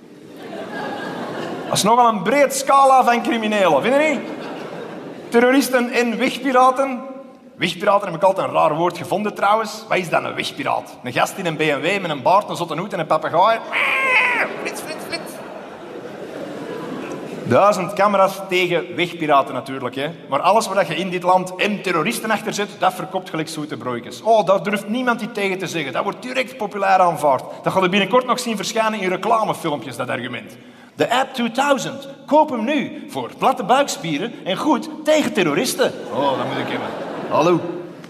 Dat is nogal een breed scala van criminelen, vind je niet? Terroristen en wegpiraten. Wegpiraten heb ik altijd een raar woord gevonden trouwens. Wat is dan een wegpiraat? Een gast in een BMW met een baard, een zotte hoed en een papegaai. Flits, flits, flits. 1000 camera's tegen wegpiraten natuurlijk. Hè. Maar alles waar je in dit land en terroristen achter zet, dat verkoopt gelijk zoete broodjes. Daar durft niemand iets tegen te zeggen. Dat wordt direct populair aanvaard. Dat gaat je binnenkort nog zien verschijnen in reclamefilmpjes, dat argument. De app 2000. Koop hem nu voor platte buikspieren en goed tegen terroristen. Dat moet ik hebben. Hallo.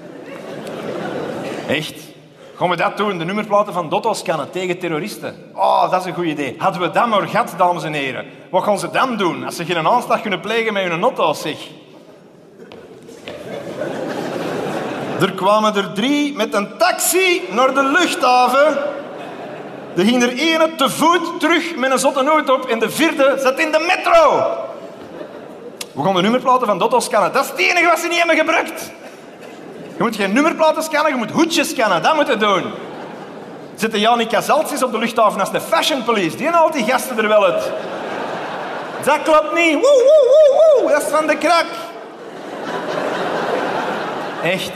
Echt? Gaan we dat doen? De nummerplaten van Dotto scannen tegen terroristen. Dat is een goed idee. Hadden we dat maar gehad, dames en heren. Wat gaan ze dan doen als ze geen aanslag kunnen plegen met hun auto, zeg? Er kwamen er 3 met een taxi naar de luchthaven. Er ging er 1 te voet terug met een zotte hoed op en de 4e zat in de metro. We gaan de nummerplaten van Dotto scannen. Dat is het enige wat ze niet hebben gebruikt. Je moet geen nummerplaten scannen, je moet hoedjes scannen. Dat moet je doen. Zitten Janica Zaltjes op de luchthaven als de fashion police. Die haalt die gasten er wel uit. Dat klopt niet. Woe, woe, woe, woe. Dat is van de krak. Echt.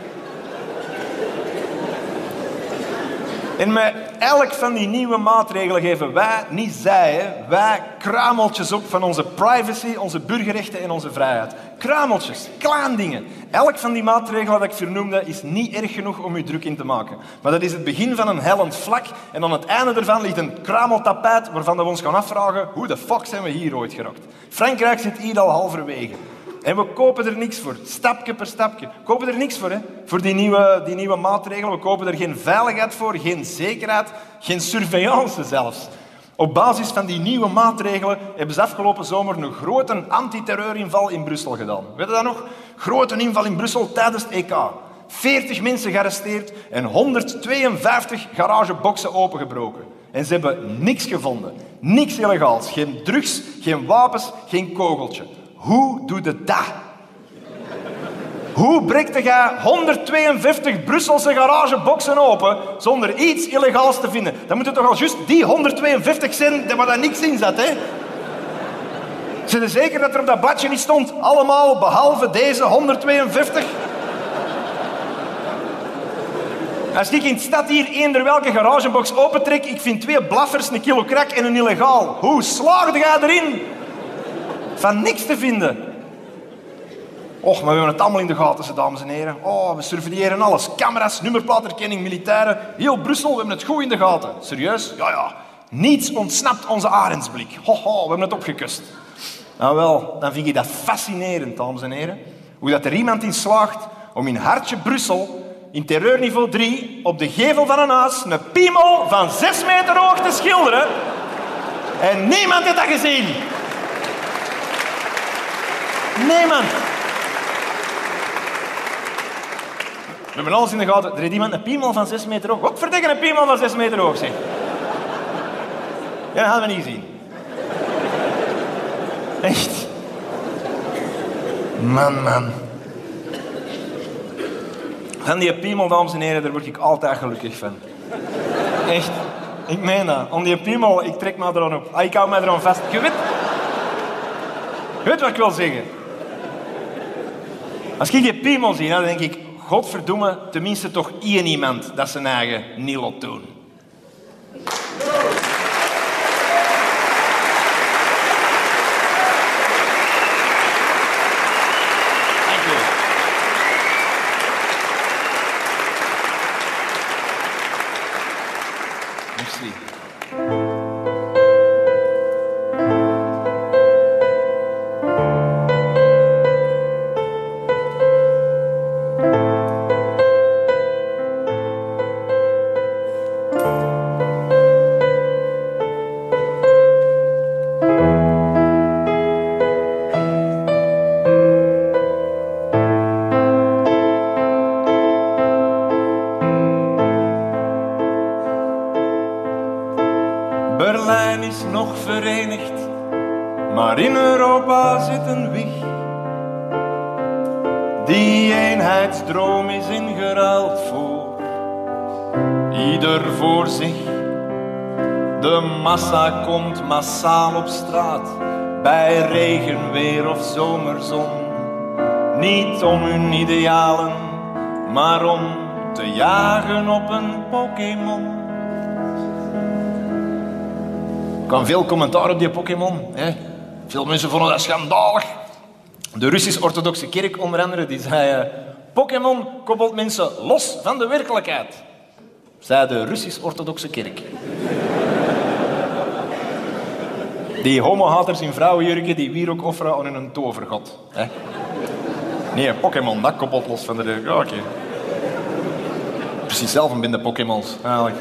En met elk van die nieuwe maatregelen geven wij, niet zij, wij kruimeltjes op van onze privacy, onze burgerrechten en onze vrijheid. Kruimeltjes, klein dingen. Elk van die maatregelen dat ik vernoemde is niet erg genoeg om u druk in te maken. Maar dat is het begin van een hellend vlak en aan het einde ervan ligt een kruimeltapijt waarvan we ons gaan afvragen hoe de fuck zijn we hier ooit geraakt. Frankrijk zit hier al halverwege. En we kopen er niks voor, stapje per stapje. We kopen er niks voor, hè? Voor die nieuwe maatregelen. We kopen er geen veiligheid voor, geen zekerheid, geen surveillance zelfs. Op basis van die nieuwe maatregelen hebben ze afgelopen zomer een grote antiterreurinval in Brussel gedaan. Weet je dat nog? Grote inval in Brussel tijdens het EK. 40 mensen gearresteerd en 152 garageboxen opengebroken. En ze hebben niks gevonden. Niks illegaals. Geen drugs, geen wapens, geen kogeltje. Hoe doe je dat? Hoe breekt jij 152 Brusselse garageboxen open zonder iets illegaals te vinden? Dan moet het toch al juist die 152 zijn waar daar niks in zat, hè? Zijn er zeker dat er op dat bladje niet stond? Allemaal behalve deze 152? Als ik in de stad hier eender welke garagebox opentrek, ik vind 2 blaffers, een kilo crack en een illegaal. Hoe slaagde jij erin? Van niks te vinden. Och, maar we hebben het allemaal in de gaten, dames en heren. Oh, we surveilleren alles. Camera's, nummerplaatherkenning, militairen. Heel Brussel, we hebben het goed in de gaten. Serieus? Ja, ja. Niets ontsnapt onze arendsblik. Ho, ho, we hebben het opgekust. Nou wel, dan vind ik dat fascinerend, dames en heren. Hoe dat er iemand in slaagt om in hartje Brussel, in terreurniveau 3, op de gevel van een huis, een piemel van 6 meter hoog te schilderen. En niemand heeft dat gezien. Niemand. We hebben alles in de gaten. Er heeft iemand een piemel van 6 meter hoog. Wat verdikken een piemel van 6 meter hoog, zeg. Ja, dat hadden we niet gezien. Echt. Man. Van die piemel, dames en heren, daar word ik altijd gelukkig van. Echt. Ik meen dat. Om die piemel, ik trek me eraan op. Ik hou me eraan vast. Je weet wat ik wil zeggen. Als ik die piemel zie, dan denk ik, godverdomme, tenminste toch één iemand dat zijn eigen niet laat doen. Dank u. Merci. Berlijn is nog verenigd, maar in Europa zit een wieg. Die eenheidsdroom is ingeruild voor ieder voor zich. De massa komt massaal op straat, bij regen, weer of zomerzon. Niet om hun idealen, maar om te jagen op een Pokémon. Er kwam veel commentaar op die Pokémon. Hè. Veel mensen vonden dat schandalig. De Russisch-orthodoxe kerk onder andere, die zei... Pokémon koppelt mensen los van de werkelijkheid. Zei de Russisch-orthodoxe kerk. Die homohaters in vrouwenjurken die wierook offeren aan hun tovergod. Hè. Nee, Pokémon, dat koppelt los van de werkelijkheid. Ja, okay. Precies zelf een bende Pokémons, eigenlijk.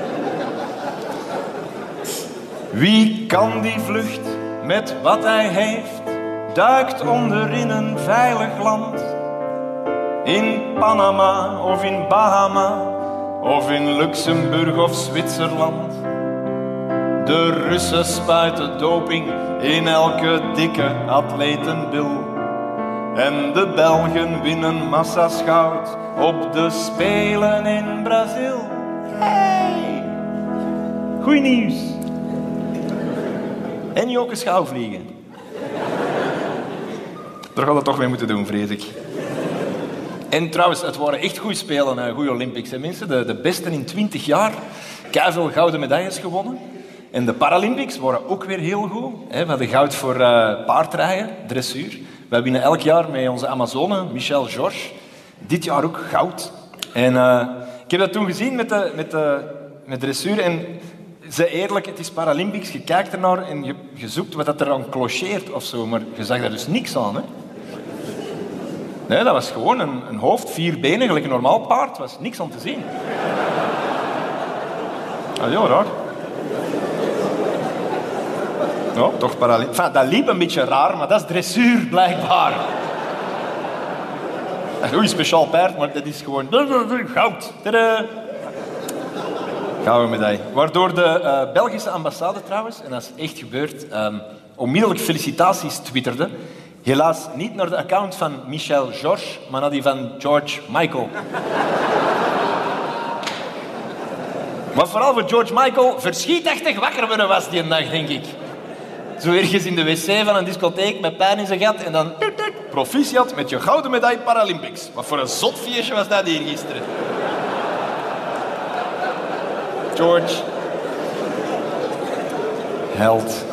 Wie kan die vlucht met wat hij heeft, duikt onder in een veilig land. In Panama of in Bahama, of in Luxemburg of Zwitserland. De Russen spuiten doping in elke dikke atletenbil. En de Belgen winnen massa's goud op de Spelen in Brazil. Hey! Goeie nieuws. En Joke schouwvliegen. Daar gaat het toch mee moeten doen, vrees ik. En trouwens, het waren echt goede spelen, goede Olympics. Mensen, de beste in 20 jaar. Keiveel gouden medailles gewonnen. En de Paralympics waren ook weer heel goed. We hadden goud voor paardrijden, dressuur. Wij winnen elk jaar met onze Amazone, Michel Georges. Dit jaar ook goud. En ik heb dat toen gezien met dressuur. En ze eerlijk, het is Paralympics, je kijkt ernaar en je zoekt wat dat er aan clocheert of zo. Maar je zag daar dus niks aan. Hè? Nee, dat was gewoon een hoofd, 4 benen, gelijk een normaal paard. Er was niks aan te zien. Dat is heel raar. Ja, toch Paralympics. Enfin, dat liep een beetje raar, maar dat is dressuur, blijkbaar. Een goeie speciaal paard, maar dat is gewoon goud. Tadaa. Gouden medaille. Waardoor de Belgische ambassade trouwens, en dat is echt gebeurd, onmiddellijk felicitaties twitterde. Helaas niet naar de account van Michel Georges, maar naar die van George Michael. Maar vooral voor George Michael verschietachtig wakker worden was die een dag, denk ik. Zo ergens in de wc van een discotheek met pijn in zijn gat en dan... Proficiat met je gouden medaille Paralympics. Wat voor een zot feestje was dat hier gisteren. George. Held.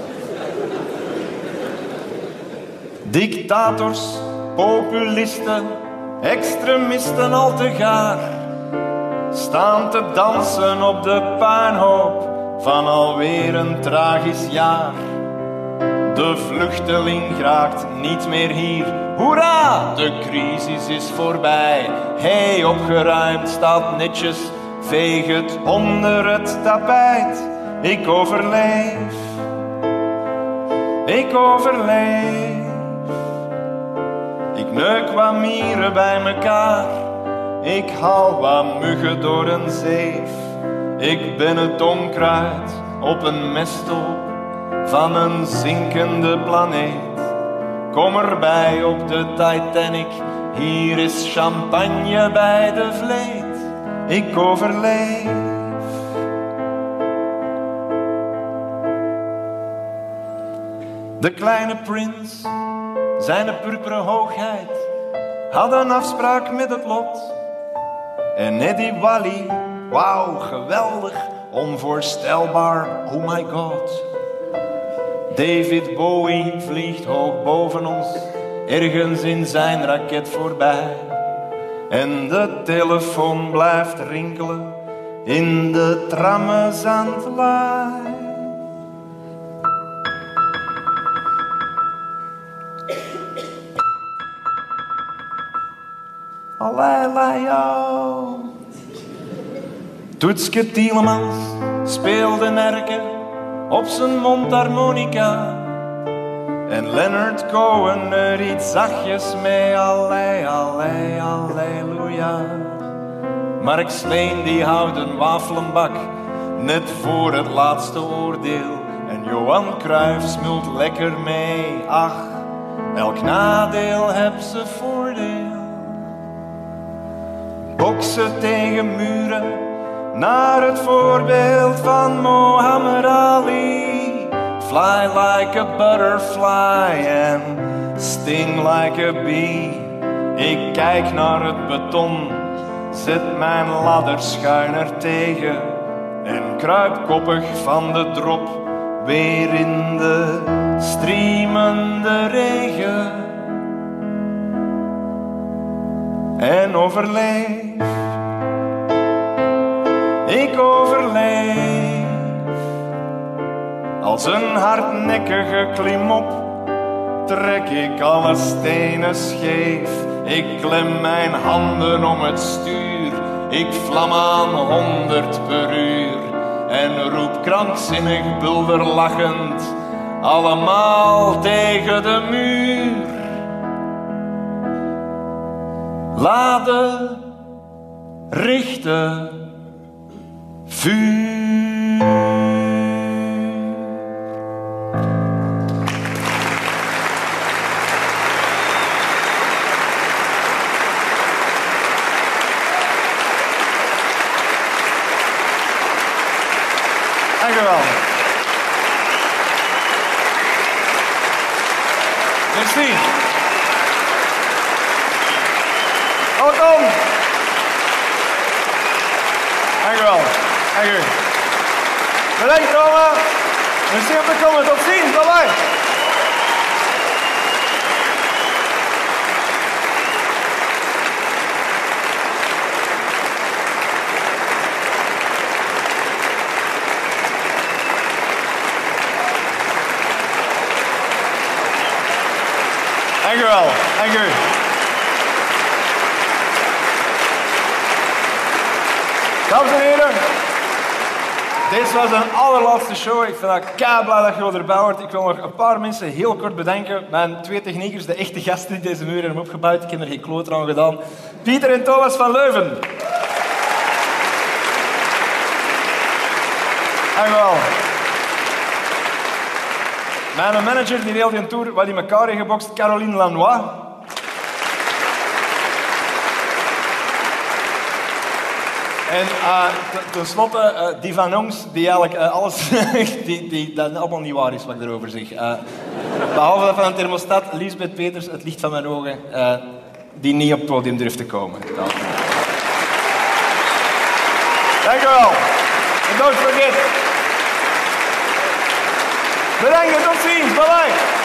Dictators, populisten, extremisten al te gaar. Staan te dansen op de puinhoop van alweer een tragisch jaar. De vluchteling geraakt niet meer hier. Hoera, de crisis is voorbij. Hey, opgeruimd, staat netjes, veeg het onder het tapijt. Ik overleef. Ik overleef. Ik neuk wat mieren bij mekaar. Ik haal wat muggen door een zeef. Ik ben het onkruid op een mesthoop van een zinkende planeet. Kom erbij op de Titanic, hier is champagne bij de vleet. Ik overleef. De kleine prins, zijn purperen hoogheid, had een afspraak met het lot. En Eddie Wally, wauw, geweldig, onvoorstelbaar, oh my god. David Bowie vliegt hoog boven ons, ergens in zijn raket voorbij. En de telefoon blijft rinkelen in de trammenzandlijn. Allee, Toetske Tielemans speelde erken op zijn mondharmonica. En Leonard Cohen er iets zachtjes mee, allee, allee, alleluia. Mark Sleen die houdt een wafelenbak, net voor het laatste oordeel. En Johan Cruijff smult lekker mee, ach, elk nadeel heb ze voordeel. Boksen tegen muren, naar het voorbeeld van Mohammed Ali. Fly like a butterfly and sting like a bee. Ik kijk naar het beton, zet mijn ladder schuiner tegen en kruip koppig van de drop weer in de striemende regen. En overleef. Ik overleef. Als een hardnekkige klimop trek ik alle stenen scheef. Ik klem mijn handen om het stuur. Ik vlam aan 100 per uur. En roep krankzinnig bulderlachend allemaal tegen de muur. Laden, richten, vuur. Dank u wel. Merci. Welkom. Dank u wel. Dank u. Bedankt Roma. Merci om te komen. Tot ziens. Bye bye. Dank u wel. Dank u. Dames en heren, dit was een allerlaatste show. Ik vind het kei blij dat je erbij wordt. Ik wil nog een paar mensen heel kort bedanken. Mijn 2 techniekers, de echte gasten die deze muur hebben opgebouwd. Ik heb er geen kloot aan gedaan. Pieter en Thomas van Leuven. Dank u wel. Mijn manager die heel die tour wat in elkaar heeft gebokst, Caroline Lanois. En tenslotte, die van ons, die eigenlijk alles... dat allemaal niet waar is wat ik erover zeg. Behalve dat van een thermostat, Liesbeth Peters, het licht van mijn ogen, die niet op het podium durft te komen. Dank u wel. And don't forget. Bedankt, tot ziens. Bye bye.